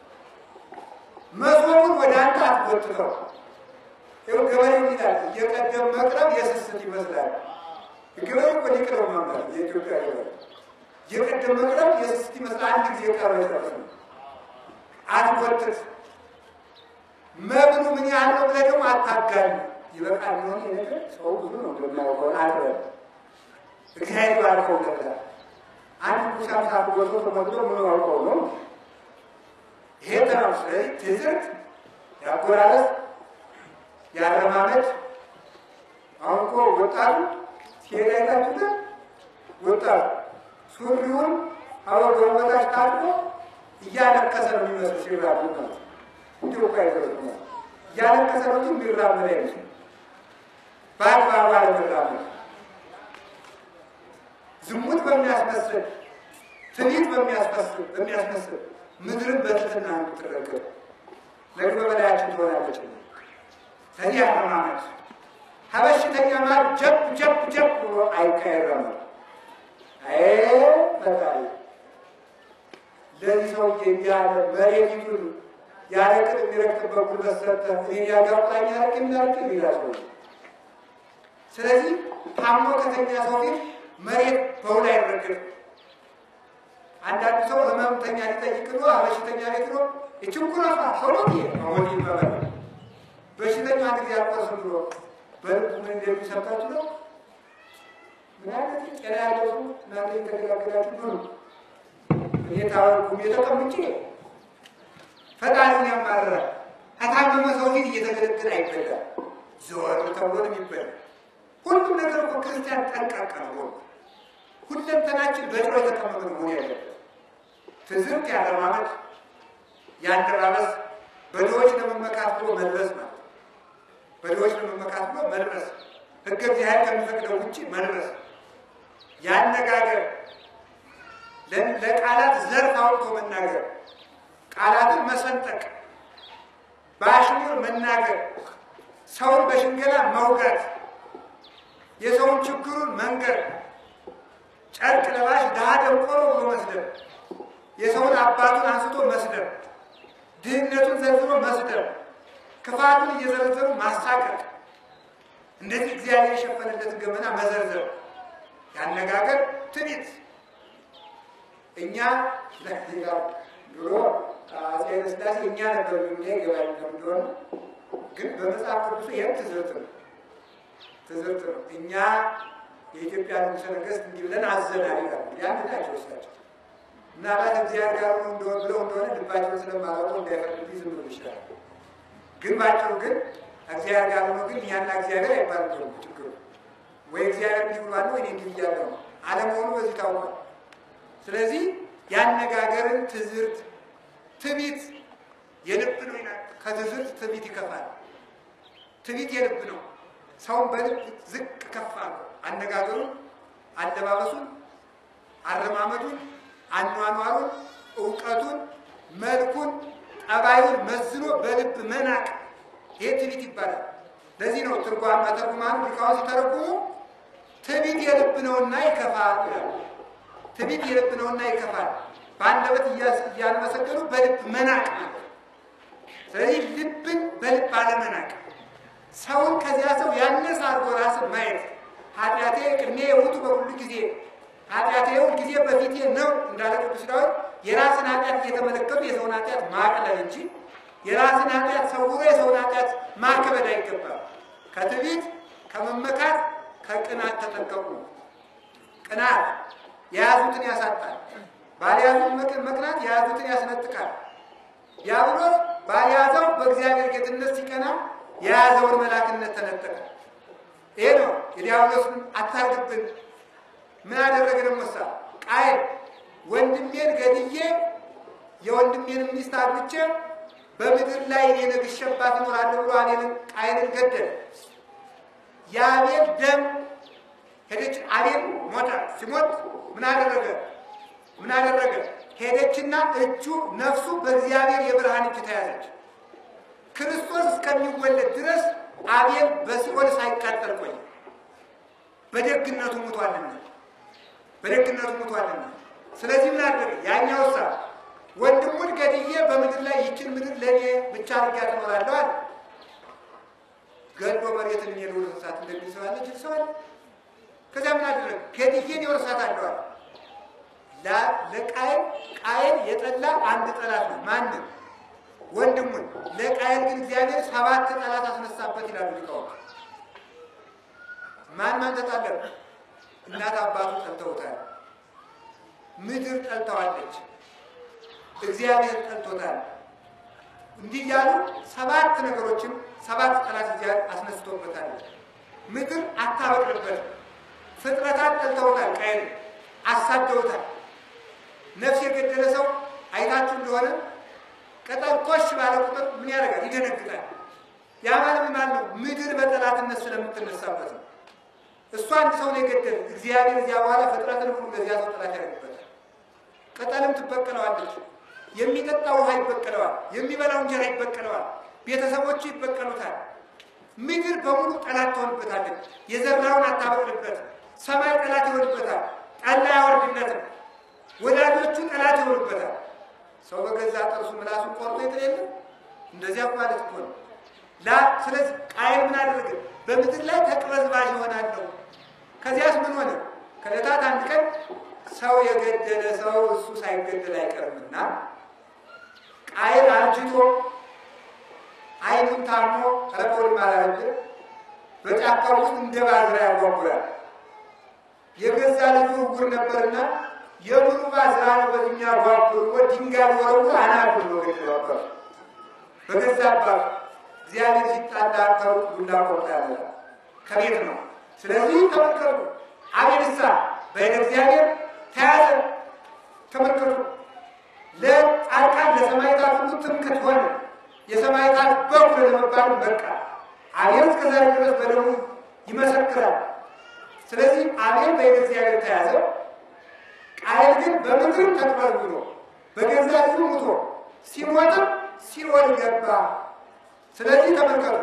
መሶቡን ወደ አንተ አትጎትተው። ይኸው ገበሬው ይላል የቀደም መቅረብ የስስት ይመስላል። ገበሬው እኮ ሊቅረብ ነበር የኢትዮጵያ ገበሬ። የቀደም መቅረብ የስስት ይመስላል። አንድ ጊዜ ቀረበ ይጠብቅ አትጎትት። መብሉ ምን ያህል ነው ብለህ ደግሞ አታጋል። ይበቃል ነው ነገር ሰው ብዙ ነው እንደማያውቀው አትበል። እግዚአብሔር ባርከው ለካ አንድ ቁሳም ሳትጎርቶ ተሞልቶ ምን ያውቀው ነው ይሄ ነው። ስለዚህ ትዝርት ያቆራረስ ያረማመድ አሁን እኮ ወጣቱ ሲሄድ አይታችሁት ወጣቱ ሱሪውን አወርዶ ወጣች ታጥቆ እያለቀሰ ነው የሚመስል ሲራቡ ነው እንዲሁ እኮ አይደለም እያለቀሰ ነው እንጂ የሚራመድ አይመስልም። በአግባቡ አለመራመድ ዝሙት በሚያስመስል ትዕቢት በሚያስመስል ምድርን በትህትና የምትረከብ ለግበ በላያችን ትሆናለች። ስለዚህ አረማመድ ሀበሽተኛ ማለት ጀብ ጀብ ጀብ ብሎ አይካሄድም። ፈጣሪ ለዚህ ሰውዬ እንዲያለ መሬቱን ያለ ቅጥ የሚረክብበት ጉልበት ሰጠህ እኔ ያጋብጣኝ ያረቅ የሚላርቅ የሚላል ሰው። ስለዚህ ታሞ ከተኛ ሰው ፊት መሬት በውል አይረግም። አንዳንድ ሰው ህመምተኛ ሊጠይቅ ነው በሽተኛ ቤት ነው እችኩራፋ ሰውዬ አሁን ይባላል። በሽተኛ አንድ ጊዜ አልቆስም ብሎ በልቡ ምን እንደሚሰጣችሁ ነው። ምናልባት ጤና ያለው እናንተ የተገላገላችሁ ነው። እኔ ታወቁም የተቀምጬ ፈጣሪን ያማርራል። ከታመመ ሰው ፊት እየተገለገለ አይበላም። ዘወር ተብሎ ነው የሚበላ። ሁሉም ነገር እኮ ክርስቲያን ጠንቃቃ ነው። ሁለንተናችን በጥሮ የተቀመጠ መሆን ያለበት ትዝብት ያለማመድ ያንደራረስ በድሆች ለመመካት ብሎ መልበስ ነው። በድሆች ለመመካት ብሎ መልበስ ሕገ እግዚአብሔር ከሚፈቅደው ውጭ መልበስ ያነጋገር ለቃላት ዘርፍ አውጥቶ መናገር ቃላትን መሰንጠቅ በአሽሙር መናገር ሰውን በሽንገላ መውጋት የሰውን ችግሩን መንገር ጨርቅ ለባሽ ድሃ ደንቆሮ ብሎ መስደብ የሰውን አባቱን አንስቶ መስደብ ድህነቱን ዘርዝሮ መስደብ ክፋቱን እየዘረዘሩ ማሳቀቅ እንደዚህ እግዚአብሔር የሸፈነለትን ገመና መዘርዘር ያነጋገር ትዕቢት። እኛ ድሮ አፄ ኃይለ ሥላሴ እኛ ነበር ገባኝ እንደሆነ ግን በመጽሐፍ ቅዱስ ይህም ትዝብት ነው። እኛ የኢትዮጵያ ንጉሠ ነገሥት እንዲህ ብለን አዘናል ይላሉ። ያን ናቸው እሳቸው ምናልባት እግዚአብሔር ጋር ብለው እንደሆነ ልባቸውን ስለማላውቀው እንዳይፈርድብኝ ዝም ብሎ ይችላል። ግን ባጭሩ ግን እግዚአብሔር ጋር ሆኖ ግን እኛና እግዚአብሔር አይባልም ችግሩ። ወይ እግዚአብሔር እንዲህ ብሏል ወይ እኔ እንዲህ ብያለሁ ነው አለመሆኑ በዚህ ታውቋል። ስለዚህ ያነጋገርን ትዝርት ትዕቢት የልብ ነው ይላል። ከትዝርት ትዕቢት ይከፋል። ትዕቢት የልብ ነው። ሰውን በልብ ዝቅ ከፍ አድርጎ አነጋገሩን፣ አለባበሱን፣ አረማመዱን፣ አኗኗሩን፣ እውቀቱን፣ መልኩን፣ ጠባዩን መዝኖ በልብ መናቅ ይሄ ትዕቢት ይባላል። ለዚህ ነው ተርጓማኑ ሊቃውንት ሲተረጉሙ ትዕቢት የልብ ነውና ይከፋል ይላል። ትዕቢት የልብ ነውና ይከፋል። በአንደበት እያመሰገኑ በልብ መናቅ ማለት። ስለዚህ ልብን በልብ አለመናቅ ሰውን ከዚያ ሰው ያነሰ አድርጎ ራስን ማየት ኃጢአቴ ቅድሜ ውጡ በሁሉ ጊዜ ኃጢአቴ ሁል ጊዜ በፊቴ ነው እንዳለ ቅዱስ ዳዊት የራስን ኃጢአት እየተመለከቱ የሰውን ኃጢአት ማቅለል እንጂ የራስን ኃጢአት ሰውሮ የሰውን ኃጢአት ማከበድ አይገባም። ከትዕቢት ከመመካት ከቅናት ተጠንቀቁ። ቅናት የያዙትን ያሳጣል። ባልያዙት መቅናት የያዙትን ያስነጥቃል። ዲያብሎስ ባልያዘው በእግዚአብሔር ጌትነት ሲቀና የያዘውን መላክነት ተነጠቀ። ይሄ ነው የዲያብሎስን አታርግብን። ምን አደረገ ደግሞ ቃየል ወንድሜን ገድዬ የወንድሜን ሚስት አግብቼ በምድር ላይ እኔ ነግሼባት እኖራለሁ ብሎ ቃየልን ገደለ። የአቤል ደም ሄደች። አቤል ሞተ። ሲሞት ምን አደረገ? ሄደችና እጁ ነፍሱ በእግዚአብሔር የብርሃን እጅ ተያዘች። ክርስቶስ እስከሚወለድ ድረስ አቤል በሲኦል ሳይቃጠል ቆየ። በደግነቱ ሙቷልና። ስለዚህ ምን አደረገ? ያኛው ወንድሙን ገድዬ በምድር ላይ ይችን ምድር ለኔ ብቻ አድርጌ አኖራለሁ አለ። ገድሎ መሬትን የሚሄዱ እንስሳት እንደሚሰዋለ ይችላል። ከዛ ምን አደረገ? ገድዬን ይወርሳታል አለ። ለቃየል የጠላ አንድ ጠላት ነው። ማንን? ወንድሙን። ለቃየል ግን እግዚአብሔር 7 ጠላት አስነሳበት ይላሉ ሊቃውንት። ማን ተጣለ? እናት አባቱ ጠልተውታል። ምድር ጠልተዋለች። እግዚአብሔር ጠልቶታል። እንዲህ ያሉ 7 ነገሮችን 7 ጠላት እግዚአብሔር አስነስቶበታል። ምድር አታበቅልበት። ፍጥረታት ጠልተውታል። ቃየል አሳደውታል። ነፍስ የገደለ ሰው አይታችሁ እንደሆነ ቅጠል ኮሽ ባለ ቁጥር ምን ያደርጋል? ይደነግጣል። ያ ማለት ማለት ነው ምድር በጠላትነት ስለምትነሳበት ነው። እሷ አንድ ሰው ነው የገደለ። እግዚአብሔር እዚያ በኋላ ፍጥረትን ሁሉ ለዚያ ሰው ጠላት ያደርግበታል። ቅጠልም ትበቀለዋለች። የሚጠጣው ውሃ ይበቀለዋል። የሚበላው እንጀራ ይበቀለዋል። ቤተሰቦቹ ይበቀሉታል። ምድር በሙሉ ጠላት ትሆንበታለች። የዘራውን አታበቅልበት። ሰማይ ጠላት ይሆንበታል። ጠላ ያወርድለትም። ወዳጆቹ ጠላት ይሆኑበታል። ሰው በገዛ ጥርሱ ምላሱን ቆርጦ ይጥላል። እንደዚያ ማለት እኮ ነው። ስለዚህ ቃየል ምን አደረገ? በምድር ላይ ተቅበዝባዥ ይሆናል። ከዚያስ ምን ሆነ? ከዕለታት አንድ ቀን ሰው የገደለ ሰው እሱ ሳይገደል አይቀርምና ቃየል አርጅቶ አይኑን ታሞ ረቆል ማላረጀ በጫካ ውስጥ እንደ ባዝራ ያጓጉራል። የገዛ ልጁ ዕውር ነበርና የምኑ ባዝራ ነው በዚህኛ ጓጉር ድንጋይ ወረውሮ አናቱ ነው ገደለው በገዛ አባቱ። እግዚአብሔር ሲጣላ ከሩቅ ዱላ ቆርጦ ያመጣል። ከቤት ነው። ስለዚህ ተመልከቱ፣ አቤልሳ በእግዚአብሔር ተያዘ። ተመልከቱ፣ ለጻድቃን ለሰማዕታት ሁሉ ትምክህት ሆነ። የሰማዕታት በኩር ለመባል በቃ። አቤል እስከዛሬ ድረስ በደሙ ይመሰክራል። ስለዚህ አቤል በእግዚአብሔር ተያዘ። ቃየል ግን በምድር ተቅበዝብዞ በገዛ ልጁ ሙቶ ሲሞትም ሲኦል ገባ። ስለዚህ ተመልከቱ፣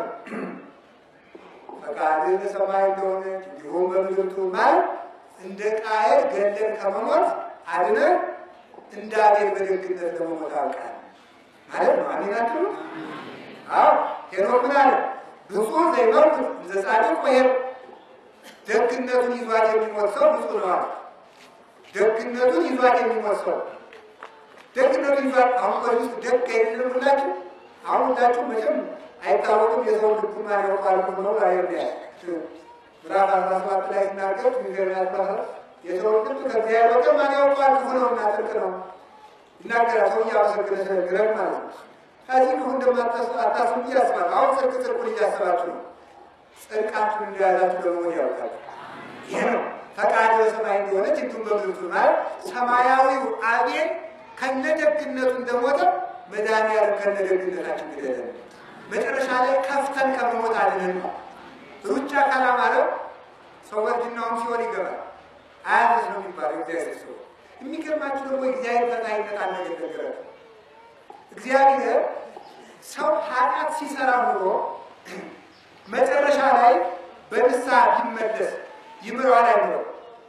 ፈቃድህ በሰማይ እንደሆነች እንዲሁም በምድር ትሁን ማለት እንደ ቃየል ገድለን ከመሞት አድነን እንደ አቤል በደግነት ለመሞት አብቃን ማለት ነው። አሜን አትሉ? አዎ። ሄኖክ ምን አለ? ብፁዕ ዘይመውት እንዘ ጻድቅ ወኄር። ደግነቱን ይዟት የሚሞት ሰው ብፁዕ ነው አለ። ደግነቱን ይዟት የሚሞት ሰው ደግነቱን ይዟት። አሁን በዚህ ውስጥ ደግ አይደለም ሁላችሁ። አሁን ሁላችሁ መቼም አይታወቅም። የሰው ልብ ማን ያውቃል ነው አይደል? ምዕራፍ 17 ላይ ሲናገር የሰው ልብ ከእግዚአብሔር በቀር ማን ያውቃል ነው እና ጥልቅ ነው ይናገራል። ሰው እያመሰገነ ስለግረግ ማለት ነው። ከዚህ ክፉ እንደማታስቡ እያስባል። አሁን ጽድቁን እያሰባችሁ ነው። ጽድቃችሁን እንደያዛችሁ ደግሞ ያውቃል። ይሄ ነው ፈቃድ በሰማይ እንደሆነች እንዲሁም በምድር ትሁን ማለት ሰማያዊው አቤል ከነደግነቱ እንደሞተ መድኃኒዓለም ከነደግነታችን ግደለን። መጨረሻ ላይ ከፍተን ከመሞት አድነን ነው። ሩጫ ካላማረው ሰው በእርጅናውም ሲሆን ይገባል። አያንስ ነው የሚባለው እግዚአብሔር ሰው። የሚገርማችሁ ደግሞ እግዚአብሔር ፈጣሪነት አልነገረ። እግዚአብሔር ሰው ኃጢአት ሲሰራ ኑሮ መጨረሻ ላይ በንስሐ ቢመለስ ይምረዋል አይምረው?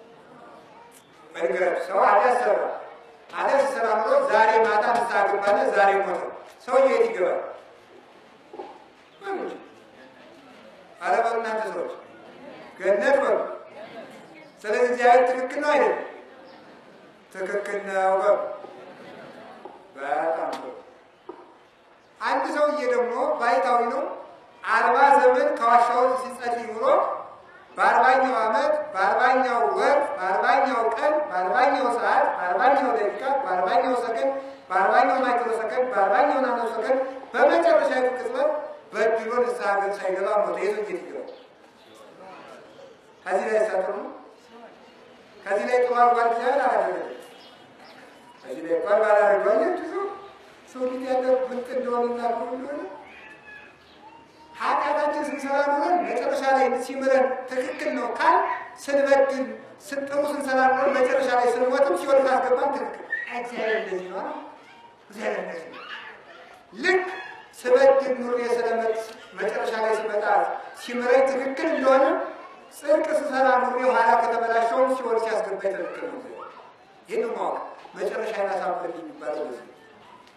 በነገር ሰው ኃጢአት ሰራ። ኃጢአት ሲሰራ ኑሮ ዛሬ ማታ ንስሐ ገባለ፣ ዛሬ ሞተ። ሰውዬው የት ይገባል? አረበው እናንተ ሰዎች ገነት በሉ። ስለዚህ እግዚአብሔር ትክክል ነው አይደል? ትክክል ነው። በጣም አንድ ሰውዬ ደግሞ ባይታዊ ነው። 40 ዘመን ከዋሻው ሲጸልይ ኑሮ በ40ኛው ዓመት በ40ኛው ወር በ40ኛው ቀን በ40ኛው ሰዓት በ40ኛው ደቂቃ በ40ኛው ሰከንድ በ40ኛው ማይክሮ ሰከንድ በ40ኛው ናኖ ሰከንድ በመጨረሻ ቅጽበት በድሎ ንስሐ ሳይገባ ሞተ። የቱ ጌት ይገባል? ከዚህ ላይ ሳጥሩ ከዚህ ላይ ጥዋር ጓል ይችላል አላደረገ። ከዚህ ላይ ጓል ባላደረገ ሰው ፊት ያለ ብልጥ እንደሆነና እንደሆነ ኃጢአታችን ስንሰራ ኖረን መጨረሻ ላይ ሲምረን ትክክል ነው ካል ስንበድል ስንጥሩ ስንሰራ ኖረን መጨረሻ ላይ ስንሞትም ሲወል ካስገባን ትክክል እግዚአብሔር እንደዚህ ነው። እግዚአብሔር እንደዚህ ነው። ልክ ስበድል ኑሬ ስለመጥ መጨረሻ ላይ ሲመጣ ሲምረኝ ትክክል እንደሆነ ጽድቅ ስሰራ ኑሬ ኋላ ከተበላሸው ሲወል ሲያስገባኝ ትክክል ነው። ይህን ማወቅ መጨረሻ ያሳፍል የሚባለው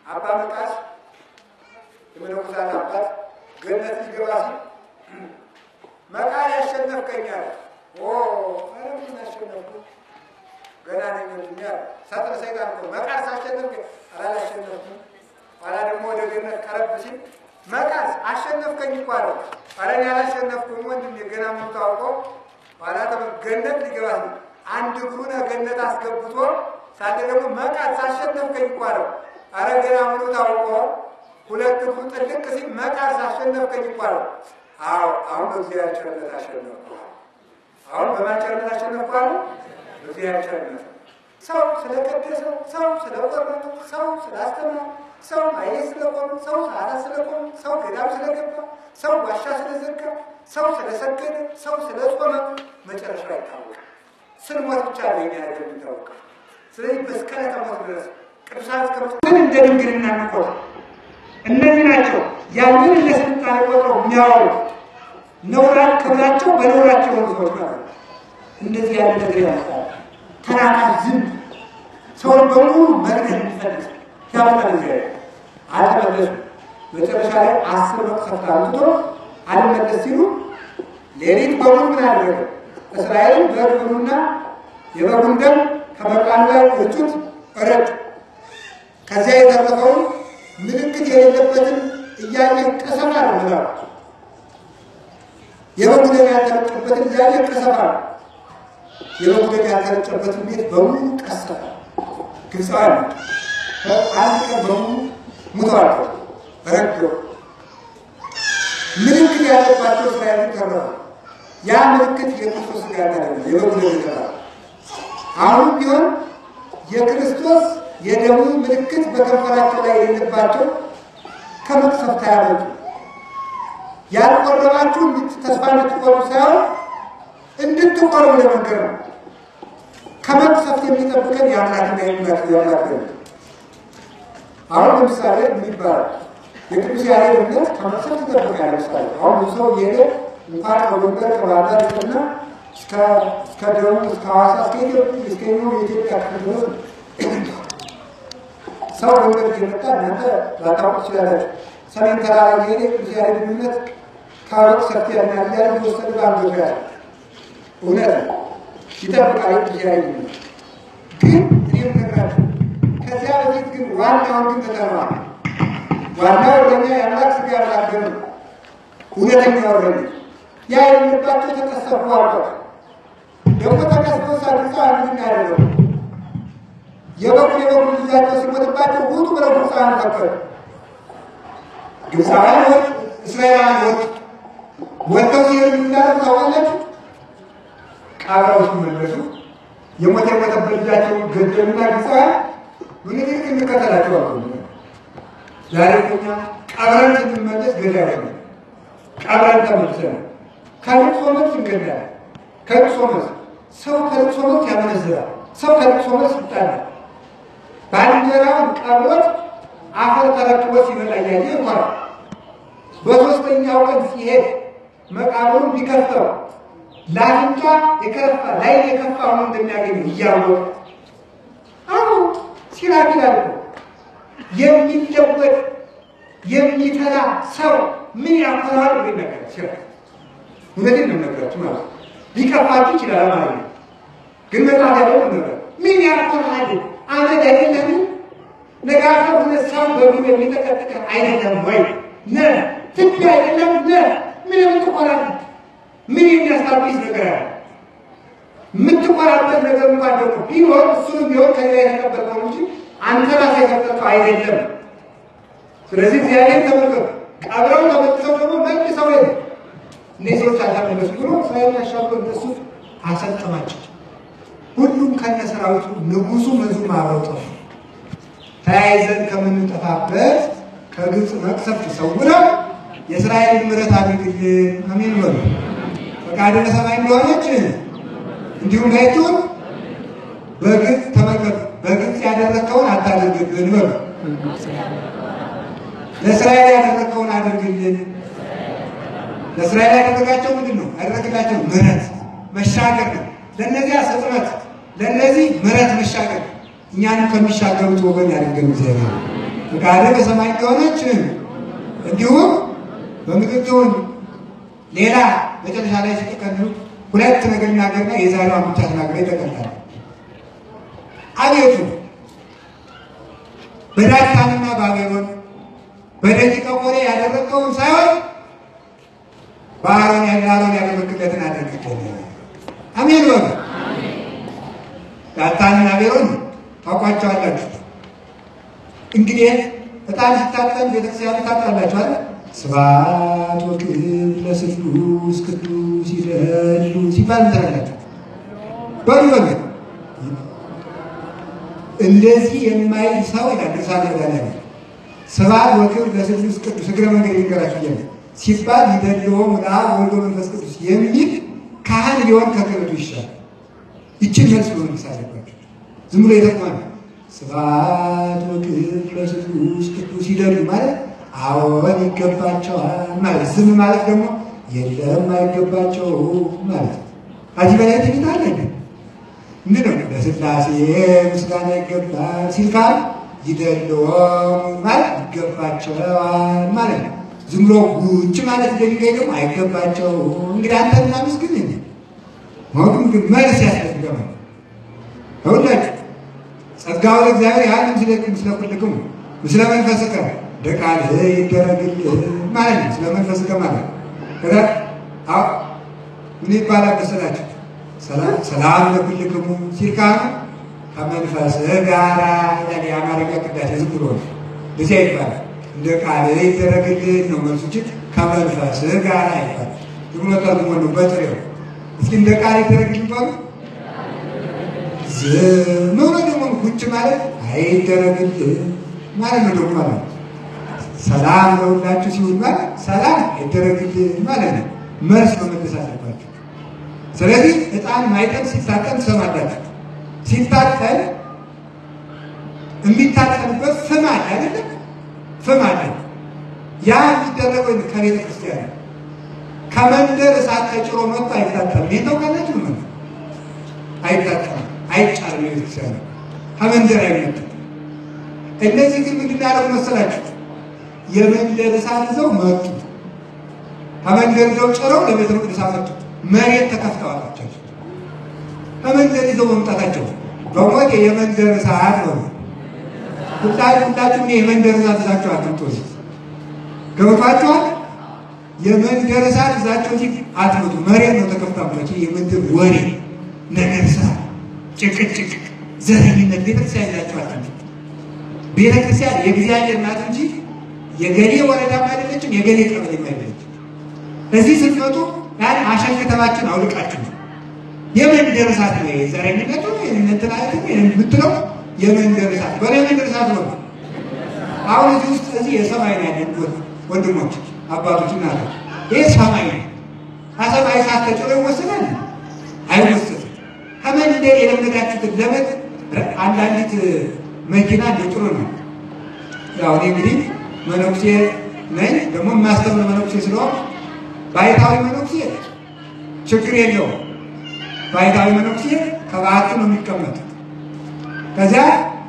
አባ መቃስ የመነኮሳት አባት ገነት ሊገባ ሲል መቃስ ያሸነፍከኛል። ምን አሸነፍኩ? ገና ነኝ እንጂ ሰጥረ ሰይጣን ነው። መቃስ አሸነፍከ? አላሸነፍኩም። ኋላ ደግሞ ወደ ገነት ቀረብ ሲል መቃስ አሸነፍከኝ እኮ አለ። ኧረ እኔ አላሸነፍኩም ወንድሜ ገና ምን ታውቀው። ኋላ ገነት ሊገባ ሲል አንድ እግሩን ገነት አስገብቶ ሳለ ደግሞ መቃስ አሸነፍከኝ እኮ አለ። ኧረ ገና ምን ታውቀው። ሁለት እግሩ ጥልቅ ሲል መቃስ አሸነፍከኝ እኮ አለ። አሁን በእግዚአብሔር ቸርነት አሸነፍኩ። አሁን በማን ቸርነት አሸነፍኩ አለ? በእግዚአብሔር ቸርነት። ሰው ስለቀደሰው፣ ሰው ስለቆረጠው፣ ሰው ስላስተማረ፣ ሰው ማየ ስለቆመ፣ ሰው ሳራ ስለቆመ፣ ሰው ገዳም ስለገባ፣ ሰው ዋሻ ስለዘጋ፣ ሰው ስለሰገደ፣ ሰው ስለጾመ መጨረሻ አይታወቅም። ስንሞት ብቻ ነው እኛ የሚታወቀው። ስለዚህ እስከ ዕለተ ሞት ድረስ ቅዱሳን እስከ እንደ ድንግልና እንቆጥር። እነዚህ ናቸው ያንን እንደ ስልጣን ቆጥረው የሚያወሩት። ነውራት ክብራቸው በነውራቸው የሆኑ ሰዎች ማለት ነው። እንደዚህ ያለ ነገር ያመጣል። ተናካሽ ዝም ሰውን በሙሉ መግደል የሚፈልግ ያመጣል። እግዚአብሔር አልተመለሱ። መጨረሻ ላይ 10 መቅሰፍት አምጥቶ አልመለስ ሲሉ ሌሊት በሙሉ ምን አደረገ? እስራኤልን በእግሩና የበጉን ደም ከመቃኑ ላይ እርጩት ረጩ። ከዚያ የተረፈውን ምልክት የሌለበትን እያየ ቀሰፋ ነው ብለዋል። የበጉ ደም ያልተረጨበትን እያየ ቀሰፋ ነው። የበጉ ደም ያልተረጨበትን ቤት በሙሉ ቀሰፋ። ግብፃውያን አንድ ቀን በሙሉ ሙተዋል፣ ረገው። ምልክት ያለባቸው እስራኤልን ተረፉ። ያ ምልክት የክርስቶስ ሥጋ ነው፣ የበጉ ደም ይተራል። አሁን ቢሆን የክርስቶስ የደሙ ምልክት በከንፈራቸው ላይ የሌለባቸው ከመቅሰፍት አያመልጡ። ያልቆረባችሁ ተስፋ እንድትቆርቡ ሳይሆን እንድትቆርቡ ለመንገር ነው። ከመቅሰፍት የሚጠብቀን የአምላክና የአምላክ ነው። አሁን ለምሳሌ የሚባል የቅዱስ ያሬድ እምነት ከመቅሰፍት ይጠብቃል። ለምሳሌ አሁን ብዙ ሰው እየሄደ እንኳን ከጎንደር ከባህር ዳርና እስከ ደቡብ እስከ ሐዋሳ እስከ የኢትዮጵያ ክፍል ድረስ ሰው ወንበር እየመጣ እናንተ ላታውቁ ትችላላችሁ። ሰሜን ተራራ እየሄደ ቅዱስ ያሬድ እምነት ከአሮቅ ሰፊ ያለ ወሰድ ባንዶች ያለ እውነት ይጠብቃል። ቅዱስ ያሬድ እምነት ግን እኔም ነግራችሁ ከዚያ በፊት ግን ዋናውን ግን ተጠርቷል። ዋናው እረኛ የአምላክ ሥጋ ያላገሩ እውነተኛ እረኛ ያ የሌለባቸው ተቀሰፉ አልኳል። ደግሞ ተቀስፈው ሳድርሰው አንድን ያደረጉ የበጉ ልጃቸው ሲሞትባቸው ውጡ ብለው ግብፃውያን ፈከሩ። ግብፃውያን ወጥ እስራኤላውያን ወጥ ወጥተው ሲሄዱ እንዳሉ ታውቃላችሁ። ቀብረው ሲመለሱ የሞተበት ልጃቸውን ገደሉና ግብፃውያን ምን እንከተላቸው አሉ። ዛሬ እኛ ቀብረን ስንመለስ ገዳይ ነው። ቀብረን ተመልሰን ከልቅሶ መልስ እንገዳለን። ከልቅሶ መልስ ሰው ከልቅሶ መልስ ያመነዝራል። ሰው ከልቅሶ መልስ ይጣላል። ባልንጀራውን ቀብሮት አፈር ተረክቦ ሲመጣ እያየ ይኮራል። በሦስተኛው ቀን ሲሄድ መቃብሩን ቢከፍተው ለአፍንጫ የከፋ ላይ የከፋ ሆኖ እንደሚያገኝ እያወቀ አሁን ሲራክ ይላል እኮ የሚለወጥ የሚተላ ሰው ምን ያፈራል ብሎ ነገር ሲራክ እውነቴን ነው የምነግራችሁ ማለት ነው። ሊከፋችሁ ይችላል ማለት ነው። ግን መጽሐፍ ያለው ነገር ምን ያፈራል አመድ አይደለም ነጋታ ሁለት ሰው በግብ የሚተከተከ አይደለም ወይ ነ ትክ አይደለም ነ ምን የምትቆራል ምን የሚያስታብስ ነገር አለ? የምትቆራበት ነገር እንኳን ደግሞ ቢሆን እሱንም ቢሆን ከሌላ የተቀበልከው እንጂ አንተ ራስህ የሰጠኸው አይደለም። ስለዚህ እግዚአብሔር ተመልከቱ፣ ቀብረው ተመልሰው ደግሞ መልሰው ሄዱ። እነዚህ ሰዎች አልተመለሱ ብሎ እስራኤል አሻግሮ እነሱ አሰጠማቸው። ሁሉም ከነ ሰራዊቱ ንጉሱ መዙም አብረው ጠፉ። ተያይዘን ከምንጠፋበት ከግብፅ መቅሰፍት ሰውረው የእስራኤልን ምሕረት አድርግልን። አሜን በሉ። ፈቃደ ሰማይ እንደሆነች እንዲሁም ላይቱን በግብፅ ተመልከቱ። በግብፅ ያደረከውን አታድርግብን በሉ። ለእስራኤል ያደረከውን አድርግልን። ለእስራኤል ያደረጋቸው ምንድን ነው? ያደረግላቸው ምሕረት መሻገር ነው። ለእነዚያ ስጥመት፣ ለእነዚህ ምሕረት መሻገር። እኛንም ከሚሻገሩት ወገን ያድርገን እግዚአብሔር። ፈቃድህ በሰማይ እንደሆነች እንዲሁም በምድር ትሁን። ሌላ መጨረሻ ላይ ሲቀጥሉ ሁለት ነገር ይናገርና የዛሬዋን ብቻ ተናግረው ይጠቀልላል። አቤቱ በዳታንና በአቤሮን በደቂቀ ቆሬ ያደረገውን ሳይሆን በአሮን ያደረግለትን አድርግልን። አሜን በሉ። ዳታንና አቤሮን ታውቋቸዋላችሁ። እንግዲህ ዕጣን ሲታጠን ቤተክርስቲያኑ ታውቃላችሁ አይደል? ስብሐት ወክብር ለስሉስ ቅዱስ ይደሉ ሲባል እንተራላችሁ። በሉ እንደዚህ የማይል ሰው ያድርሳል ይላል። ስብሐት ወክብር ለስሉስ ቅዱስ እግረ መንገድ ይንገራችሁ ይላል ሲባል ይደልዎም ለአብ ወልድ መንፈስ ቅዱስ የሚል ካህን ቢሆን ከክህነቱ ይሻላል። ይችን መልስ ነው የሚሳለባችሁ። ዝም ብሎ የተቋም ስብሐት ወክብር ለስሉስ ቅዱስ ይደሉ ማለት አዎን ይገባቸዋል ማለት። ዝም ማለት ደግሞ የለም አይገባቸው ማለት ነው። ከዚህ በላይ ትዕቢት አለ እንዴ? ምንድን ነው? ለሥላሴ ምስጋና ይገባል ሲል ካል ይደልዎም ማለት ይገባቸዋል ማለት ነው። ዝም ብሎ ጉጭ ማለት እንደሚገኝ ደግሞ አይገባቸው። እንግዲህ አንተና ምስግን እንዴ ወግም ግን መልስ ያስፈልጋል። ሁላችሁ ጸጋው ለእግዚአብሔር ያንን ስለክም ስለኩልክም ምስለ መንፈስከ ደቃል ይደረግልህ ማለት ነው። ስለ መንፈስከ ማለት ከዛ ምን ይባላል መሰላችሁ? ሰላም ለኩልክሙ ሲልካ ከመንፈስ ጋር ያለ የአማርኛ ቅዳሴ ዝም ብሎ በዚያ ይባላል። እንደ ቃል ይደረግልህ ነው መልሱ እንጂ ከመንፈስ ጋር አይባልም። ዝም ብሎ ተርጉሞ ነው በጥሬው። እስኪ እንደ ቃል ይደረግልህ ባሉ ዝም ብሎ ደግሞ ቁጭ ማለት አይደረግልህ ማለት ነው። ደግሞ ማለት ሰላም ለሁላችሁ ሲሆን ማለት ሰላም ይደረግልህ ማለት ነው። መልስ መመለስ አለባችሁ። ስለዚህ ዕጣን ማይጠን ሲታጠን ትሰማላችሁ። ሲታጠን የሚታጠንበት ፍም አለ አይደለም? ፍም አለ። ያ የሚደረገው ከቤተ ክርስቲያን ከመንደር እሳት ተጭሮ መጥቶ አይታጠንም። ይሄ ታውቃላችሁ? ምን አይታጠንም፣ አይጫርም። ቤተ ክርስቲያን ከመንደር አይመጣም። እነዚህ ግን ምንድን ያደረጉ መሰላችሁ? የመንደር እሳት ይዘው መጡ። ከመንደር ይዘው ጭረው ለቤተ መቅደስ መጡ። መሬት ተከፍተዋላቸው። ከመንደር ይዘው መምጣታቸው በሞት የመንደር እሳት ነው። ሁላችሁ የመንደር እሳት ይዛችሁ አትምጡ። ገብቷችኋል? የመንደር እሳት ይዛችሁ አትምጡ። መሬት ነው ተከፍታላችሁ። የመንደር ወሬ፣ ነገር፣ ስራ፣ ጭቅጭቅ፣ ዘረኝነት ቤተክርስቲያን ይዛችሁ አትምጡ። ቤተክርስቲያን የእግዚአብሔር ናት እንጂ የገሌ ወረዳም አይደለችም፣ የገሌ ቀበሌም አይደለችም። እዚህ ስትመጡ ያን አሸንክተባችን አውልቃችሁ የመንደር እሳት ነው። የዘረኝነቱ የእንትናቱ የምትለው የመንደር እሳት በለ የመንደር እሳት ነው። አሁን እዚህ ውስጥ እዚህ የሰማይ ነው ያለን ወንድሞች አባቶች እና ይሄ ሰማይ ነው። ከሰማይ እሳት ተጭሮ ይወሰዳል? አይወሰድም። ከመንደር የለመዳችሁትን ለመድ አንዳንዲት መኪና እንደጥሩ ነው። ያው እኔ እንግዲህ መነኩሴ ነኝ፣ ደግሞ የማስተምር መነኩሴ ስለሆነ ባይታዊ መነኩሴ ችግር የለውም። ባይታዊ መነኩሴ ከባቱ ነው የሚቀመጥ። ከዚያ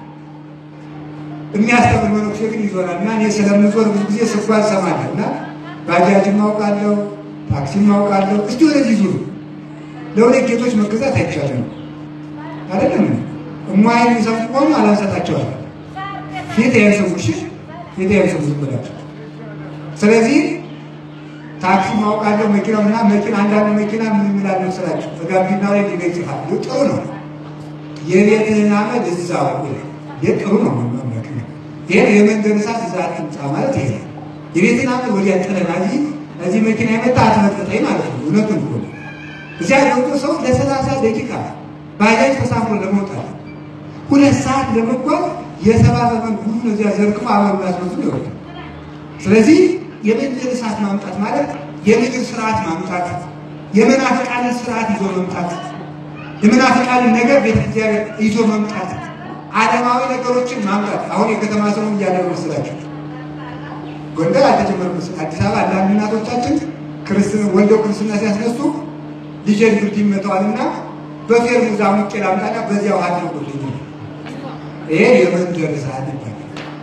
የሚያስተምር መነኩሴ ግን ይዞራል እና እኔ ስለምዞር ብዙ ጊዜ ስጓዝ እሰማለሁ እና ባጃጅም አውቃለሁ፣ ታክሲም አውቃለሁ። እስቲ ወደዚህ ዙሩ። ለሁለት ጌቶች መገዛት አይቻልም አይደለም? እማይ የሚሰጡ ከሆኑ አላንሰጣቸዋለሁ። ፊት ያንሰሙሽ ፊት ያንሰሙ ብላችሁ። ስለዚህ ታክሲ ማውቃለሁ፣ መኪና ምናምን መኪና አንዳንድ መኪና ምን ይላል መሰላችሁ? በጋቢና ላይ ሊገኝ ይችላል። ጥሩ ነው። የቤትህን አመድ እዛው ጥሩ ነው። መኪና ይሄ የመንደር እሳት እዛ አትምጣ ማለት ይሄ ነው። የቤትህን አመድ ወዲያ ጥለና እዚህ መኪና የመጣ አትመጥጠኝ ማለት ነው። እውነቱን እኮ ነው። እዚያ ገብቶ ሰው ለ30 ደቂቃ ባጃጅ ተሳፍሮ ለመውጣት 2 ሰዓት ለመጓዝ የ70 ዘመን ሁሉ እዚያ ዘርግፎ አበባ ያስመጡ ይወጣል። ስለዚህ የመንደር እሳት ማምጣት ማለት የምድር ስርዓት ማምጣት፣ የመናፍቃንን ስርዓት ይዞ መምጣት፣ የመናፍቃንን ነገር ቤተ እግዚአብሔር ይዞ መምጣት፣ ዓለማዊ ነገሮችን ማምጣት። አሁን የከተማ ሰው እያደረጉ መስላችሁ ጎንደር አልተጀመረም መሰለኝ። አዲስ አበባ አንዳንድ እናቶቻችን ክርስትና ወልደው ክርስትና ሲያስነሱ ልጄን ብርድ ይመታዋልና በፌርሙዝ አሙቄ ላምጣና በዚያ ውሃ ነው። ይሄ የመንደር እሳት ይባላል።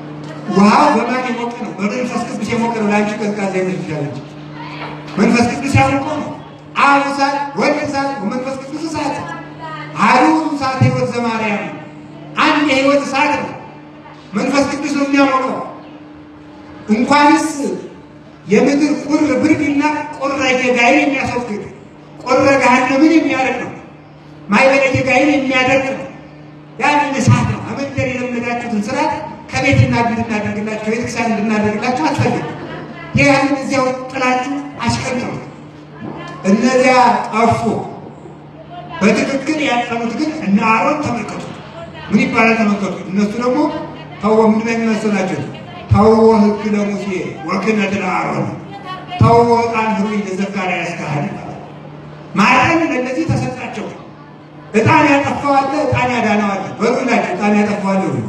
ውሃው በማን የሞቀ ነው? በመንፈስ ቅዱስ የሞቀ ነው። ለአንቺ ቀዝቃዛ ይመስልሻል እንጂ መንፈስ ቅዱስ ያሞቀው ነው። አብ እሳት፣ ወልድ እሳት፣ መንፈስ ቅዱስ እሳት። አሐዱ እሳት ሕይወት ዘማርያም አንድ የሕይወት እሳት ነው። መንፈስ ቅዱስ ነው የሚያሞቀው። እንኳንስ የምድር ቁር ብርድና ቁረ ጌጋይን የሚያስወግድ ቁረ ገሃነምን የሚያደርግ ነው። ማይበለ ጌጋይን የሚያደርግ ነው። ያንን እሳት ነው። አመንደር የለመዳችሁትን ስርዓት ከቤትና እንድናደርግላችሁ ቤተክርስቲያን እንድናደርግላችሁ አትፈልግም። ያንን እዚያው ጥላችሁ አስቀምጡ። እነዚያ ጠፉ። በትክክል ያጠኑት ግን እነ አሮን ተመልከቱ። ምን ይባላል ተመልከቱ። እነሱ ደግሞ ተው ምንድን ነው የሚመስላቸው? ተው ሕግ ለሙሴ ወክህነት ለአሮን ተው ዕጣን ኅሩይ ለዘካርያስ ካህን ማዕጠን ለእነዚህ ተሰጣቸው። ዕጣን ያጠፋው አለ፣ ዕጣን ያዳነው አለ። በሉላችሁ ዕጣን ያጠፋው አለ ወይ?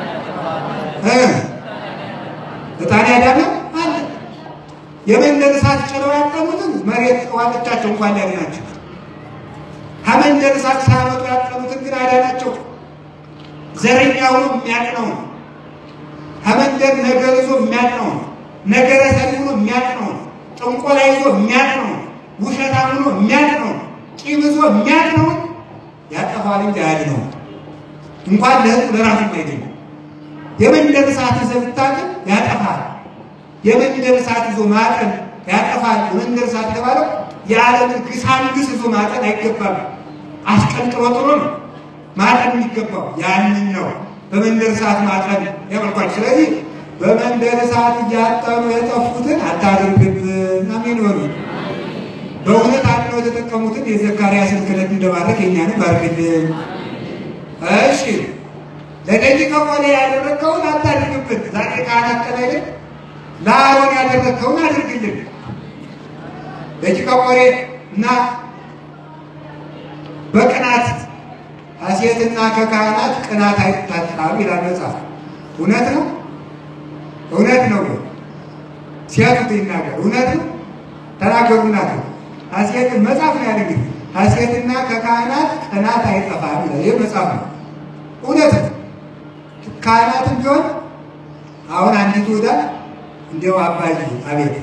ዕጣን ያዳነው አለ። የመንደር እሳት ጭረው ያጠኑትን መሬት ዋለቻቸው እንኳን ያድናቸው። ከመንደር እሳት ሳያመጡ ያጠኑትን ግን አዳናቸው። ዘረኛውን የሚያቅነው ነው። ከመንደር ነገር ይዞ የሚያቅነው ነው። ነገረ ሰሪ ሆኖ የሚያቅነው ነው። ጥንቆላ ይዞ የሚያቅነው ነው። ውሸታም ሆኖ የሚያቅነው ነው። ቂም ይዞ የሚያቅነው ያጠፋል እንጂ አያድነውም። እንኳን ለሕዝቡ ለራሱም አይደለም። የመንደር እሳት ይዘህ ብታውቅም ያጠፋል። የመንደር እሳት ይዞ ማጠን ያጠፋል። የመንደር እሳት የተባለው የዓለምን ግሳንግስ ይዞ ማጠን አይገባም። አስቀንጥሮ ጥሎ ነው ማጠን የሚገባው። ያንን ነው በመንደር እሳት ማጠን ያመልኳቸው። ስለዚህ በመንደር እሳት እያጠኑ የጠፉትን አታድርግብን። አሜን በሉ። በእውነት አጥነው የተጠቀሙትን የዘካርያስን ክህነት እንደባረክ የእኛንም ባርክልን። እሺ ለደቂቀ ቆሌ ያደረግከውን አታድርግብን። ዛሬ ካህናት ቀን አይደል? ለአሮን ያደረግከውን አድርግልን። ደቂቀ ቆሌ እና በቅናት ሐሴትና ከካህናት ቅናት አይታጣም ይላል መጽሐፍ። እውነት ነው? እውነት ነው። ሲያቱት ይናገር እውነት ነው። ተናገሩናት ሐሴትን መጽሐፍ ነው ያለኝ። ሐሴትና ከካህናት ቅናት አይጠፋም ይላል። ይህ መጽሐፍ ነው። እውነት ነው። ካህናትም ቢሆን አሁን አንዲት ወዳ እንዲያው አባይ አቤት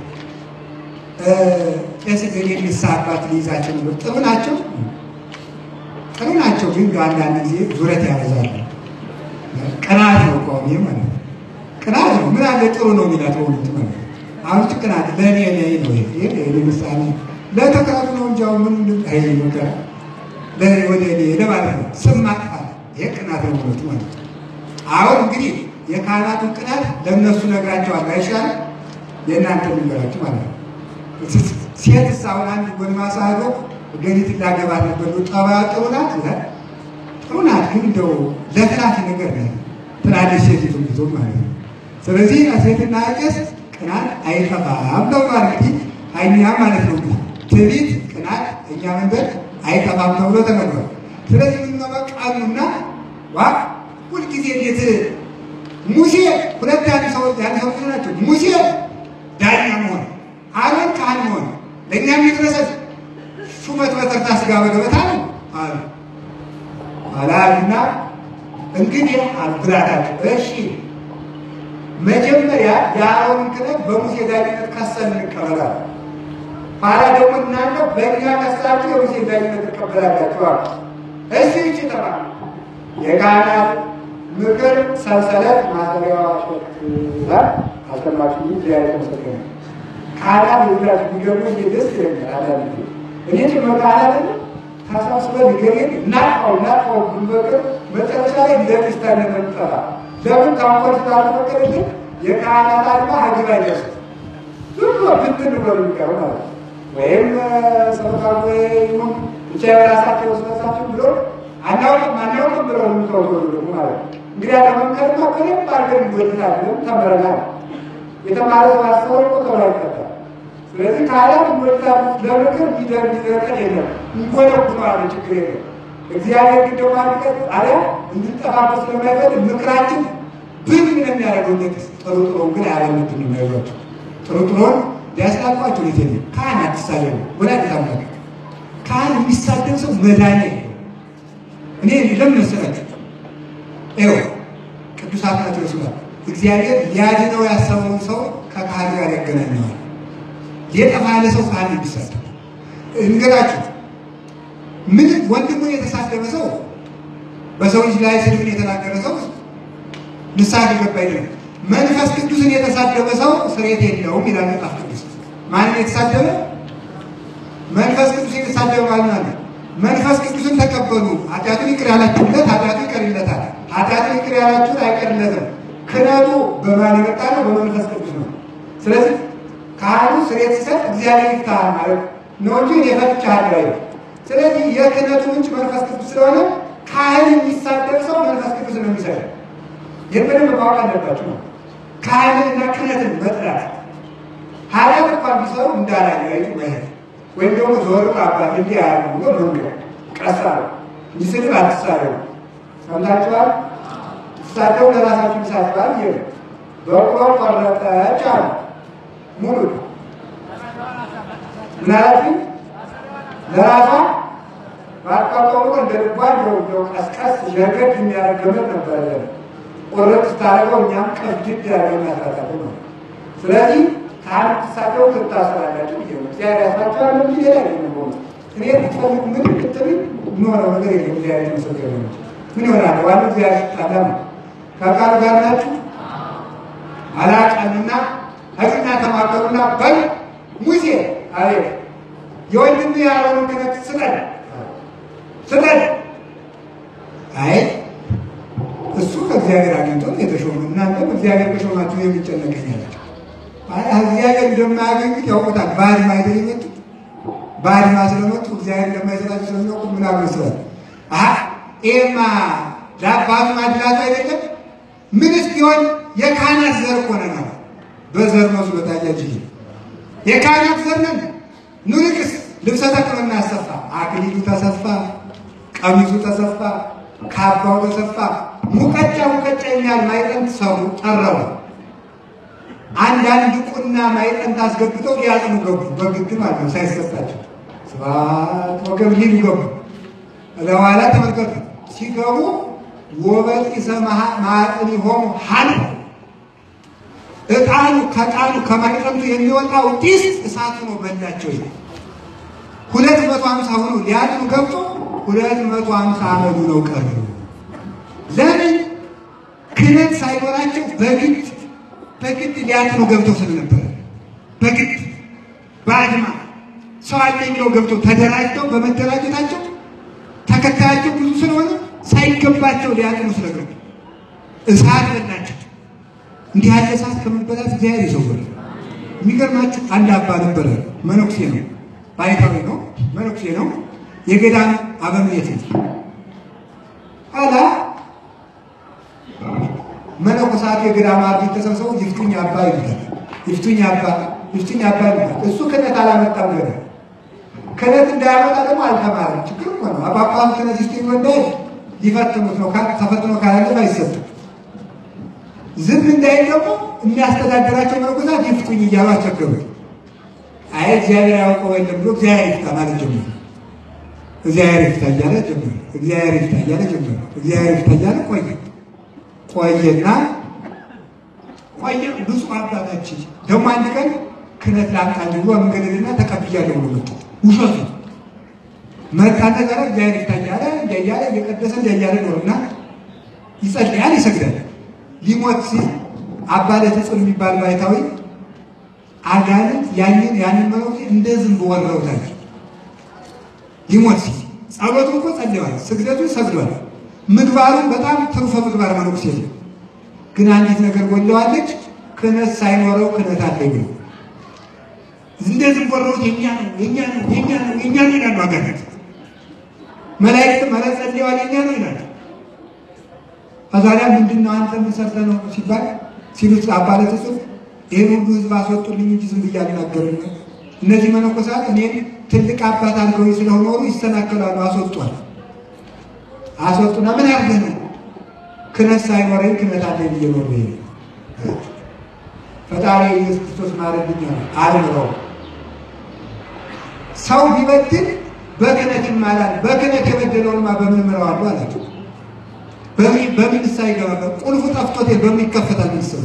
ቄስ ግን የሚሳባት ሊይዛቸው ነበር። ጥሩ ናቸው ጥሩ ናቸው፣ ግን አንዳንድ ጊዜ ዙረት ያበዛሉ። ቅናት ነው ቆሜ ማለት ነው። ቅናት ነው። ምን አለ ጥሩ ነው የሚላት ወሉት ማለት ነው። አሁን ቅናት ለእኔ ላይ ነው። ይሄ ለምሳሌ ለተካቱ ነው እንጂ አሁን ምን እንደታይ ነው ወደ እኔ ለማለት ነው። ስም ማጥፋት ይሄ ቅናት ነው ማለት ነው። አሁን እንግዲህ የካህናቱን ቅናት ለእነሱ ነግራቸዋለሁ አይሻልም? የእናንተ ልንገራችሁ ማለት ነው። ሴትስ አሁን አንድ ጎልማሳ ሄዶ ገሊት ላገባት ነበር። ጠባያ ጥሩ ናት ይላል። ጥሩ ናት ግን እንደው ለፍላት ነገር ነው ትላለች ሴቲቱ ብዙ ማለት ነው። ስለዚህ ሴትና ቄስ ቅናት አይጠፋም ነው ማለት ነው። አይኛ ማለት ነው። ትዕቢት፣ ቅናት እኛ መንገድ አይጠፋም ተብሎ ተነግሯል። ስለዚህ ምን ነው በቃሉና ዋ ሁልጊዜ እንዴት ሙሴ ሁለት ያን ሰው ናቸው። ሙሴ ዳኛ መሆን፣ አሮን ካህን መሆን ለእኛም ይድረሰን። ሹመት በተርታ ስጋ በገበታ ነው አሉ አላልና እንግዲህ አልብላታቸው። እሺ መጀመሪያ የአሮን ክህነት በሙሴ ዳኝነት ከሰን እንቀበላለን። ኋላ ደግሞ እናንተ በእኛ ከሳችሁ የሙሴ ዳኝነት ትቀበላላችሁ አሉ። እሺ ይችላል የካህናት ምክር ሰንሰለት ማሰሪያዋ ሸክላ አስተማችሁ ይያይ ተሰከነ ካህናት ይብላችሁ ቢገቡ ደስ ይላል። እኔ ተመካራለ ታሳስበ ንገረኝ ናው ጉልበከ መጨረሻ ላይ ለክርስቲያን ተመጣጣ ለምን ታውቆት ታልፈቀደች የካህናት አድማ ሀገር አይደርስ ሁሉ ብትን ብሎ ይቀር ማለት ወይም ሰውታው ወይም ብቻ የራሳቸው ስለሳቸው ብሎ አናውቅም ብሎ የሚተወው ማለት እንግዲህ ለመንከርማ ከለም ባርገን ይወጣል ተመረናል የተማረ ማስተዋል ቆጥሮ አይፈታ። ስለዚህ ካህናት ይወጣል ለምክር ይደርቀል የለም እንቆለቁ አለ ችግር የለም። እግዚአብሔር ግን ደግሞ አለ እንድንጠፋበት ስለማይፈልግ ምክራችን ምን የሚያደርገው እንደዚህ ጥሩ ግን አያለምት ነው የሚያዩት። ጥሩን ሊያስላቋቸው ይተኝ ካህናት ይሳደቡ ወላጅ ታምናለህ። ካህን የሚሳደብ ሰው መዳኔ እኔ ለምን መሰላችሁ? ቅዱሳት ናቸው ይላል እግዚአብሔር ሊያድነው ያሰበውን ሰው ከካህን ጋር ያገናኘዋል። ሊጠፋ ያለ ሰው ካህን ይሰጥ እንገራችሁ። ምን ወንድሙን የተሳደበ ሰው በሰው ልጅ ላይ ስድብን የተናገረ ሰው ንስሐ ሊገባ አይደለም። መንፈስ ቅዱስን የተሳደበ ሰው ስርየት የለውም ይላል መጽሐፍ ቅዱስ። ማንን የተሳደበ? መንፈስ ቅዱስ የተሳደበ ማለት ነው። መንፈስ ቅዱስን ተቀበሉ፣ ኃጢአቱን ይቅር ያላችሁለት ኃጢአቱ ይቀርለታል፣ ኃጢአቱን ይቅር ያላችሁት አይቀርለትም። ክህነቱ በማን የመጣ ነው? በመንፈስ ቅዱስ ነው። ስለዚህ ካህኑ ስርየት ሲሰጥ እግዚአብሔር ይፍታ ማለት ነው እንጂ የፈትቻለሁ አይደል። ስለዚህ የክህነቱ ምንጭ መንፈስ ቅዱስ ስለሆነ ካህን የሚሳደብ ሰው መንፈስ ቅዱስ ነው የሚሰደው። የበደንብ ማወቅ አለባችሁ ነው። ካህንና ክህነትን መጥላት ኃጢአት እንኳን ቢሰሩ እንዳላዩ አይቱ መሄድ ወይም ደግሞ ዞር አባት እንዲህ ያሉ ብሎ መንገድ ቀሳ ይስድብ አትሳደቡ። ሰምታችኋል? ትሳደቡ ለራሳችሁ ይሳድባል። ይሄ በቁሎ ቆረጠች አሉ ሙሉ ምናልባት ለራሷ ባቋቋሙ እንደ ልቧን ነው ቀስቀስ ለገድ የሚያደርገው ነበር። ቆረጥ ስታደርገው እኛም ቀብድድ ያደርገናል ነው። ስለዚህ ካህን ተሳደው ተታሰራላችሁ ይሄው እግዚአብሔር ያሳቻል እንጂ ሌላ አይደለም። እኔ ተፈልኩ ምን ልትሪ ኖር ነገር የለም። እግዚአብሔር ተሰገረ ነው። ምን ይሆናል? ዋናው እግዚአብሔር ታላም ከቃል ጋር ናችሁ። አላቀንና ህግና ተማከሩና በል ሙሴ አቤት የወንድም ያለውን ክህነት ስጠን ስጠን። አይ እሱ ከእግዚአብሔር አግኝቶ የተሾመ እናንተም እግዚአብሔር ከሾማችሁ የሚጨነቀኛላችሁ። አይ እግዚአብሔር እንደማያገኙት ያውቁታል። ባድማ አይደል የመጡት? ባድማ ስለመጡ እግዚአብሔር እንደማይሰጣቸው ስለሚያውቁ ምን አመስላል? ይሄማ ለአባቱ ማድላት አይደለም። ምንስ ቢሆን የካህናት ዘር እኮ ነን። በዘር መስሎ ታያችሁ። የካህናት ዘር ነን። ኑልቅስ ልብሰ ተክህኖ እናሰፋ። አክሊሉ ተሰፋ፣ ቀሚሱ ተሰፋ፣ ካባው ተሰፋ። ሙቀጫ የሚያል ማይጠንት ሰሩ ጠረቡ። አንዳንድ ቁና ማይጠንት አስገብተው ሊያጥኑ ገቡ። በግድ ማለት ነው ሳይሰጣቸው ስባት ወገብ ሊሉ ገቡ። ለኋላ ተመልከቱ ሲገቡ ወበት ይሰማህ ማጥኒ ሆሙ ሐን እጣኑ ከጣኑ ከማይጠንቱ የሚወጣው ጢስ እሳት ነው በላቸው። 250 ሆኖ ሊያጥኑ ገብቶ 250 አመዱ ነው ቀሩ። ለምን? ክህነት ሳይኖራቸው በግድ ሊያጥኑ ገብተው ስለነበር በግድ ባድማ ሰው አለ የሚለው ገብተው ተደራጅተው በመደራጀታቸው ተከታያቸው ብዙ ስለሆነ ሳይገባቸው ሊያጥኑ ስለገቡ እሳት በላቸው። እንዲህ ያለ እሳት ከመበላት እግዚአብሔር ይሰውራል። የሚገርማችሁ አንድ አባ ነበረ። መነኩሴ ነው፣ ባይታዊ ነው፣ መነኩሴ ነው። የገዳም አበምኔት ነው። አላ መነኮሳት የገዳም አርቢት ተሰብስበው ይፍቱኝ አባ ይላል። ይፍቱኝ አባ ይላል። እሱ ክህነት አላመጣም ገና። ክህነት እንዳያመጣ ደግሞ አልተማረም። ችግር እኮ ነው። አባባም ክህነት ይስጥኝ ወንዳይ ሊፈትኑት ነው። ተፈትኖ ካላለ አይሰጥም። ዝም እንዳይል ደግሞ የሚያስተዳድራቸው መነኮሳት ይፍቱኝ እያሉ አስቸገሩት። አይ እግዚአብሔር ያውቀው የለም ብሎ እግዚአብሔር ይፍታ ማለት ጀመረ። እግዚአብሔር ይፍታ እያለ ጀመረ። እግዚአብሔር ይፍታ እያለ ጀመረ። እግዚአብሔር ይፍታ እያለ ቆየና ብዙ አባታችን ደግሞ አንድ ቀን ክህነት ላምጣልህ ብሎ መንገድና ተቀብያለሁ ብሎ መጣ። ውሸቱ መጣና ጋር እግዚአብሔር ይፍታ እያለ እየቀደሰ እያለ ኖርና ይጸልያል፣ ይሰግዳል። ሊሞት ሲል አባ ለተጽል የሚባል ባይታዊ አጋንንት ያንን መነኩሴ እንደ ዝንብ ወረውታል። ሊሞት ሲል ጸሎቱ እኮ ጸልየዋል፣ ስግደቱ ሰግዷል። ምግባሩ በጣም ትሩፈ ምግባር መነኩሴ ነው። ግን አንዲት ነገር ጎለዋለች። ክህነት ሳይኖረው ክህነት አለኝ ነው። እንደ ዝንብ ወረውት የኛ ነው ይላሉ አጋንንት። መላእክት ማለት ጸልየዋል የኛ ነው ይላሉ። አዛሪያ ምንድነው አንተ ምን ሰርተህ ነው ሲባል ሲሉት አባለት እሱ ይሄን ሁሉ ህዝብ አስወጡልኝ እንጂ ዝም ብዬ አልናገርም። እነዚህ መነኮሳት እኔን ትልቅ አባት አድርገው ስለሆኑ ይሰናከላሉ። አስወጡና ምን አድርገህ ነው? ክህነት ሳይኖረኝ ክህነት አለኝ ብዬ ነው ይሄ ፈጣሪ ኢየሱስ ክርስቶስ ማረድኛ አልምረው። ሰው ቢበድል በክህነት ይማላል። በክህነት የበደለውንማ በምን ምረዋለሁ አላቸው። በምን ሳይገባ ቁልፉ ጠፍቶት በሚከፈታል ምስል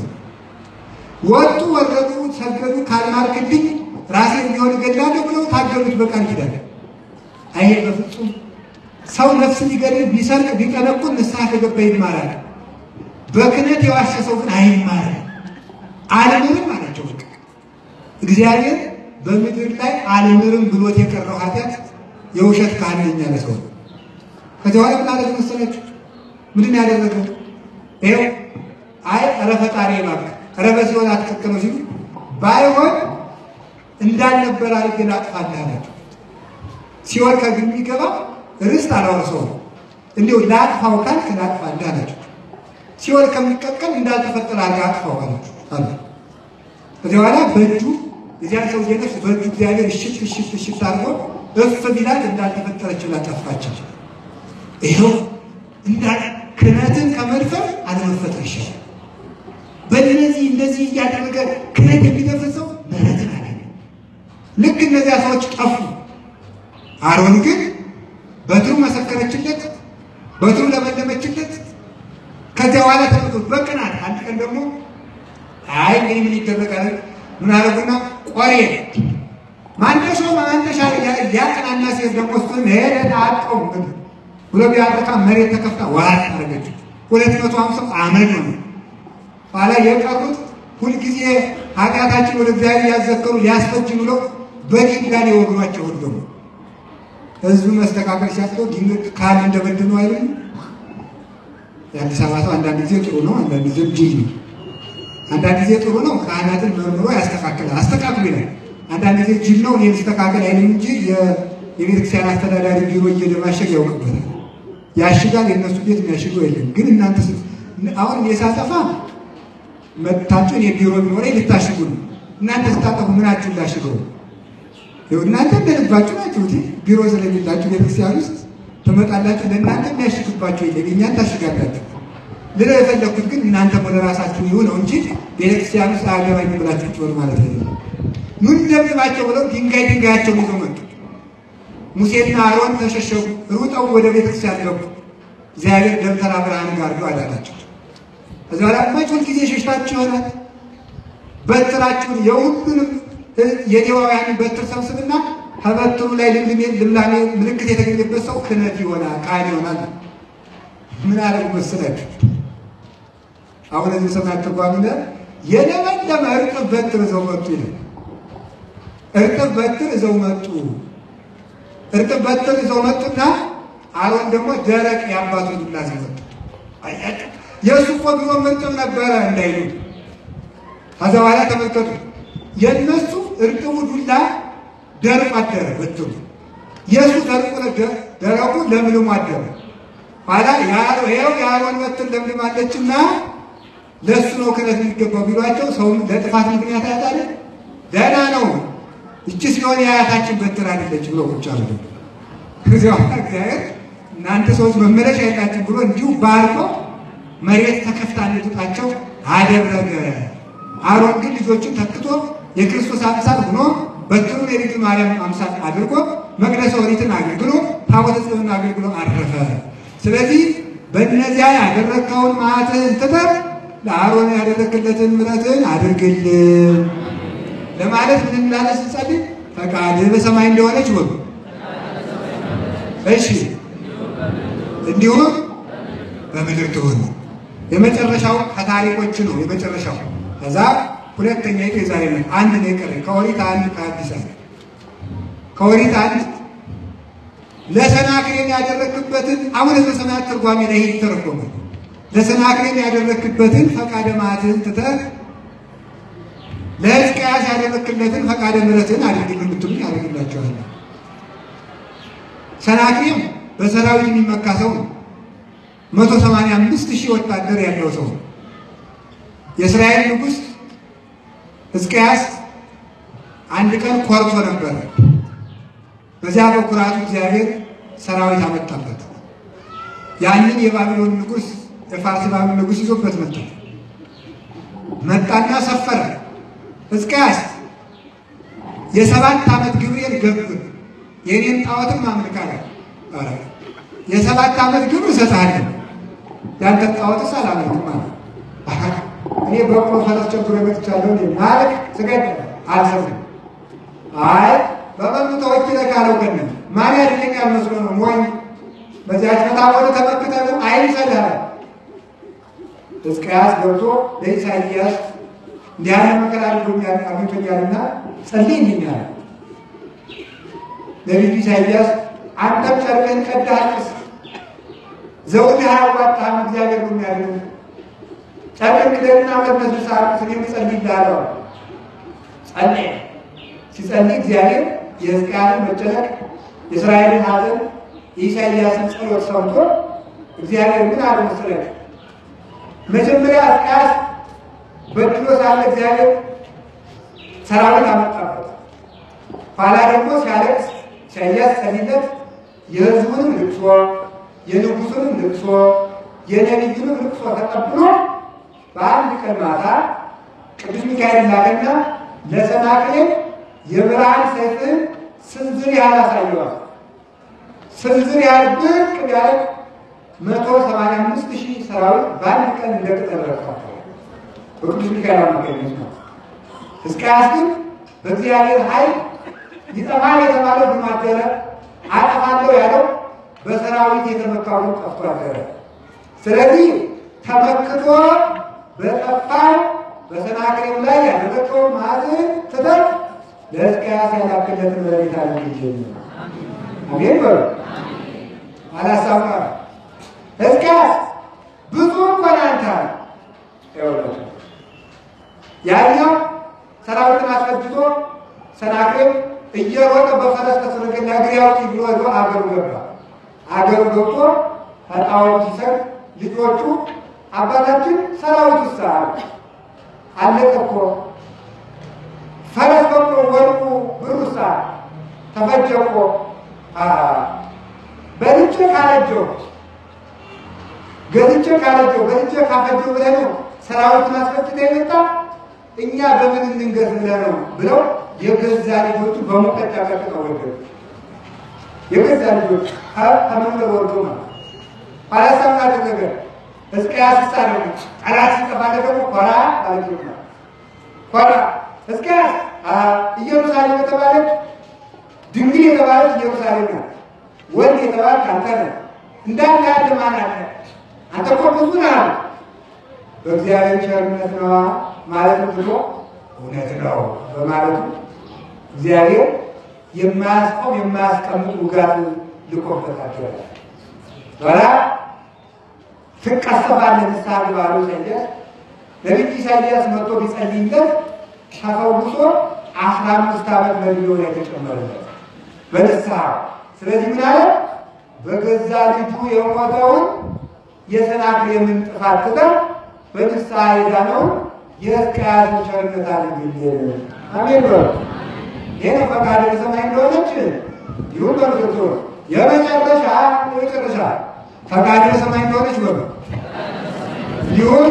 ወጡ ወረዱ ሰገዱ ካልማርክልኝ ራሴን ቢሆን እገድላለሁ ብለው ታገሉት በቃል ኪዳን። አይ በፍጹም ሰው ነፍስ ሊገድል ቢሰርቅ ቢቀለቁል ንስሐ ከገባ ይማራል። በክህነት የዋሸ ሰው ግን አይማርም። አልምርም አላቸው። እግዚአብሔር በምድር ላይ አልምርም ብሎት የቀረው ኃጢአት የውሸት ካህን ነኝ ያለ ሰው። ከዚያ በኋላ ምን አደረገ መሰላችሁ? ምንድን ያደረገው? ይኸው አይ ኧረ ፈጣሪ እባክህ ኧረ በሲኦል አትከተለው ሲሉ ባይሆን እንዳልነበር አድርጌ ላጥፋልህ አላቸው። ሲኦል ከግን የሚገባ ርስት አላወርሰውም፣ እንዲሁ ላጥፋው ካልክ ላጥፋልህ አላቸው። ሲኦል ከሚቀቀል እንዳልተፈጠረ አድርገህ አጥፋው አላቸው። ከዚያ በኋላ በእጁ የዚያን ሰው ነፍስ በእጁ እግዚአብሔር እሽት አድርጎ እፍ ቢላት እንዳልተፈጠረችው ላጠፋቸው። ይኸው ክህነትን ከመድፈር አለመፈጠር ይሻላል። በእነዚህ እንደዚህ እያደረገ ክህነት የሚደፍሰው ምሕረትን አገኘ። ልክ እነዚያ ሰዎች ጠፉ። አሮን ግን በትሩ መሰከረችለት፣ በትሩ ለመለመችለት። ከዚያ በኋላ ተመልከቱ በቅናት አንድ ቀን ደግሞ አይ እንግዲህ ምን ይደረጋል? ምን አረጉና ቆሬ ማንደሾ ማንደሻ ሊያቀናና ሲሄድ ደግሞ እሱን ሄደን አጣው ብሎ ቢያደርካ መሬት ተከፍታ ዋጥ አደረገች። 250 ዓመት ነው። ኋላ የቀሩት ሁልጊዜ ኃጢአታችን ወደ እግዚአብሔር ያዘከሩ ሊያስፈጅ ብሎ በድንጋይ የወግሯቸው ሁሉ ህዝቡ መስተካከል ሲያስለው ድንጋይ ካል እንደበደሉ አይደል? የአዲስ አበባ ሰው አንዳንድ ጊዜ ጥሩ ነው፣ አንዳንድ ጊዜ ጅል ነው። አንዳንድ ጊዜ ጥሩ ነው፣ ካህናትን መርምሮ ያስተካክላል፣ አስተካክሉ ይላል። አንዳንድ ጊዜ ጅል ነው፣ እኔን ስተካከል አይልም እንጂ የቤተክርስቲያን አስተዳዳሪ ቢሮ እየደማሸግ ያውቅበታል። ያሽጋል፣ የእነሱ ቤት የሚያሽገው የለም። ግን እናንተ አሁን የሳጠፋ መታችሁ የቢሮ ቢኖረ ልታሽጉ ነው። እናንተ ስታጠፉ ምናችሁ ላሽገው? እናንተ እንደልባችሁ ናችሁ። ቢሮ ስለሌላችሁ ቤተክርስቲያን ውስጥ ትመጣላችሁ። ለእናንተ የሚያሽግባችሁ የለም፣ እኛን ታሽጋላችሁ። ልለው የፈለኩት ግን እናንተ ወደ ራሳችሁ ይሁነው እንጂ ቤተክርስቲያን ውስጥ አገባኝ ብላችሁ ትወሩ ማለት ነው። ምን ደምባቸው ብለው ድንጋያቸውን ይዘው መጡ። ሙሴና አሮን ተሸሸጉ፣ ሩጠው ወደ ቤተክርስቲያን ገቡ። እግዚአብሔር ደብተራ ብርሃን ጋር ነው አላቸው። ከዚያ በኋላ መቼም ጊዜ ሸሽታችሁ ይሆናል። በትራችሁን የሁሉንም የሌዋውያንን በትር ሰብስብና ከበትሩ ላይ ልምላሜ ምልክት የተገኘበት ሰው ክህነት ይሆናል፣ ካህን ይሆናል። ምን አረጉ መሰላችሁ? አሁን እዚህ ሰማያት ተጓሚ ላይ የለመለመ እርጥብ በትር ይዘው መጡ ይላል። እርጥብ በትር ይዘው መጡ። እርጥብ በትር ይዘው መጡና አሮን ደግሞ ደረቅ የአባቱን ዱላ ይዘው መጡ። አያችሁ የእሱ እኮ ቢሮ እርጥብ ነበረ እንዳይሉ። ከዛ በኋላ ተመልከቱ፣ የእነሱ እርጥቡ ዱላ ደርቆ አደረ በትሩ። የእሱ ደረቁ ለምልሞ አደረ። ኋላ ይኸው የአሮን በትር ለምልማለችና ለእሱ ነው ክህነት የሚገባው ቢሏቸው ሰው ለጥፋት ምክንያት ያጣል። ደህና ነው እቺ ሲሆን የአያታችን በትር አይደለች ብሎ ቁጭ አለ። ከዚያው እግዚአብሔር እናንተ ሰዎች መመለሻ የላችሁ ብሎ እንዲሁ ባርኮ መሬት ተከፍታ እንድትጣቸው አደረገ። አሮን ግን ልጆቹን ተክቶ የክርስቶስ አምሳል ሆኖ በትሩን የድንግል ማርያም አምሳል አድርጎ መቅደሰ ኦሪትን አገልግሎ ታቦተ ጽዮንን አገልግሎ አረፈ። ስለዚህ በእነዚያ ያደረግከውን መዓትህን ትተህ ለአሮን ያደረግለትን ምሕረትን አድርግልን ለማለት ምን እንዳለስ እንጸልይ። ፈቃድህ በሰማይ እንደሆነች ወግ እሺ እንዲሁም በምድር ትሁን። የመጨረሻው ከታሪኮች ነው የመጨረሻው። ከዛ ሁለተኛ የዛሬ ነው አንድ ነው የቀረኝ ከኦሪት አንድ ከአዲስ አበባ ከኦሪት አንድ ለሰናክሬም ያደረክበትን አሁን በሰማያት ትርጓሜ ላይ ይተረጎማል። ለሰናክሬም ያደረክበትን ፈቃደ መዓትህን ትተህ ለሕዝቅያስ ያደረክለትን ፈቃደ ምሕረትን አድርግልን ብትሉኝ አድርግላችኋለሁ። ሰናክሬም በሰራዊት የሚመካ ሰው ነው። 185,000 ወታደር ያለው ሰው ነው። የእስራኤል ንጉሥ ሕዝቅያስ አንድ ቀን ኮርቶ ነበር። በዚያ በኩራቱ እግዚአብሔር ሰራዊት አመጣበት። ያንን የባቢሎን ንጉሥ የፋርስ ባቢሎን ንጉሥ ይዞበት መጣና ሰፈረ። ሕዝቅያስ የ7 ዓመት ግብሬን ገብር የኔን ጣዖትም አምልካለሁ። የ7 ዓመት ግብር እሰጥሃለሁ። ያንተ ጣዖትስ አላመልክም ማለት እኔ በቆሎ ፈረስ ቸግሮ መጥቻለሁ ማለት ስገድ አልሰግድም። አይ በመኑ ተወኪለ ካለው ግን ማን ያድነኛል መስሎ ነው ሞኝ በዚያች መታወቅ ተመክተህ አይሰዳል። ሕዝቅያስ ገብቶ ለኢሳይያስ እንዲህ ያለ መከራ አግኝቶኛልና ጸልይልኝ አለ። ነቢዩ ኢሳይያስ አንተም ጨርቅህን ቀድደህ አልቅስ፣ ዘውድህ አያዋጣህም እግዚአብሔር ነው የሚያድንህ። ጨርቅህን ቅደድና በነስንሳ አልቅስ እኔም እጸልይልሃለሁ። ጸለየ። ሲጸልይ እግዚአብሔር የሕዝቅያስን መጨነቅ የእስራኤልን ሐዘን የኢሳይያስን ጸሎት ሰምቶ እግዚአብሔር ምን አለ መሰለህ? መጀመሪያ ሕዝቅያስ በድሎ ሳለ እግዚአብሔር ሰራዊት አመጣበት። ኋላ ደግሞ ሲያለቅስ ኢሳይያስ ጸልይለት የሕዝቡንም ልቅሶ የንጉሱንም ልቅሶ የነቢዩንም ልቅሶ ተቀብሎ በአንድ ቀን ማታ ቅዱስ ሚካኤል ላከና ለሰናክሬም የብርሃን ሰይፍን ስንዝር ያህል አሳየዋል። ስንዝር ያህል ብቅ ያለ 185,000 ሰራዊት በአንድ ቀን እንደ ቅጠል ረግፏል። በቅዱስ ሚካኤል አማካኝነት ነው። ሕዝቅያስ ግን በእግዚአብሔር ኃይል ይጠፋል የተባለው ብማደረ አጠፋለሁ ያለው በሰራዊት የተመካውን ጠፍቶ አደረ። ስለዚህ ተመክቶ በጠፋው በሰናክሬም ላይ ያደረገውን መዓትን ትተህ ለሕዝቅያስ ያላክለትን መሬት አለግኝ። አሜን በሉ። አላሳማ ሕዝቅያስ ብዙ ቆናንታል ይወጣል። ያኛው ሰራዊትን አስፈጅቶ ሰናክሬም እየሮጠ በፈረስ ተሰረገና ግሪያው ብሎ ወዶ አገሩ ገባ። አገሩ ገብቶ ፈጣውን ሲሰር ልጆቹ አባታችን ሰራዊቱ ሳል አለቀ እኮ ፈረስ በቅሎ ወርቁ ብሩሳ ተፈጀ እኮ በልቼ ካረጀው ገዝቼ ካረጀው በልቼ ካፈጀው ብለህ ነው ሰራዊቱን አስፈጅተህ የመጣ እኛ በምን እንንገስ ብለህ ነው ብለው የገዛ ልጆቹ በሙቀጫ ቀጥቅጠው ወደዱ። የገዛ ልጆቹ ከመንገድ ወርዶ ነው አላሳምና አደረገ። ሕዝቅያስ ሳደረገ ጠላት ሲጠፋ ደግሞ ኮራ ማለት ነው። ኮራ ሕዝቅያስ ኢየሩሳሌም የተባለች ድንግል የተባለች ኢየሩሳሌም ናት። ወንድ የተባልክ አንተ ነህ። እንዳንተ ያለ ማን አለ? አንተ እኮ ብዙ ነህ። በእግዚአብሔር ቸርነት ነዋ ማለት ብሎ እውነት ነው በማለቱ እግዚአብሔር የማያስቆም የማያስቀምጥ ውጋት ልኮበታቸዋል። በላ ትቀሰፋለህ ንስሐ ግባ አለው ኢሳይያስ። ነቢዩ ኢሳይያስ መጥቶ ቢጸልይለት ተፈውሶ 15 ዓመት በዕድሜው ላይ ተጨመረለት በንስሐ። ስለዚህ ምን አለ? በገዛ ልጁ የሞተውን የሰናክሬምን ጥፋት ትተህ በንስሐ የዳነውን የሕዝቅያስን ቸርነት አድርግልን። አሜን በሉ። ይህ ፈቃደ ሰማይ እንደሆነች ይሁን በምክርቶ የመጨረሻ ፈቃደ ሰማይ እንደሆነች በሉ ይሁን።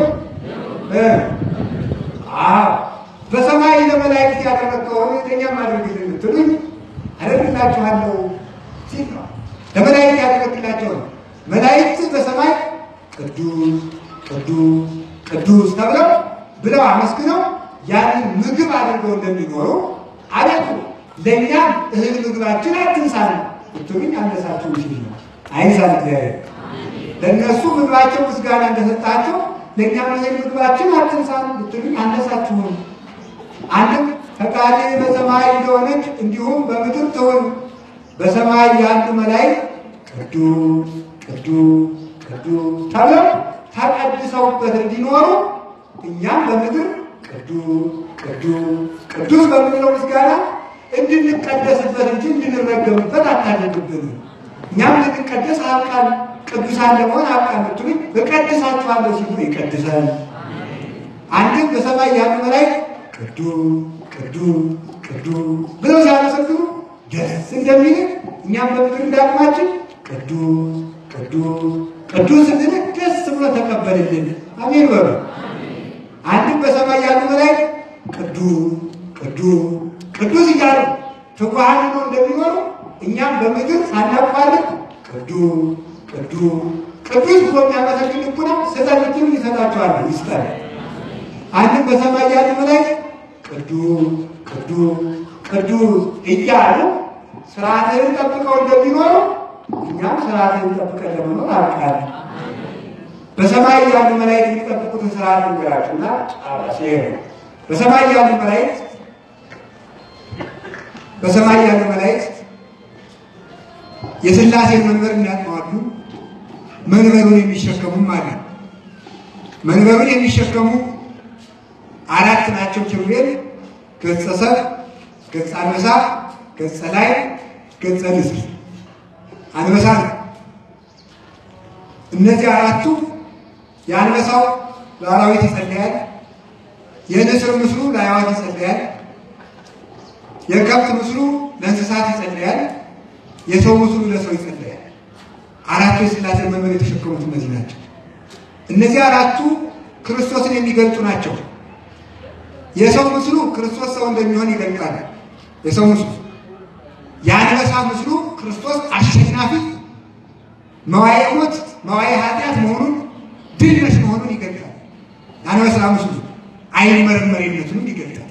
በሰማይ ለመላእክት ያደረገውን እኛም አድርግልን ብትሉኝ አደርግላችኋለሁ ሲል ነው። ለመላእክት ያደረግላቸው ነው። መላእክት በሰማይ ቅዱስ ቅዱስ ቅዱስ ተብለው ብለው አመስግነው ያንን ምግብ አድርገው እንደሚኖሩ አለቱ ለእኛም እህል ምግባችን አትንሳን ብትሉኝ አነሳችሁ ሲል ነው። አይንሳን እግዚአብሔር ለእነሱ ምግባቸው ምስጋና እንደሰጣቸው ለእኛም እህል ምግባችን አትንሳን ብትሉኝ አነሳችሁን። አንድም ፈቃዴ በሰማይ እንደሆነች እንዲሁም በምድር ትሁን። በሰማይ ያሉ መላእክት ቅዱስ ቅዱስ ቅዱስ ተብለው ተቀድሰውበት እንዲኖሩ እኛም በምድር ቅዱስ ቅዱስ ቅዱስ በምንለው ምስጋና እንድንቀደስበት እንጂ እንድንረገምበት አታደርግብን። እኛም ልንቀደስ አብቃን፣ ቅዱሳን ለመሆን አብቃን ብትሉኝ እቀድሳችኋለሁ ሲሉ ይቀድሳል። አንድም በሰማይ ያሉ መላእክት ቅዱስ ቅዱስ ቅዱስ ብለው ሲያመሰግኑ ደስ እንደሚል እኛም በምድር እንዳቅማችን ቅዱስ ቅዱስ ቅዱስ እንድንል ደስ ብሎ ተቀበልልን። አሜን በሉ። አንድም በሰማይ ያሉ መላእክት ቅዱስ ቅዱስ ቅዱስ እያሉ ትጉሃን ሆነው እንደሚኖሩ እኛም በምድር ሳናቋርጥ ቅዱስ ቅዱስ ቅዱስ ብሎ የሚያመሰግን ልቡና ስለዚህ ይሰጣቸዋል ይስጣል። አንድም በሰማይ ያሉ መላእክት ቅዱስ ቅዱስ ቅዱስ እያሉ ስርዓትን ጠብቀው እንደሚኖሩ እኛም ስርዓትን ጠብቀን ለመኖር አውቃለን። በሰማይ ያሉ መላእክት የሚጠብቁትን ስርዓት ንገራችሁና ጨርሼ በሰማይ ያሉ መላእክት የሥላሴን መንበር የሚያጥማሉ። መንበሩን የሚሸከሙም አለ። መንበሩን የሚሸከሙ አራት ናቸው። ኪሩቤል፣ ገጸ ሰብእ፣ ገጸ አንበሳ፣ ገጸ ላይ፣ ገጸ ንስር። አንበሳ ነው። እነዚህ አራቱ የአንበሳው ለአራዊት ይጸልያል፣ የንስር ምስሉ ለአዕዋፍ ይጸልያል፣ የከብት ምስሉ ለእንስሳት ይጸልያል፣ የሰው ምስሉ ለሰው ይጸልያል። አራቱ የሥላሴን መንበር የተሸከሙት እነዚህ ናቸው። እነዚህ አራቱ ክርስቶስን የሚገልጡ ናቸው። የሰው ምስሉ ክርስቶስ ሰው እንደሚሆን ይገልጣል። የሰው ምስሉ የአንበሳ ምስሉ ክርስቶስ አሸናፊ መዋዕየ ሞት መዋዕየ ኃጢአት መሆኑን ድል ነሽ መሆኑን ይገልጣል። የአንበሳ ምስሉ አይመረመሪነቱን ይገልጣል።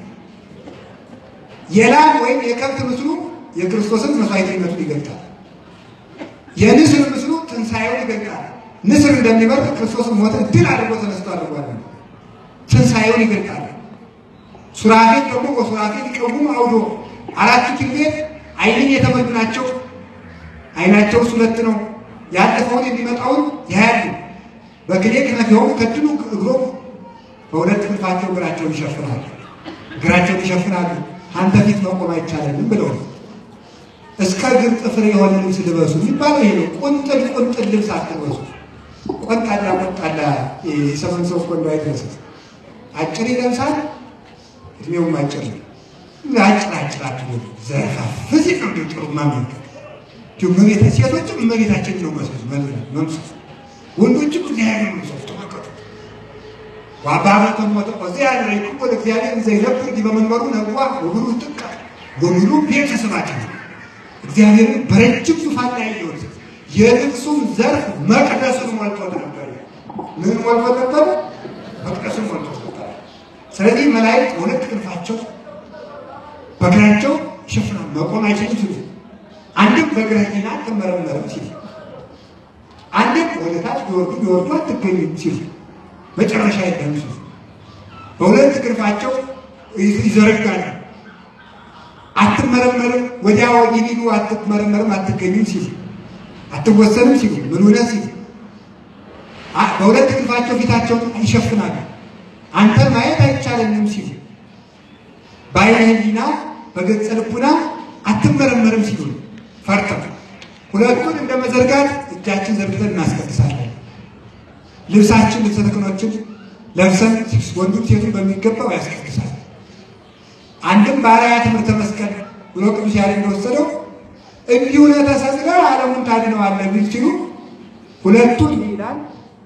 የላም ወይም የከብት ምስሉ የክርስቶስን መስዋዕትነቱን ይገልጣል። የንስር ምስሉ ትንሣኤውን ይገልጣል። ንስር እንደሚመርጥ ክርስቶስን ሞትን ድል አድርጎ ተነስቶ አድርጓል። ትንሣኤውን ይገልጣል። ሱራፌል ደግሞ በሱራፌል ይቀውም አውዶ አራቱ ኪሩቤል ዓይንን የተመሉ ናቸው። ዓይናቸው ሁለት ነው። ያለፈውን የሚመጣውን ያያሉ። በክሌ ክነፊሆሙ ከድኑ እግሮሙ በሁለት ክንፋቸው እግራቸውን ይሸፍናሉ። እግራቸውን ይሸፍናሉ። አንተ ፊት መቆም አይቻልም ብለው እስከ እግር ጥፍር የሆነ ልብስ ልበሱ የሚባለው ይሄ ነው። ቁንጥል ቁንጥል ልብስ አትልበሱ። ቆንጣላ ቆንጣላ የሰመን ሰው ቆንጆ አይደረስም። አጭር ይለብሳል፣ እድሜውም አጭር ነው። አጭራችሁ ዘርፋፍ ፍዚህ ነው ጥሩ ማመን ጁመቤት ሴቶችም እመቤታችን ነው መምሰል ወንዶችም እግዚአብሔር ነው ሰው ተመከቱ ዋባራተ ሞተ እዚያ ያለይኩ ወደ እግዚአብሔር ዘይነብር በመንበሩ ነዋ ወብሩ ጥቃ ወሚሉ ቤተሰባችን እግዚአብሔርን በረጅም ዙፋን ላይ ያየው የልብሱም ዘርፍ መቅደሱን ሞልቶት ነበር። ምን ሞልቶት ነበር? መቅደሱን ሞልቶት ነበር። ስለዚህ መላእክት ሁለት ክንፋቸው በእግራቸው ይሸፍናሉ። መቆም አይችሉም ሲሉ አንድም በእግራቸውና ተመረመረም ሲሉ አንድም ወደታች ቢወርዱ አትገኙም ሲሉ መጨረሻ የለም ሲሉ በሁለት ክንፋቸው ይዘረጋሉ። አትመረመርም ወዲያ ወዲህ ቢሉ አትመረመርም አትገኙም ሲሉ አትወሰንም ሲሉ ምን ሆነ ሲሉ በሁለት ክንፋቸው ፊታቸውን ይሸፍናሉ። አንተ ማየት አይቻለንም ሲሉ በዓይነ ሕሊና በገጸ ልቡና አትመረመርም ሲሉ ፈርተው ሁለቱን እንደመዘርጋት እጃችን ዘርግተን እናስቀድሳለን። ልብሳችን ልብሰ ተክህኖችን ለብሰን ወንዱም ሴቱን በሚገባው ያስቀድሳል። አንድም በአርአያ ትምህርተ መስቀል ብሎ ቅዱስ ያሬድ እንደወሰደው እንዲሁ ለተሰቅለህ ዓለሙን ታድነዋለህ ቢል ሲሉ ሁለቱን ይላል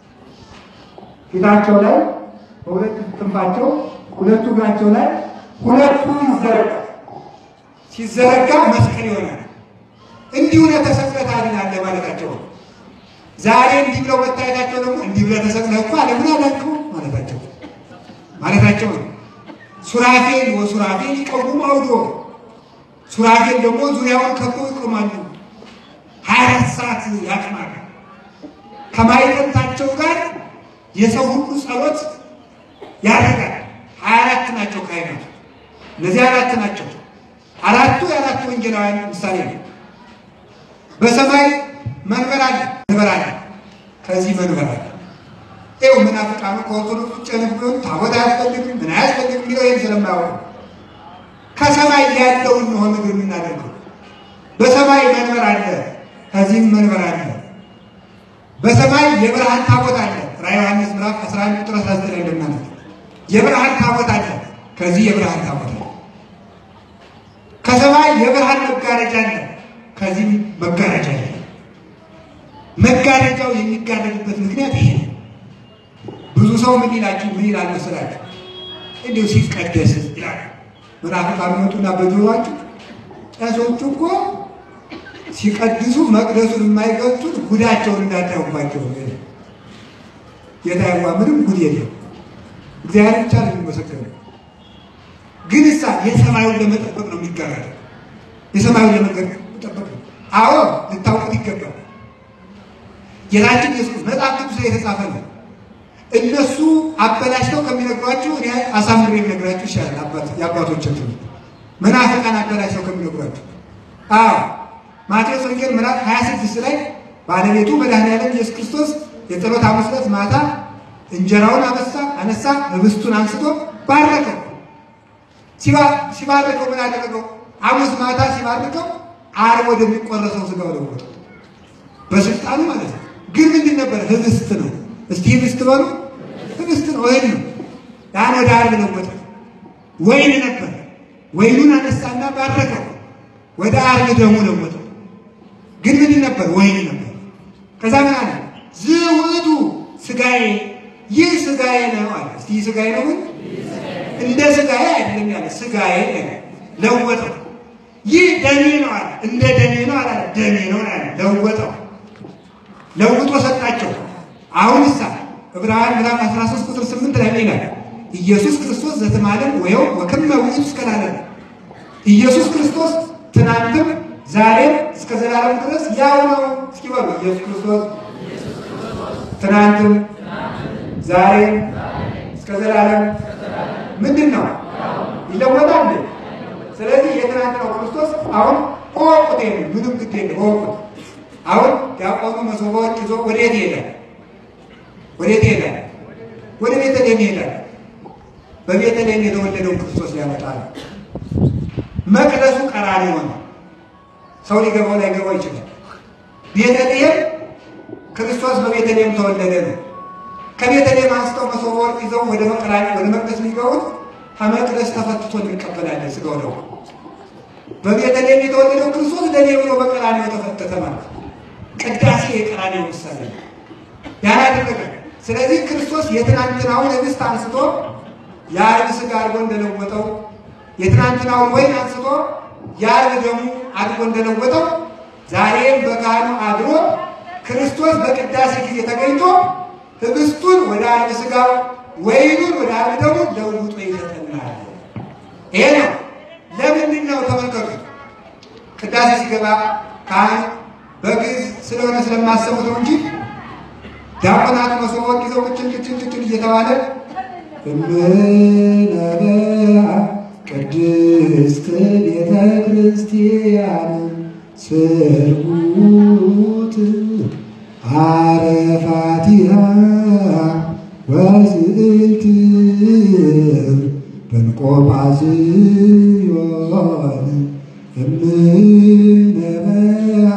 ፊታቸው ላይ በሁለት ክንፋቸው ሁለቱ እግራቸው ላይ ሁለቱ ይዘረጋል። ሲዘረጋ መስቀል ይሆናል። እንዲሁ ለተሰቅለህ ታድናለህ ማለታቸው። ዛሬ እንዲህ ብለው መታየታቸው ደግሞ እንዲሁ ለተሰቅለህ እኮ ዓለምን አዳንከው ማለታቸው ነው። ሱራፌል ወሱራፌል ይቀውሙ አውዶ ሱራፌል ደግሞ ዙሪያውን ከበው ይቆማሉ። 24 ሰዓት ያጥናሉ። ከማይጠንታቸው ጋር የሰው ሁሉ ጸሎት ያደርጋል። 24 ናቸው ካህናት። እነዚህ 4 ናቸው። አራቱ የአራቱ ወንጌላውያን ምሳሌ ነው። በሰማይ መንበር አለ። ከዚህ መንበር አለ። ይኸው መናፍቃኑ ከኦርቶዶክስ ውጭ ያለውን ታቦት አያስፈልግም ምን አያስፈልግም የሚለው ይህን ስለማያውቁ ከሰማይ ያለውን ነው ምግብ የምናደርገው። በሰማይ መንበር አለ፣ ከዚህም መንበር አለ። በሰማይ የብርሃን ታቦት አለ። ራዕየ ዮሐንስ ምዕራፍ 11 ቁጥር 19 ላይ እንደምናነብ የብርሃን ታቦት አለ፣ ከዚህ የብርሃን ታቦት አለ። ከሰማይ የብርሃን መጋረጃ አለ፣ ከዚህም መጋረጃ አለ። መጋረጃው የሚጋረድበት ምክንያት ይሄ ነው። ብዙ ሰው ምን ይላል መሰላችሁ? እንዲሁ ሲቀደስ ይላል። መናፍቃን መጡና በጆሮአቸው ቄሶቹ እኮ ሲቀድሱ መቅደሱን የማይገልጡት ጉዳቸውን እንዳታዩባቸው ጌታዬዋ ምንም ጉድ የለም እግዚአብሔር ብቻ ነው የሚመሰገነው። ግን እሳ የሰማዩን ለመጠበቅ ነው የሚጋራው። የሰማዩን ለመጠበቅ ነው። አዎ ልታውቁት ይገባል። ጌታችን ኢየሱስ መጽሐፍ ቅዱስ ላይ የተጻፈ ነው። እነሱ አበላሽተው ከሚነግሯችሁ እኔ አሳምሬ የምነግራችሁ ይሻላል። የአባቶችን ትምህርት መናፍቃን አበላሽተው ከሚነግሯችሁ። አዎ ማቴዎስ ወንጌል ምዕራፍ 26 ላይ ባለቤቱ መድኃኒዓለም ኢየሱስ ክርስቶስ የጸሎት ሐሙስ ዕለት ማታ እንጀራውን አነሳ፣ ህብስቱን አንስቶ ባረከው። ሲባርከው ምን አደረገው? ሐሙስ ማታ ሲባርከው ዓርብ ወደሚቆረሰው ሥጋው ለወጠው በስልጣኑ ማለት ነው። ግን ምንድን ነበር? ህብስት ነው። እስቲ ህብስት በሉ። ህብስት ነው፣ ወይን ነው። ያን ወደ ዓርብ ለወጠው። ወይን ነበር። ወይኑን አነሳና ባረከው፣ ወደ ዓርብ ደሙ ለወጠው። ግን ምንድን ነበር? ወይን ነበር። ከዛ ምን አለ? ዝውቱ ሥጋዬ፣ ይህ ሥጋዬ ነው አለ። እስቲ ሥጋዬ ነው ግን እንደ ሥጋዬ አይደለም ያለ፣ ሥጋዬ ለወጠው። ይህ ደሜ ነው አለ። እንደ ደሜ ነው አለ፣ ደሜ ነው አለ። ለወጠው፣ ለውጦ ሰጣቸው። አሁንሳ ዕብራውያን ምዕራፍ 13 ቁጥር 8 ላይ ይላል ኢየሱስ ክርስቶስ ዘተማለም ወየው ወከመ ውእቱ እስከ ለዓለም። ኢየሱስ ክርስቶስ ትናንትም ዛሬም እስከ ዘላለም ድረስ ያው ነው። እስኪ በሉ ኢየሱስ ክርስቶስ ትናንትም ዛሬም እስከ ዘላለም ምንድን ነው? ይለወጣል። ስለዚህ የትናንት ነው ክርስቶስ። አሁን ወቁት ምንም ግድ የለም ወቁት። አሁን ዲያቆኑ መሶበ ወርቅ ይዞ ወዴት ይሄዳል? ወዴት ይሄዳል? ወደ ቤተልሔም ይሄዳል። በቤተልሔም የተወለደው ክርስቶስ ሊያመጣ ነው። መቅደሱ ቀራንዮ ነው። ሰው ሊገባው ላይገባው ይችላል። ቤተልሔም ክርስቶስ በቤተልሔም ተወለደ ነው። ከቤተልሔም አንስተው መሶበ ወርቅ ይዘው ወደ መቅደስ ሊገቡት ከመቅደስ ተፈትቶ እንቀበላለን ሥጋው ደሙ። በቤተልሔም የተወለደው ክርስቶስ ለኔ ብሎ በቀራንዮ ተፈተተ ማለት ነው። ቅዳሴ የቀራንዮ ምሳሌ ነው ያላደረገ። ስለዚህ ክርስቶስ የትናንትናውን ህብስት አንስቶ የዓርብ ሥጋ አድርጎ እንደለወጠው፣ የትናንትናውን ወይን አንስቶ የዓርብ ደሙ አድርጎ እንደለወጠው፣ ዛሬም በካህኑ አድሮ ክርስቶስ በቅዳሴ ጊዜ ተገኝቶ ህብስቱን ወደ ዓርብ ሥጋ ወይኑን ወደ ዓርብ ደሙ ለውጦ ይሰጠናል። ይሄ ነው። ለምንድን ነው? ተመልከቱ። ቅዳሴ ሲገባ ካህን በግዕዝ ስለሆነ ስለማሰሙት ነው እንጂ ዲያቆናት መሶበ ወርቅ ይዘው ቅጭን እየተባለ እምነበአ ቅድስት ቤተ ክርስቲያን ስርጉት አረፋቲሃ ወዝእልት በንቆጳዝዮን እምነበአ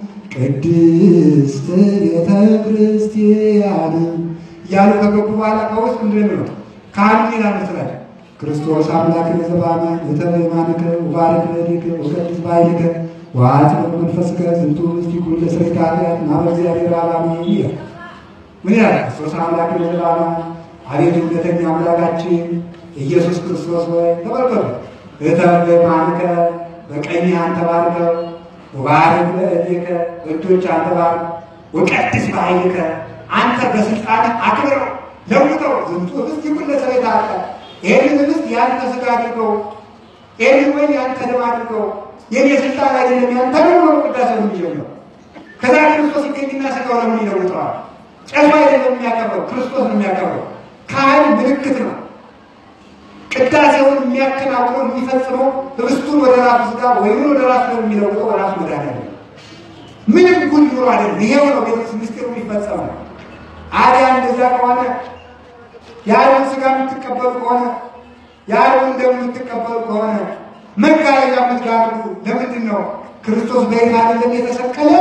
ቅድስት ቤተ ክርስቲያን እያሉ ከገቡ በኋላ ከውስጥ ምንድን ነው ካህኑ ይላል መሰላል ክርስቶስ አምላክ ዘባነ የተበማንከ ወባረክ ለዲከ ወቀድስ ባይልከ ወአጽብ መንፈስከ ዝንቱ እስቲኩ ለስርካት ማበ እግዚአብሔር አላማኝ ይላል። ምን ይላል? ክርስቶስ አምላክ ዘባነ አቤቱ እውነተኛ አምላካችን ኢየሱስ ክርስቶስ ወይ ተባርከው የተበማንከ በቀኝ አንተ ባርከው ወባረክ ለዲከ እጆች አንተ ባርከው ወቀድስ ባይልከ አንተ በስልጣን አክብረው ለውጠው ዝንቱ እስቲኩ ለስርካት ይሄንን ህብስት ያንተ ሥጋ አድርገው፣ ይሄንን ወይን ያንተ ደም አድርገው። የኔ ስልጣን አይደለም ያንተ ነው። ቅዳሴ ነው የሚጀምረው። ከዛ ክርስቶስ ይገኝና ሥጋው ለምን ይለውጠዋል? ጨፋ አይደለም የሚያከብረው፣ ክርስቶስ ነው የሚያከብረው። ካህን ምልክት ነው። ቅዳሴውን የሚያከናውነው የሚፈጽመው ህብስቱን ወደ ራሱ ሥጋ ወይኑን ወደ ራሱ ነው የሚለውጠው። ራሱ መድኃኒዓለም ምንም ጉድ ኑሮ አይደለም። ይሄው ነው ቤተክርስቲያን ምስጢሩ የሚፈጸመው። አዲያ እንደዛ ከሆነ የዓርብን ሥጋ የምትቀበሉ ከሆነ የዓርብን ደም የምትቀበሉ ከሆነ መጋረጃ የምትጋርዱ ለምንድን ነው? ክርስቶስ በይፋ አይደለም የተሰቀለ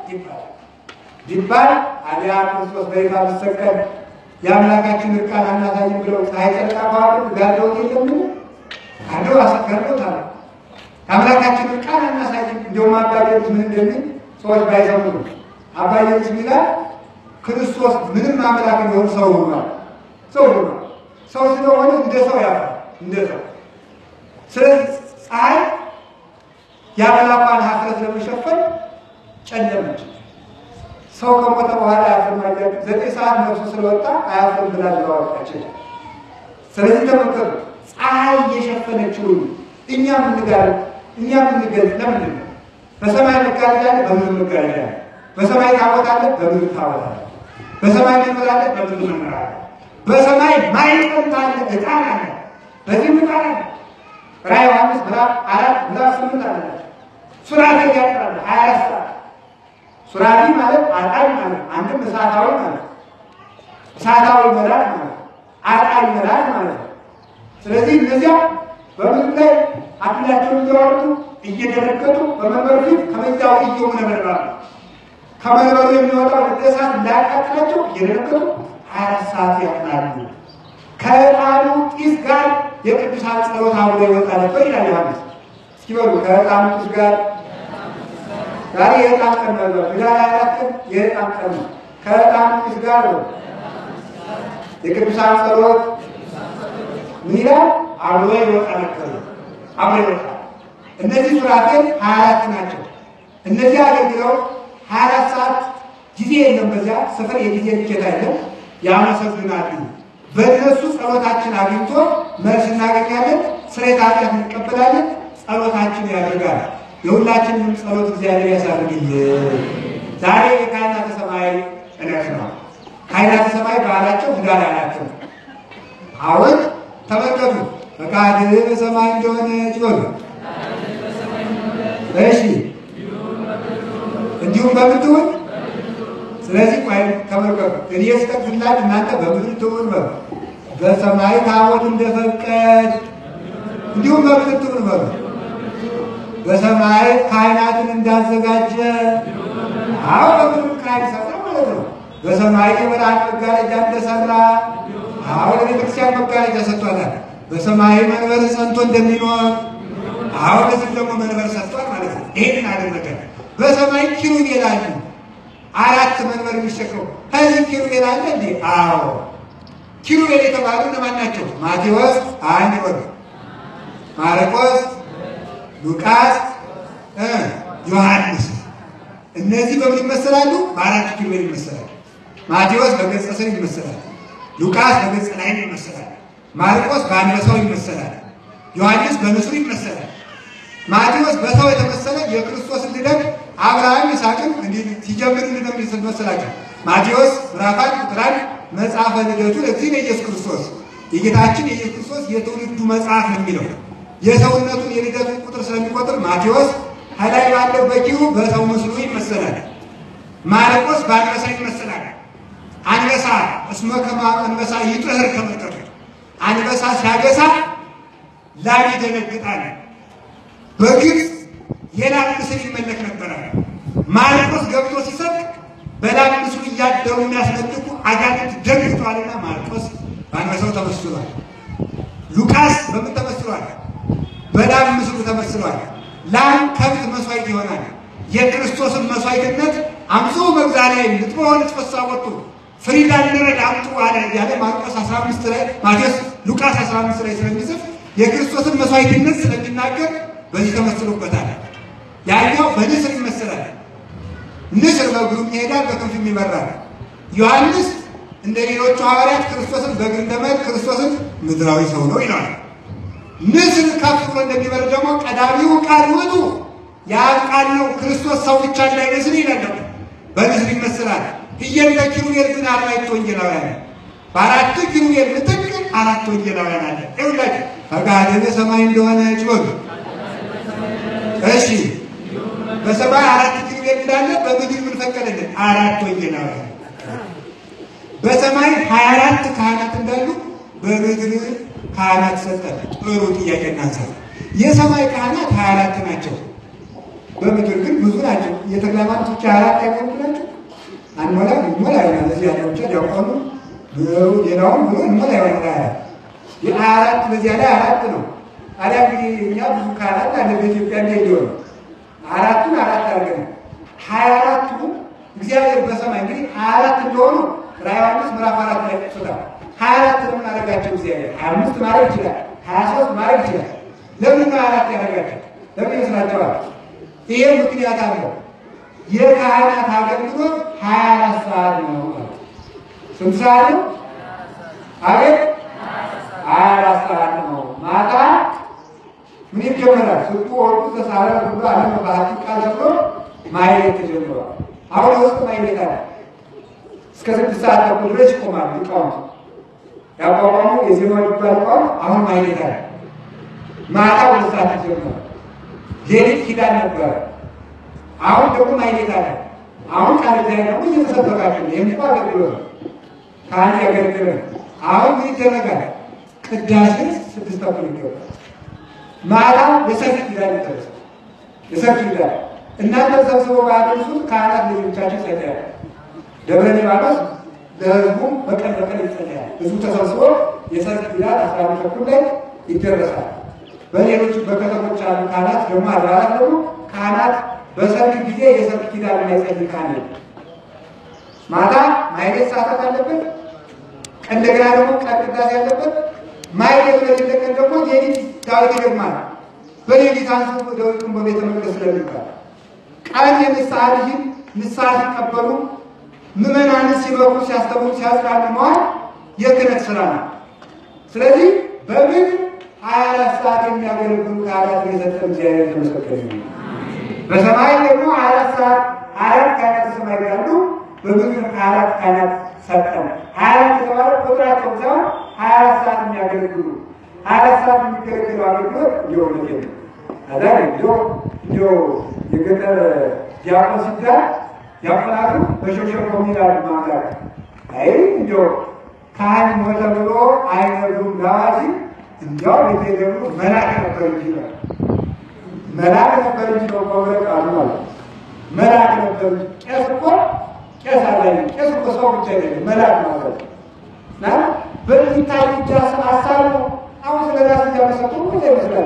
ይባል አዲያ ክርስቶስ በይፋ ቢሰቀል የአምላካችን እርቃን አናሳይም ብለው ፀሐይ ጨረቃ ከዋክብት ጋርደውት የለም? ጋርደው አሰጋርደውታል። የአምላካችን እርቃን አናሳይም። እንደውም አባ ጊዮርጊስ ምን እንደሚል ሰዎች ባይሰሙ አባ ጊዮርጊስ ይላል ክርስቶስ ምንም አምላክ ቢሆን ሰው ሆኗል። ሰው ስለሆነ እንደ ሰው ያፍራል፣ እንደ ሰው። ስለዚህ ፀሐይ የአምላኳን ኀፍረት ለመሸፈን ጨለመች። ሰው ከሞተ በኋላ ያፍርማያችሁ 9 ሰዓት ነፍሱ ስለወጣ አያፍርም ብላ ዘዋወጣችን። ስለዚህ ተመከሩ ፀሐይ የሸፈነችውን እኛ የምንገልጽ ለምንድን ነው? በሰማይ መጋረጃ አለ፣ በምድር መጋረጃ አለ። በሰማይ ታቦት አለ፣ በምድር ታቦት አለ። በሰማይ መምህር አለ፣ በምድር መምህር አለ። በሰማይ ማዕጠንት አለ፣ ዕጣን አለ፣ በዚህም ዕጣን አለ። ራዕየ ዮሐንስ ምዕራፍ 4 ምዕራፍ 8 አለ። ሱራፌ ያጥራሉ 24 ሰዓት። ሱራፌ ማለት አጣሪ ማለት አንድም እሳታዊ ማለት እሳታዊ መልአክ ማለት አጣሪ መልአክ ማለት ነው። ስለዚህ እነዚያ በምድር ላይ አክሊላቸውን እያወጡ እየደረገጡ በመንበሩ ፊት ከመንጫው እየሆነበርባሉ ከመንበሩ የሚወጣው እሳት እንዳያቃጥላቸው እየደረገጡ 24 ሰዓት ያጥናሉ። ከዕጣኑ ጢስ ጋር የቅዱሳን ጸሎት አብሮ ይወጣ ነበር ይላል ዮሐንስ። እስኪ በሉ ከዕጣኑ ጢስ ጋር ዛሬ የዕጣን ቀን ነው። ዛሬ አያላቅም የዕጣን ቀን ነው። ከዕጣኑ ጢስ ጋር የቅዱሳን ጸሎት ምን ይላል? አብሮ ይወጣ ነበር። አብሮ ይወጣ። እነዚህ ሱራፌል 24 ናቸው። እነዚህ አገልግለው 24 ሰዓት ጊዜ የለም። በዚያ ስፍር የጊዜ ልኬታ የለም። ያመሰግናሉ። በእነሱ ጸሎታችን አግኝቶ መልስ እናገኛለን። ስርየተ ኃጢአት እንቀበላለን። ጸሎታችን ያደርጋል። የሁላችንም ጸሎት እግዚአብሔር ያሳርግልን። ዛሬ የካህናተ ሰማይ ዕለት ነው። ካህናተ ሰማይ በዓላቸው ኅዳር 24 ነው። አሁን ተመልከቱ ፈቃድ በሰማይ እንደሆነ ይበሉ። እሺ እንዲሁም በምድር። ስለዚህ ቆይ ተመልከቱ እኔ ስጠቅስላችሁ እናንተ በምድር ትሁን በሉ። በሰማይ ታቦት እንደፈቀድ እንዲሁም በምድር ትሁን በሉ። በሰማይ ካህናትን እንዳዘጋጀ አዎ በምድር ካህን ሰራ ማለት ነው። በሰማይ የብርሃን መጋረጃ እንደሰራ አዎ ለቤተክርስቲያን መጋረጃ ሰጥቷታል። በሰማይ መንበር ጸንቶ እንደሚኖር አዎ ለዚህ ደግሞ መንበር ሰጥቷል ማለት ነው። ይሄን አደረገ። በሰማይ ኪሩቤል አሉ 4 መንበር የሚሸከሙ። ከዚህ ኪሩቤል አለ እንዴ? አዎ ኪሩቤል የተባሉ እነማን ናቸው? ማቴዎስ 1 ወር፣ ማርቆስ፣ ሉቃስ፣ ዮሐንስ። እነዚህ በምን ይመሰላሉ? በ4 ኪሩቤል ይመሰላሉ። ማቴዎስ በገጸ ሰው ይመሰላል። ሉቃስ በገጸ ላይን ይመሰላል። ማርቆስ በአንበሳው ይመሰላል። ዮሐንስ በንስሩ ይመሰላል። ማቴዎስ በሰው የተመሰለ የክርስቶስን ልደት አብርሃም ይስሐቅን እንዲህ ሲጀምር እንደሚመስላቸው ማቴዎስ ምዕራፍ 1 ቁጥር 1 መጽሐፈ ልደቱ ለእግዚእነ ኢየሱስ ክርስቶስ የጌታችን የኢየሱስ ክርስቶስ የትውልዱ መጽሐፍ ነው የሚለው የሰውነቱን የልደቱን ቁጥር ስለሚቆጥር ማቴዎስ ከላይ ባለው በኪሩ በሰው ምስሉ ይመሰላል። ማርቆስ በአንበሳ ይመሰላል። አንበሳ እስመ ከመ አንበሳ ይጥህር ተመልከቱ። አንበሳ ሲያገሳ ላም ይደነግጣል። በግብፅ የላም ምስል ይመለክ ነበረ። ማርቆስ ገብቶ ሲሰብክ በላም ምስሉ እያደሩ የሚያስነጥቁ አጋንንት ደንግጠዋልና ማርቆስ በአንበሳው ተመስሏል። ሉቃስ በምን ተመስሏል? በላም ምስሉ ተመስሏል። ላም ከብት መስዋዕት ይሆናል። የክርስቶስን መስዋዕትነት አምጾ መግዛላይ ልትሆን ተፈሳወጡ ፍሪዳን ንረድ አምጡ አለ ያለ ማርቆስ 15 ላይ ማቴዎስ ሉቃስ 15 ላይ ስለሚጽፍ የክርስቶስን መስዋዕትነት ስለሚናገር በዚህ ተመስሎበታል። ያኛው በንስር ይመስላል። ንስር በእግሩ ይሄዳል፣ በክንፉም ይበራል። ዮሐንስ እንደ ሌሎቹ ሐዋርያት ክርስቶስን በእግር እንደመሄድ ክርስቶስን ምድራዊ ሰው ነው ይላል። ንስር ከፍ ብሎ እንደሚበር ደግሞ ቀዳሚው ቃል ውጡ ያ ቃል ነው። ክርስቶስ ሰው ብቻ እንዳይመስል ይላል። በንስር ይመስላል። እየለ ኪሩቤል ግን 4 ወንጌላውያን በ4 ኪሩቤል ምትክ 4 ወንጌላውያን አለ። ይኸውላችሁ ፈቃድ በሰማይ እንደሆነ ይወቅ። እሺ በሰማይ 4 ኪሩቤል እንዳለ በምድር ምን ፈቀደልን? 4 ወንጌላውያን። በሰማይ 24 ካህናት እንዳሉ በምድር ካህናት ሰጠን። ጥሩ ጥያቄ እናንሳ። የሰማይ ካህናት 24 ናቸው። በምድር ግን ብዙ ናቸው። የተግላማት ብቻ 24 አይቆም ናቸው። አንሞላ ይሞላ ይሆናል። እዚህ ያለው ብቻ ያውቃሉ። ሌላውም ብሎ ይሞላ ይሆናል። የ24 በዚያ ላይ 4 ነው። ታዲያ እንግዲህ እኛ ብዙ ካህናት አለ በኢትዮጵያ እንደይሆን 4ቱን 4 አድርገን 24ቱ እግዚአብሔር በሰማይ እንግዲህ 24 እንደሆኑ ራዕየ ዮሐንስ ምዕራፍ 4 ላይ ተጽፏል። 24 ለምን አደረጋቸው? እግዚአብሔር 25 ማድረግ ይችላል፣ 23 ማድረግ ይችላል። ለምን 24 ያደረጋቸው? ለምን ይመስላችኋል? ይሄ ምክንያት አለው። የካህናት አገልግሎት 24 ሰዓት ነው። ስንት ሰዓት ነው? አቤት 24 ሰዓት ነው። ማታ ምን ይጀምራል? ስጡ ወጡ ተሳለ ሁሉ ዓለም ባህቲ ቃል ተብሎ ማይሌት ተጀምሯል። አሁን ውስጥ ማይሌት አለ። እስከ 6 ሰዓት ተኩል ድረስ ይቆማል። ሊቃውንት ያቋቋሙ የዜማ ይባላል። አሁን ማይሌት አለ። ማታ 2 ሰዓት ይጀምራል። ሌሊት ኪዳን ነበር። አሁን ደግሞ ማይሌት አለ። አሁን ቃል እግዚአብሔር ደግሞ እየተሰበካችሁ ነው። የምንቋ አገልግሎት ካህን ያገለግላል። አሁን ምን ይደረጋል? ቅዳሴ 6 ተኩል ይገባል። ማታ የሰርክ ኪዳን ይደረሳል። የሰርክ ኪዳን እናንተ ተሰብስበው ባያደርሱት ካህናት ልጆቻቸው ይጸልያል። ደብረ ሊባኖስ ለህዝቡ በቀን ይጸልያል። ህዝቡ ተሰብስቦ የሰርክ ኪዳን 11 ተኩል ላይ ይደረሳል። በሌሎች በከተሞች ያሉ ካህናት ደግሞ አድባራት ደግሞ ካህናት በሰርክ ጊዜ የሰርክ ኪዳን የማይጸልይ ካህን ማታ ማይሌት ሰዓታት አለበት። እንደገና ደግሞ ቀን ቅዳሴ ያለበት። ማይሌት በሌለ ቀን ደግሞ ሌሊት ዳዊት ይደግማል። በሌሊት አንስቶ ዳዊቱን በቤተ መቅደስ ስለሚባል ቀን የንስሐ ልጅን ንስሐ ሲቀበሉ ምዕመናንን ሲመክሩ ሲያስተምሩ ሲያጽናኑ መዋል የክህነት ስራ ነው። ስለዚህ በምን 24 ሰዓት የሚያገለግሉ ካህናት የሰጠን እግዚአብሔር የተመሰገነ ይሁን። በሰማይ ደግሞ 24 ሰዓት 24 ካህናት ሰማይ ያሉ በምድር 24 ካህናት ሰጠን። 24 የተባለ ቁጥራቸው ሳይሆን 24 ሰዓት የሚያገለግሉ 24 ሰዓት የሚገለግሉ አገልግሎት እንዲሆን ነው። አዛ እንዲሁ የገጠር ዲያቆን ሲባል ዲያቆናቱ በሾሸኮ ሚላል ማምላክ አይ እንዲሁ ካህን ሞተ ብሎ አይነዱም ላዋዚ እንዲያው የተደረጉ መልአክ ነበር እንጂ መልአክ ነበር እንጂ ነው ቆብረቅ አሉ ማለት መልአክ ነበር። ቄስ እኮ ቄስ አለኝ ቄስ እኮ ሰው ብቻ አይደለም መልአክ ማለት እና በሚታይ ብቻ አሳሉ አሁን ስለራስ ያመሰጡ ምን ይመስላል?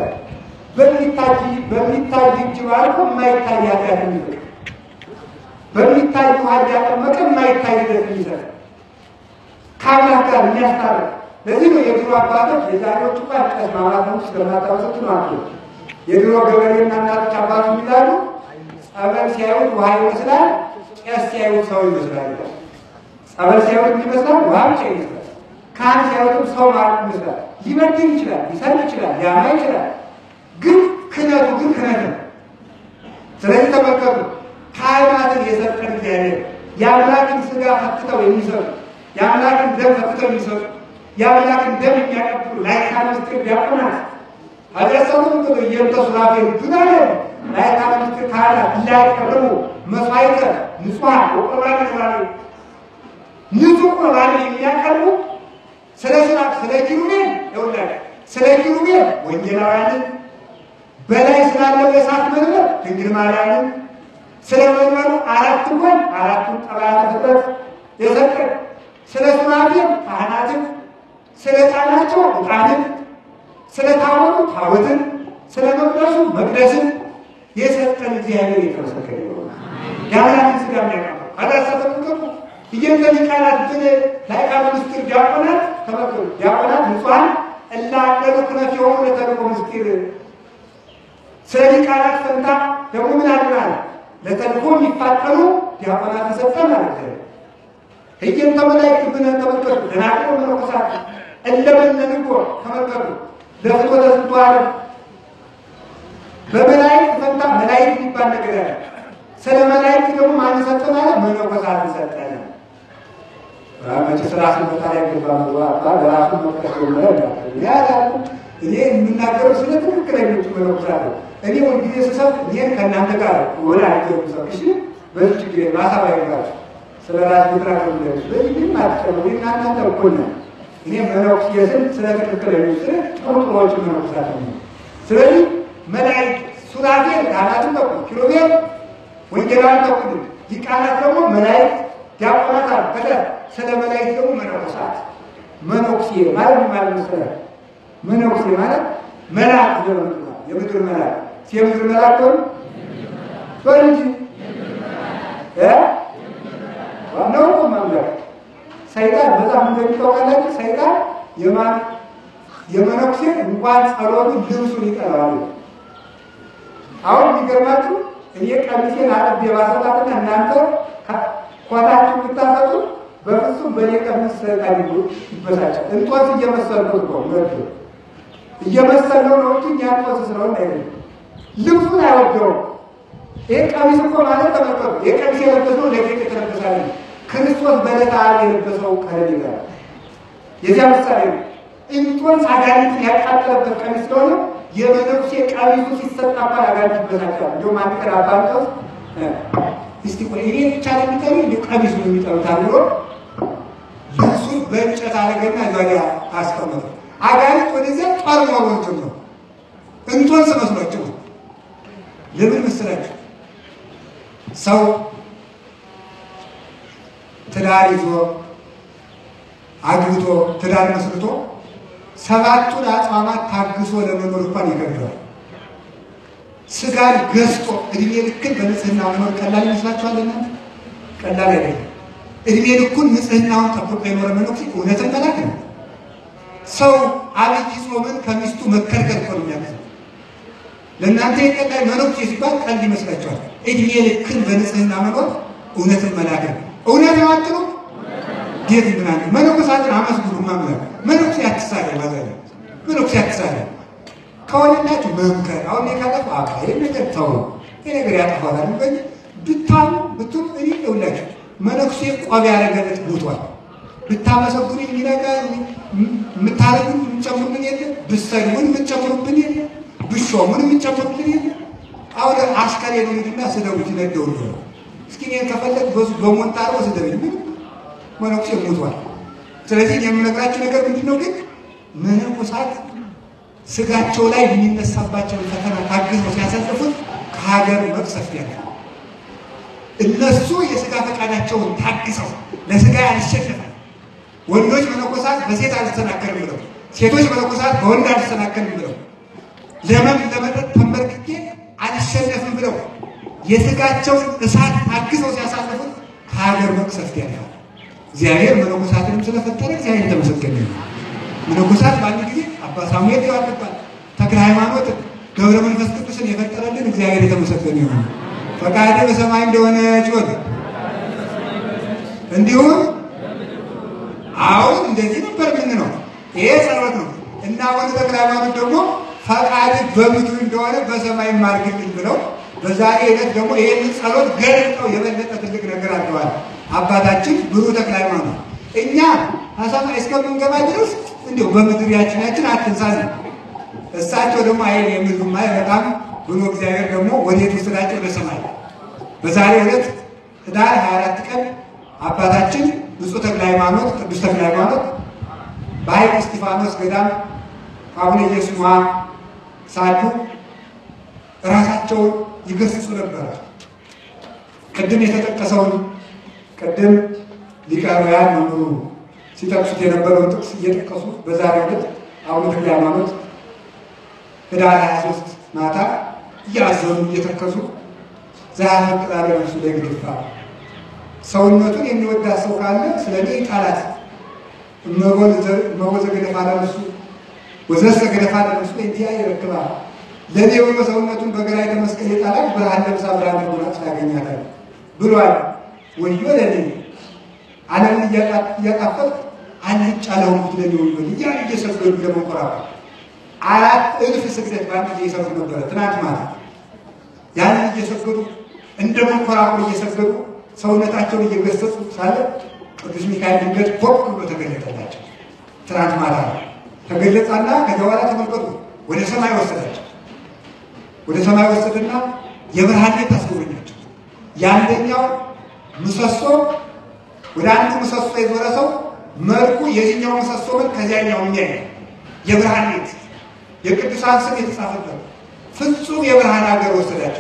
በሚታይ እጅ ባልኮ የማይታይ ኃጢአት የሚፈጽም በሚታይ ኃጢአት ያጠመቀ የማይታይ ልደት የሚሰጥ ከአምላክ ጋር የሚያስታርቅ። ለዚህ ነው የድሮ አባቶች የዛሬዎቹ ጋር ቀስ ማማተሞች ስለማታወሰቱ ነው አሉ። የድሮ ገበሬና እናቶች አባቶች የሚላሉ ጸበል ሲያዩት ውሃ ይመስላል፣ ቄስ ሲያዩት ሰው ይመስላል። ጸበል ሲያዩት ይመስላል፣ ውሃ ብቻ ይመስላል። ካህን ሲያዩትም ሰው ማለት ይመስላል። ሊበድል ይችላል፣ ሊሰርቅ ይችላል፣ ሊያማ ይችላል። ግን ክህነቱ ግን ክህነት ነው። ስለዚህ ተመልከቱ፣ ካህናትን የሰጠን እግዚአብሔር የአምላክን ስጋ ፈትተው የሚሰጡ የአምላክን ደም ፈትተው የሚሰጡ የአምላክን ደም የሚያቀብሉ ላይካነ ምስጢር ዲያቆናት አዲያሰቡን ብሎ ኢየሱስ ራፌል ብናለ ላይካነ ምስጢር ካህናት እንዳይቀርቡ መስዋዕተ ንጹሐን ወቁርባን ይባላሉ። ንጹሕ ቁርባን የሚያቀርቡ ስለ ኪሩቤል ይውላል። ስለ ኪሩቤል ወንጌላውያንን በላይ ስላለው የእሳት መንበር ድንግል ማርያምን ስለ መንበሩ 4 ጎን 4 ጠባያተ ፍጥረት የሰጠን ስለ ሱራፌል ካህናትን ስለ ዕጣናቸው ዕጣንን ስለ ታቦቱ ታቦትን ስለ መቅደሱ መቅደስን የሰጠን እግዚአብሔር የተመሰገነ ይሁን። የአምላክን ስጋ የሚያቀርቡ አዳሰበቱ እየንተ ሊቃናት ግን ላይካነ ምስጢር ዲያቆናት ተመክሩ ዲያቆናት ንጹሐን እላቀሉ ክነት የሆኑ ለተልእኮ ምስጢር ስለ ሊቃናት ፈንታ ደግሞ ምን አድናል? ለተልእኮ የሚፋጠኑ ዲያቆናት ተሰጠን ማለት ነው። እየንተ መላእክት ብለን ተመልከቱ። ደናግል መነኮሳት እንደመነንጎ ተመልከቱ። ለፍትወተ ዝንቱ ዓለም በመላእክት ፈንታ መላእክት የሚባል ነገር አለ። ስለ መላእክት ደግሞ ማን ሰጠን አለ? መነኮሳት ሰጠን። መቼ ስራ ስንመጣ ላይ ገባ ለራሱ መጥቀስ ያላሉ እኔ የምናገረው ስለ ትክክለኞቹ መነኮሳት ነው። እኔ ወንጌል ስሰብክ እኔን ከእናንተ ጋር ወደ አገሩ ሰብክሽ በዚህ ችግር ማሳባይ ጋር ስለ ራስ ምትራቅ ነው። በዚህ ግን ማጥቀም እናንተ እኩል ነው። እኔ መነኩሴ የስም ስለ ትክክለኞች ስለ ጥሩጥሮቹ መነኮሳት ነው። ስለዚህ መላእክት ሱራፌል ካህናትን ተኩል፣ ኪሩቤል ወንጌላውያን ተኩል፣ ሊቃናት ደግሞ መላእክት ዲያቆናት አሉ። ስለ መላእክት ደግሞ መነኮሳት መነኩሴ ማለት ማለት መሰለህ መነኩሴ ማለት መልአክ ዘመን የምድር መልአክ የምድር መልአክ ነው እንጂ ዋናው መምለክ ሰይጣን በጣም እንደሚታወቃላችሁ ሰይጣን የመነኩሴ እንኳን ጸሎቱ ልብሱን ይጠራሉ። አሁን የሚገርማችሁ እኔ ቀሚሴን አጥቤ ባሰጣትና እናንተ ኮታችሁ ብታሰጡ በፍጹም በኔ ቀሚስ ተቃልሎ ይበሳጫል። እንጦስ እየመሰልኩት ነው ነው እየመሰለው ነው እንጂ ያንጦስ ስለሆነ አይደለም። ልብሱን አይወደውም። ይሄ ቀሚስ እኮ ማለት ተመልከቱ፣ የቀሚስ የለበሰው ለጌጥ የተለበሳል። ክርስቶስ በዕለተ ዓርብ የለበሰው ቀለል ይላል። የዚያ ምሳሌ ነው። እንጦስ አጋንንትን ያቃጠለበት ቀሚስ ስለሆነ የመነኩሴ ቀሚሱ ሲሰጣባ አጋንንት ይበሳጫል። እንደውም አንድ ቀን አባንጦስ እስቲ ቆይ እኔ ብቻ ለምጠሩ እንደ ቀሚሱ ነው የሚጠሩት ብሎ ልብሱን በእንጨት አረገና እዚያ አስቀመጠ። አጋንንት ወደዚያ ጦር መሮጥ ነው። እንጦስ መስሏቸው ለምን መሰላችሁ? ሰው ትዳር ይዞ አግብቶ ትዳር መስርቶ ሰባቱን አጽዋማት ታግሶ ለመኖር እንኳን ይከብዳል። ስጋን ገዝቶ እድሜ ልክን በንጽህና መኖር ቀላል ይመስላችኋል? እናንተ ቀላል አይደለም። እድሜ ልኩን ንጽህናውን ጠብቆ የኖረ መነኩሴ እውነትም መልአክ ነው። ሰው አብይ ጾምን ከሚስቱ መከልከል እኮ ነው የሚያመጣው። ለእናንተ የቀላል መነኩሴ ሲባል ቀልድ ይመስላችኋል? እድሜ ልክን በንጽህና መኖር እውነትም መልአክ ነው። እውነት ነው አትሉ? ጌት ምናምን መነኮሳትን አመስግኑ። ማምላክ መነኩሴ አትሳለ ማለት ነው። መነኩሴ አትሳለ ከሆነላችሁ መምከር። አሁን የካለፈ ይሄ ነገር ተው፣ ይሄ ነገር ያጠፋል እንጂ ብታሙ ብትሉ እኔ እውላችሁ መነኩሴ ቆብ ያረገለት ሞቷል። ብታመሰግኑ የሚነጋ የምታረጉን የምትጨምሩብን የለ፣ ብትሰድቡን የምትጨምሩብን የለ፣ ብሾሙን የምትጨምሩብን የለ። አሁን አስከሬን ሄድና ስደቡት ይነደው ነው። እስኪ እኔን ከፈለግ በሞንታሮ ስደብኝ መነኩሴ ሞቷል። ስለዚህ የምነግራችሁ ነገር ምንድነው? ግን መነኮሳት ስጋቸው ላይ የሚነሳባቸውን ፈተና ታግዘው ሲያሳልፉት ከሀገር መቅሰፍት ያለ እነሱ የስጋ ፈቃዳቸውን ታግሰው ለስጋ ያልሸነፋል። ወንዶች መነኮሳት በሴት አልተሰናከልም ብለው፣ ሴቶች መነኮሳት በወንድ አልተሰናከልም ብለው፣ ለመጠጥ ተንበርክኬ አልሸነፍም ብለው የስጋቸውን እሳት ታግሰው ሲያሳልፉት ከሀገር መቅሰፍት ያለ እግዚአብሔር መነኮሳትንም ስለፈጠረ እግዚአብሔር የተመሰገነ ነው። መነኮሳት በአንድ ጊዜ አባ ሳሙኤል ይባላል። ተክለ ሃይማኖት ገብረ መንፈስ ቅዱስን የፈጠረልን እግዚአብሔር የተመሰገነ ነው። ፈቃደ በሰማይ እንደሆነ ጮህ እንዲሁም አሁን እንደዚህ ነበር። ምን ነው ይሄ ጸሎት ነው። እና ወንድ ተክለ ሃይማኖት ደግሞ ፈቃደ በምድር እንደሆነ በሰማይ ማርግልኝ ብለው በዛሬ ዕለት ደግሞ ይሄን ጸሎት ገልጠው የበለጠ ትልቅ ነገር አድርገዋል አባታችን ብሩህ ተክለ ሃይማኖት። እኛ አሳማ እስከምንገባ ድረስ እንዲሁ በምድር ያችን አትንሳል። እሳቸው ደግሞ አይል የምድሩ ማይ በጣም ብሎ እግዚአብሔር ደግሞ ወዴት ወሰዳቸው? ወደ ሰማይ። በዛሬ ዕለት ህዳር 24 ቀን አባታችን ብፁዕ ተክለ ሃይማኖት ቅዱስ ተክለ ሃይማኖት በሐይቅ እስጢፋኖስ ገዳም አቡነ ኢየሱስ ሳሉ ራሳቸውን ይገስጹ ነበር። ቅድም የተጠቀሰውን ቅድም ሊቃውያን መምህሩ ሲጠቅሱት የነበረውን ጥቅስ እየጠቀሱ በዛሬው ዕለት አቡነ ተክለ ሃይማኖት ህዳር 23 ማታ እያዘኑ እየተከዙ ዘያፈቅር ለነፍሱ ለግድፋ ሰውነቱን የሚወዳት ሰው ካለ ስለኔ ጣላት መወዘ ገደፋ ለነፍሱ ወዘሰ ገደፋ ለነፍሱ እንዲያ ይረክባ ለኔ ወደ ሰውነቱን በገላይ ተመስቀል የጣላት ብርሃን ለብሳ ብርሃን ተጎናጽ ያገኛታል ብሏል። ወዮ ለኔ ዓለምን እያጣፈጥ አልጫ ለሆኑት ለኔ ወዮ እያሉ እየሰገዱ ለመንኮራፋት 4000 ስግደት በአንድ ጊዜ ይሰሩ ነበር። ትናንት ማለት ያን እየሰገዱ እንደ መንኮራኩር እየሰገዱ ሰውነታቸውን እየገሰጹ ሳለ ቅዱስ ሚካኤል ድንገት ቦቅ ብሎ ተገለጠላቸው። ትናንት ማለት ተገለጸና ከዚያ በኋላ ተመልከቱ ወደ ሰማይ ወሰዳቸው። ወደ ሰማይ ወሰደና የብርሃን ቤት አስጎበኛቸው። ያንደኛው ምሰሶ ወደ አንዱ ምሰሶ የዞረ ሰው መልኩ የዚህኛው ምሰሶ መልክ ከዚያኛው የሚያይ የብርሃን ቤት የቅዱሳን ስም የተጻፈበት ፍጹም የብርሃን ሀገር ወሰዳቸው።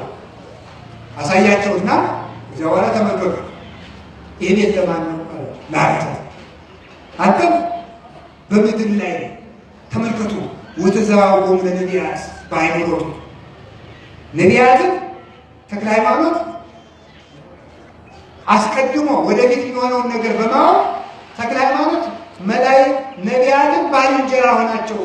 አሳያቸውና ከዚያ በኋላ ተመልከቱ ይሄ ቤት ለማን ነው ማለት አንተም በምድር ላይ ተመልከቱ ወተዛዋወሙ ለነቢያት በሃይማኖቱ ነቢያትን ተክለ ሃይማኖት አስቀድሞ ወደፊት የሚሆነውን ነገር በማወቅ ተክለ ሃይማኖት መላእክት ነቢያትን ባልንጀራ ሆናቸው።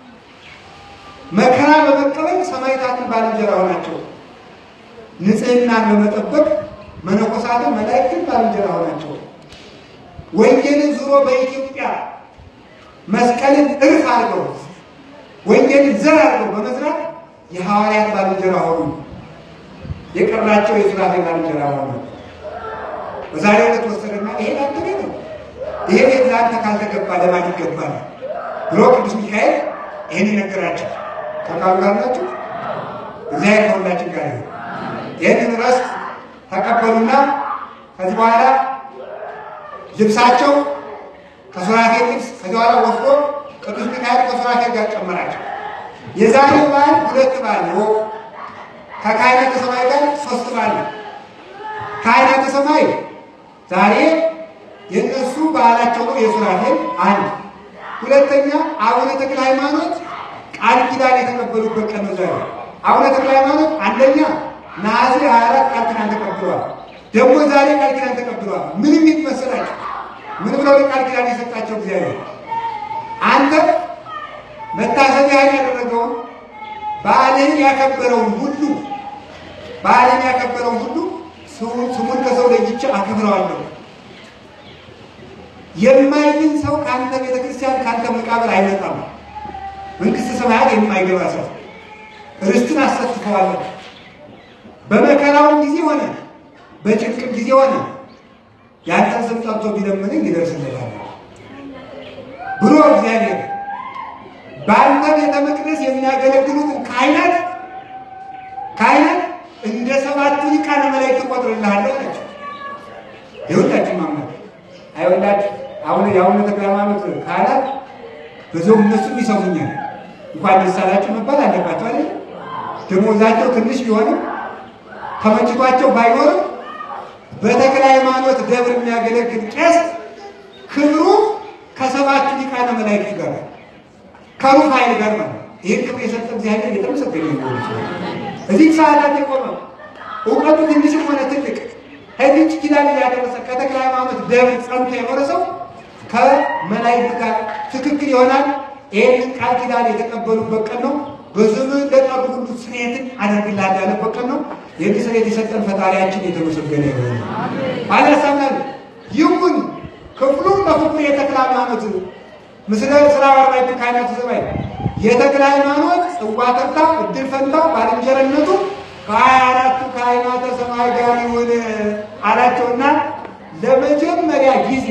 መከራ በመቀበል ሰማዕታትን ባልንጀራ ሆናቸው። ንጽህናን በመጠበቅ መነኮሳትን መላእክትን ባልንጀራ ሆናቸው። ወንጌልን ዙሮ በኢትዮጵያ መስቀልን እርፍ አድርገው ወንጌልን ዘር አድርገው በመዝራት የሐዋርያት ባልንጀራ ሆኑ። የቀራቸው የሱራፌል ባልንጀራ ሆኑ። በዛሬው ዕለት ወሰደና ይሄ አንተ ነው፣ ይሄ ለአንተ ካልተገባ ለማን ይገባል ብሎ ቅዱስ ሚካኤል ይሄን ይነግራቸው። ከቃሉ ጋር ናቸው። እግዚአብሔር ከሁላችን ጋር ይሁን። ይህንን ርስት ተቀበሉና ከዚህ በኋላ ልብሳቸው ከሱራፌል ልብስ ከዚህ በኋላ ወስዶ ቅዱስ ሚካኤል ከሱራፌል ጋር ጨመራቸው። የዛሬው በዓል 2 በዓል ነው። ከካህናተ ሰማይ ጋር 3 በዓል ነው። ካህናተ ሰማይ ዛሬ የነሱ በዓላቸው ነው የሱራፌል አንድ። ሁለተኛ አቡነ ተክለ ሃይማኖት ቃል ኪዳን የተቀበሉበት ቀን ነው ዛሬ። አቡነ ተክለ ሃይማኖት አንደኛ ነሐሴ 24 ቃል ኪዳን ተቀብለዋል። ደግሞ ዛሬ ቃል ኪዳን ተቀብለዋል። ምንም ይመስላችሁ ምን ብለው ቃል ኪዳን የሰጣቸው እግዚአብሔር አንተ መታሰቢያን ያደረገውን በዓልን ያከበረውን ሁሉ ስሙን ከሰው ለይቼ አከብረዋለሁ። የማይድን ሰው ካንተ ቤተክርስቲያን ካንተ መቃብር አይመጣም። መንግስተ ሰማያት የማይገባ ሰው ርስትን አሰጥተዋለሁ። በመከራው ጊዜ ሆነ በጭንቅ ጊዜ ሆነ ያንተን ስም ጠርቶ ቢለምንህ ይደርስለታል ብሎ እግዚአብሔር በአንተ ቤተ መቅደስ የሚያገለግሉትን ካህናት እንደ 7 ሊቃነ መላእክት ቆጥርልሃለሁ አላቸው። ይሁዳችሁ ማምናት አይወላችሁ አሁን ተክለ ሃይማኖት ካህናት በዛው እነሱም ይሰሙኛል እንኳን ደስ አላችሁ መባል አለባቸው አይደል? ደሞዛቸው ትንሽ ቢሆንም ተመችቷቸው ባይኖርም በተክለ ሃይማኖት ደብር የሚያገለግል ቄስ ክብሩ ከ7 ሊቃነ መላእክት ጋር ከሩፋኤል ጋር ነው። ይህን ክብር የሰጠ እግዚአብሔር የተመሰገነ ይሁን። እዚህ ሰዓታት የቆመ እውቀቱ ትንሽም ሆነ ትልቅ ከዚህች ኪዳን ያደረሰ ከተክለ ሃይማኖት ደብር ጸንቶ የኖረ ሰው ከመላእክት ጋር ትክክል ይሆናል። ይህንን ቃል ኪዳን የተቀበሉበት ቀን ነው። በዘመን ለጠሩ ሁሉ ስርየትን አደርግልሃለሁ ያለበት ቀን ነው። ይህን ስርየት የሰጠን ፈጣሪያችን የተመሰገነ ይሁን። አላሳምናል ይሁን ክፍሉም በፍቅር የተክለ ሃይማኖት ምስለ ስራ አርባዕቱ ካህናተ ሰማይ የተክለ ሃይማኖት ጽዋ ተርታ እድል ፈንታ ባልንጀርነቱ ከ24ቱ ካህናተ ሰማይ ጋር ይሁን አላቸውና ለመጀመሪያ ጊዜ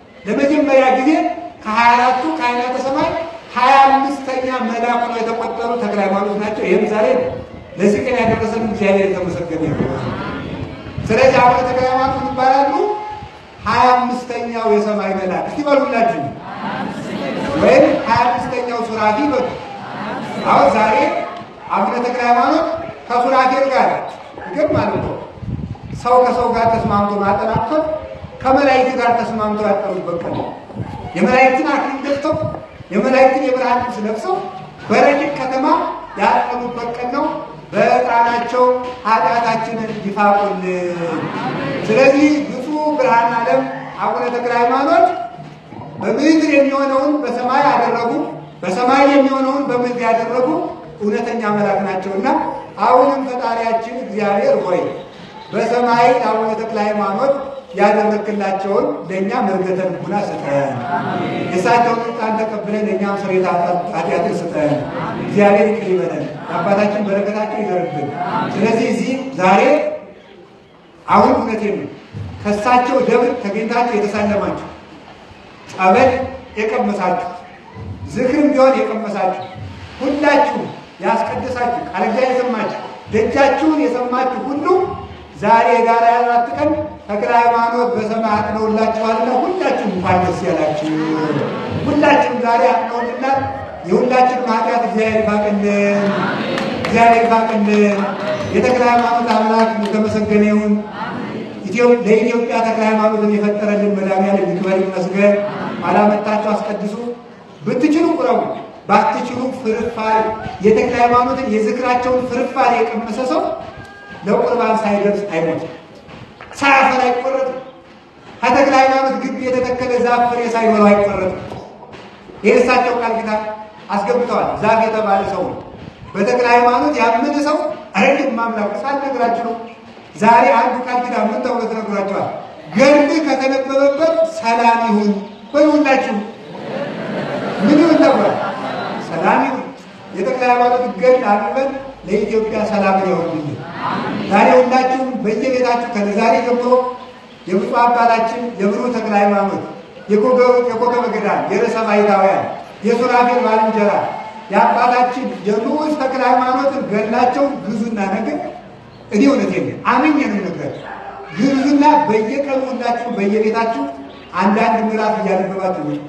ከ24ቱ ካህናተ ሰማይ 25ኛ መልአክ ነው የተቆጠሩ ተክለ ሃይማኖት ናቸው። ይህም ዛሬ ለዚህ ቀን ያደረሰን እግዚአብሔር የተመሰገነ ይሁን። ስለዚህ አቡነ ተክለ ሃይማኖት ይባላሉ 25ኛው የሰማይ መልአክ። እስቲ በሉላችሁ ወይም 25ኛው ሱራፊ በሉ። አሁን ዛሬ አቡነ ተክለ ሃይማኖት ከሱራፌል ጋር ግን ማለት ነው ሰው ከሰው ጋር ተስማምቶ ማጠናከር ከመላእክት ጋር ተስማምቶ ያጠሩበት ቀን ነው። የመላእክትን አክሊል ደፍተው የመላእክትን የብርሃን ልብስ ለብሰው በረቂቅ ከተማ ያጠኑበት ቀን ነው። በዕጣናቸው ኃጢአታችንን ይፋቁልን። ስለዚህ ብፁዕ ብርሃነ ዓለም አቡነ ተክለ ሃይማኖት በምድር የሚሆነውን በሰማይ ያደረጉ በሰማይ የሚሆነውን በምድር ያደረጉ እውነተኛ መልአክ ናቸውና አሁንም ፈጣሪያችን እግዚአብሔር ሆይ በሰማይ አቡነ ተክለ ሃይማኖት ያደረክላቸውን ለእኛ መርገተ ልቡና ስጠን። የእሳቸውን ቃል ተቀብለን ለእኛም ስርየተ ኃጢአትን ስጠን። እግዚአብሔር ይቅር ይበለን። አባታችን በረከታቸው ይደርብን። ስለዚህ እዚህ ዛሬ አሁን እውነቴን ነው ከእሳቸው ደብር ተገኝታችሁ የተሳለማችሁ ጸበል የቀመሳችሁ ዝክርም ቢሆን የቀመሳችሁ ሁላችሁ ያስቀደሳችሁ ቃል እግዚአብሔር የሰማችሁ ደጃችሁን የሰማችሁ ሁሉ ዛሬ ጋር 24 ቀን ተክለ ሃይማኖት በሰማይ አጥነውላችኋልና ሁላችሁም እንኳን ደስ ያላችሁ። ሁላችሁም ዛሬ አጥነውልናል። የሁላችሁም ኃጢአት እግዚአብሔር ይፋቅልን። የተክለ ሃይማኖት አምላክ የተመሰገነ ይሁን። ለኢትዮጵያ ተክለ ሃይማኖትን የፈጠረልን መድኃኒዓለም ይክበር ይመስገን። አላመጣችሁ አስቀድሱ። ብትችሉ ቁረቡ፣ ባትችሉ ፍርፋሪ የተክለ ሃይማኖትን የዝክራቸውን ፍርፋሪ የቀመሰ ሰው ለቁርባን ሳይደርስ አይሞትም፣ ሳያፈራ አይቆረጥም። ከተክለ ሃይማኖት ግቢ የተተከለ ዛፍ ፍሬ ሳይበላው አይቆረጥም። የእሳቸው ቃል ኪዳን አስገብተዋል። ዛፍ የተባለ ሰው በተክለ ሃይማኖት ያመነ ሰው አይደለም ማምላክ ሳልነግራችሁ ነው። ዛሬ አንዱ ቃል ኪዳን ምን ተብሎ ተነግሯቸዋል? ገድል ከተነበበበት ሰላም ይሁን በሁላችሁ ምን ይሁን ተባለ? ሰላም ይሁን። የተክለ ሃይማኖት ገድል አንበን ለኢትዮጵያ ሰላም ይሁን። ዛሬ ሁላችሁም በየቤታችሁ ከዛሬ ጀምሮ የብፁዕ አባታችን የብሩዕ ተክለ ሃይማኖት የኮከበ ገዳም የርዕሰ ባሕታውያን የሱራፌል ባልንጀራ የአባታችን የንዑስ ተክለ ሃይማኖትን ገድላቸውን ግዙና ነገር እኔ እውነቴን ነው አምኜ ነው የምነግራችሁ። ግዙና በየቀኑ ሁላችሁ በየቤታችሁ አንዳንድ ምዕራፍ እያነበባችሁ ነው።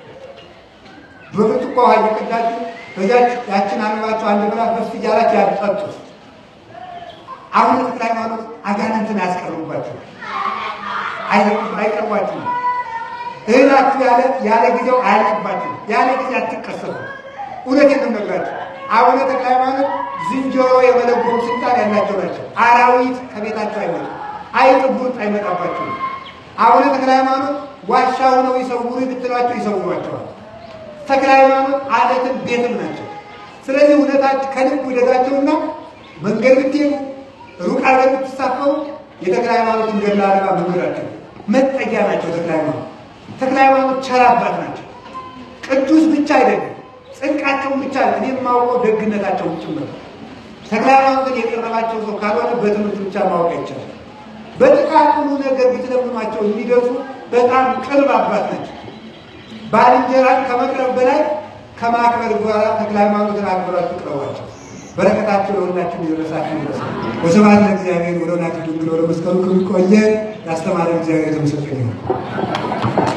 በብርጭቆ ውሃ እየቀዳችሁ በዛች ያችን አንባችሁ አንድ ምዕራፍ በስ እያላችሁ ያጠጡ። አሁን ተክለ ሃይማኖት አጋንንትን ያስቀርቡባችሁ አይቀርቧችሁ። እህላችሁ ያለ ጊዜው አያልቅባችሁ። ያለ ጊዜ አትቀሰፉ። እውነቴን ነው የምነግራችሁ። አቡነ ተክለ ሃይማኖት ዝንጀሮ የመለጎም ስልጣን ያላቸው ናቸው። አራዊት ከቤታቸው አይመጡ፣ አይጥ ቡርቅ አይመጣባቸው። አቡነ ተክለ ሃይማኖት ዋሻ ሆነው ይሰውሩ ብትሏቸው ይሰውሯቸዋል። ተክለ ሃይማኖት አለትን ቤትም ናቸው። ስለዚህ እውነታችሁ ከልብ ውደዳቸውና መንገድ ብትሄዱ ሩቅ አገር ብትሳፈሩ የተክለ ሃይማኖትን ገድለ አርባ መምህራቸው መጠጊያ ናቸው። ተክለ ሃይማኖት ቸር አባት ናቸው። ቅዱስ ብቻ አይደለም፣ ጽድቃቸውን ብቻ እኔ የማውቀው ደግነታቸውን ጭምር። ተክለ ሃይማኖትን የቀረባቸው ሰው ካልሆነ በትምህርት ብቻ ማወቅ አይቻልም። በጥቃቅኑ ነገር ብትለምኗቸው የሚደርሱ በጣም ቅርብ አባት ናቸው። ባልንጀራን ከመቅረብ በላይ ከማክበር በኋላ ተክለ ሃይማኖትን አክብራችሁ ቅረቧቸው። በረከታቸው ለሁላችን ይድረሳችሁ ይድረሳል። ወስብሐት ለእግዚአብሔር ወለወላዲቱ ድንግል ወለመስቀሉ ክቡር። ቆየ ያስተማረን እግዚአብሔር የተመሰገነ ይሁን።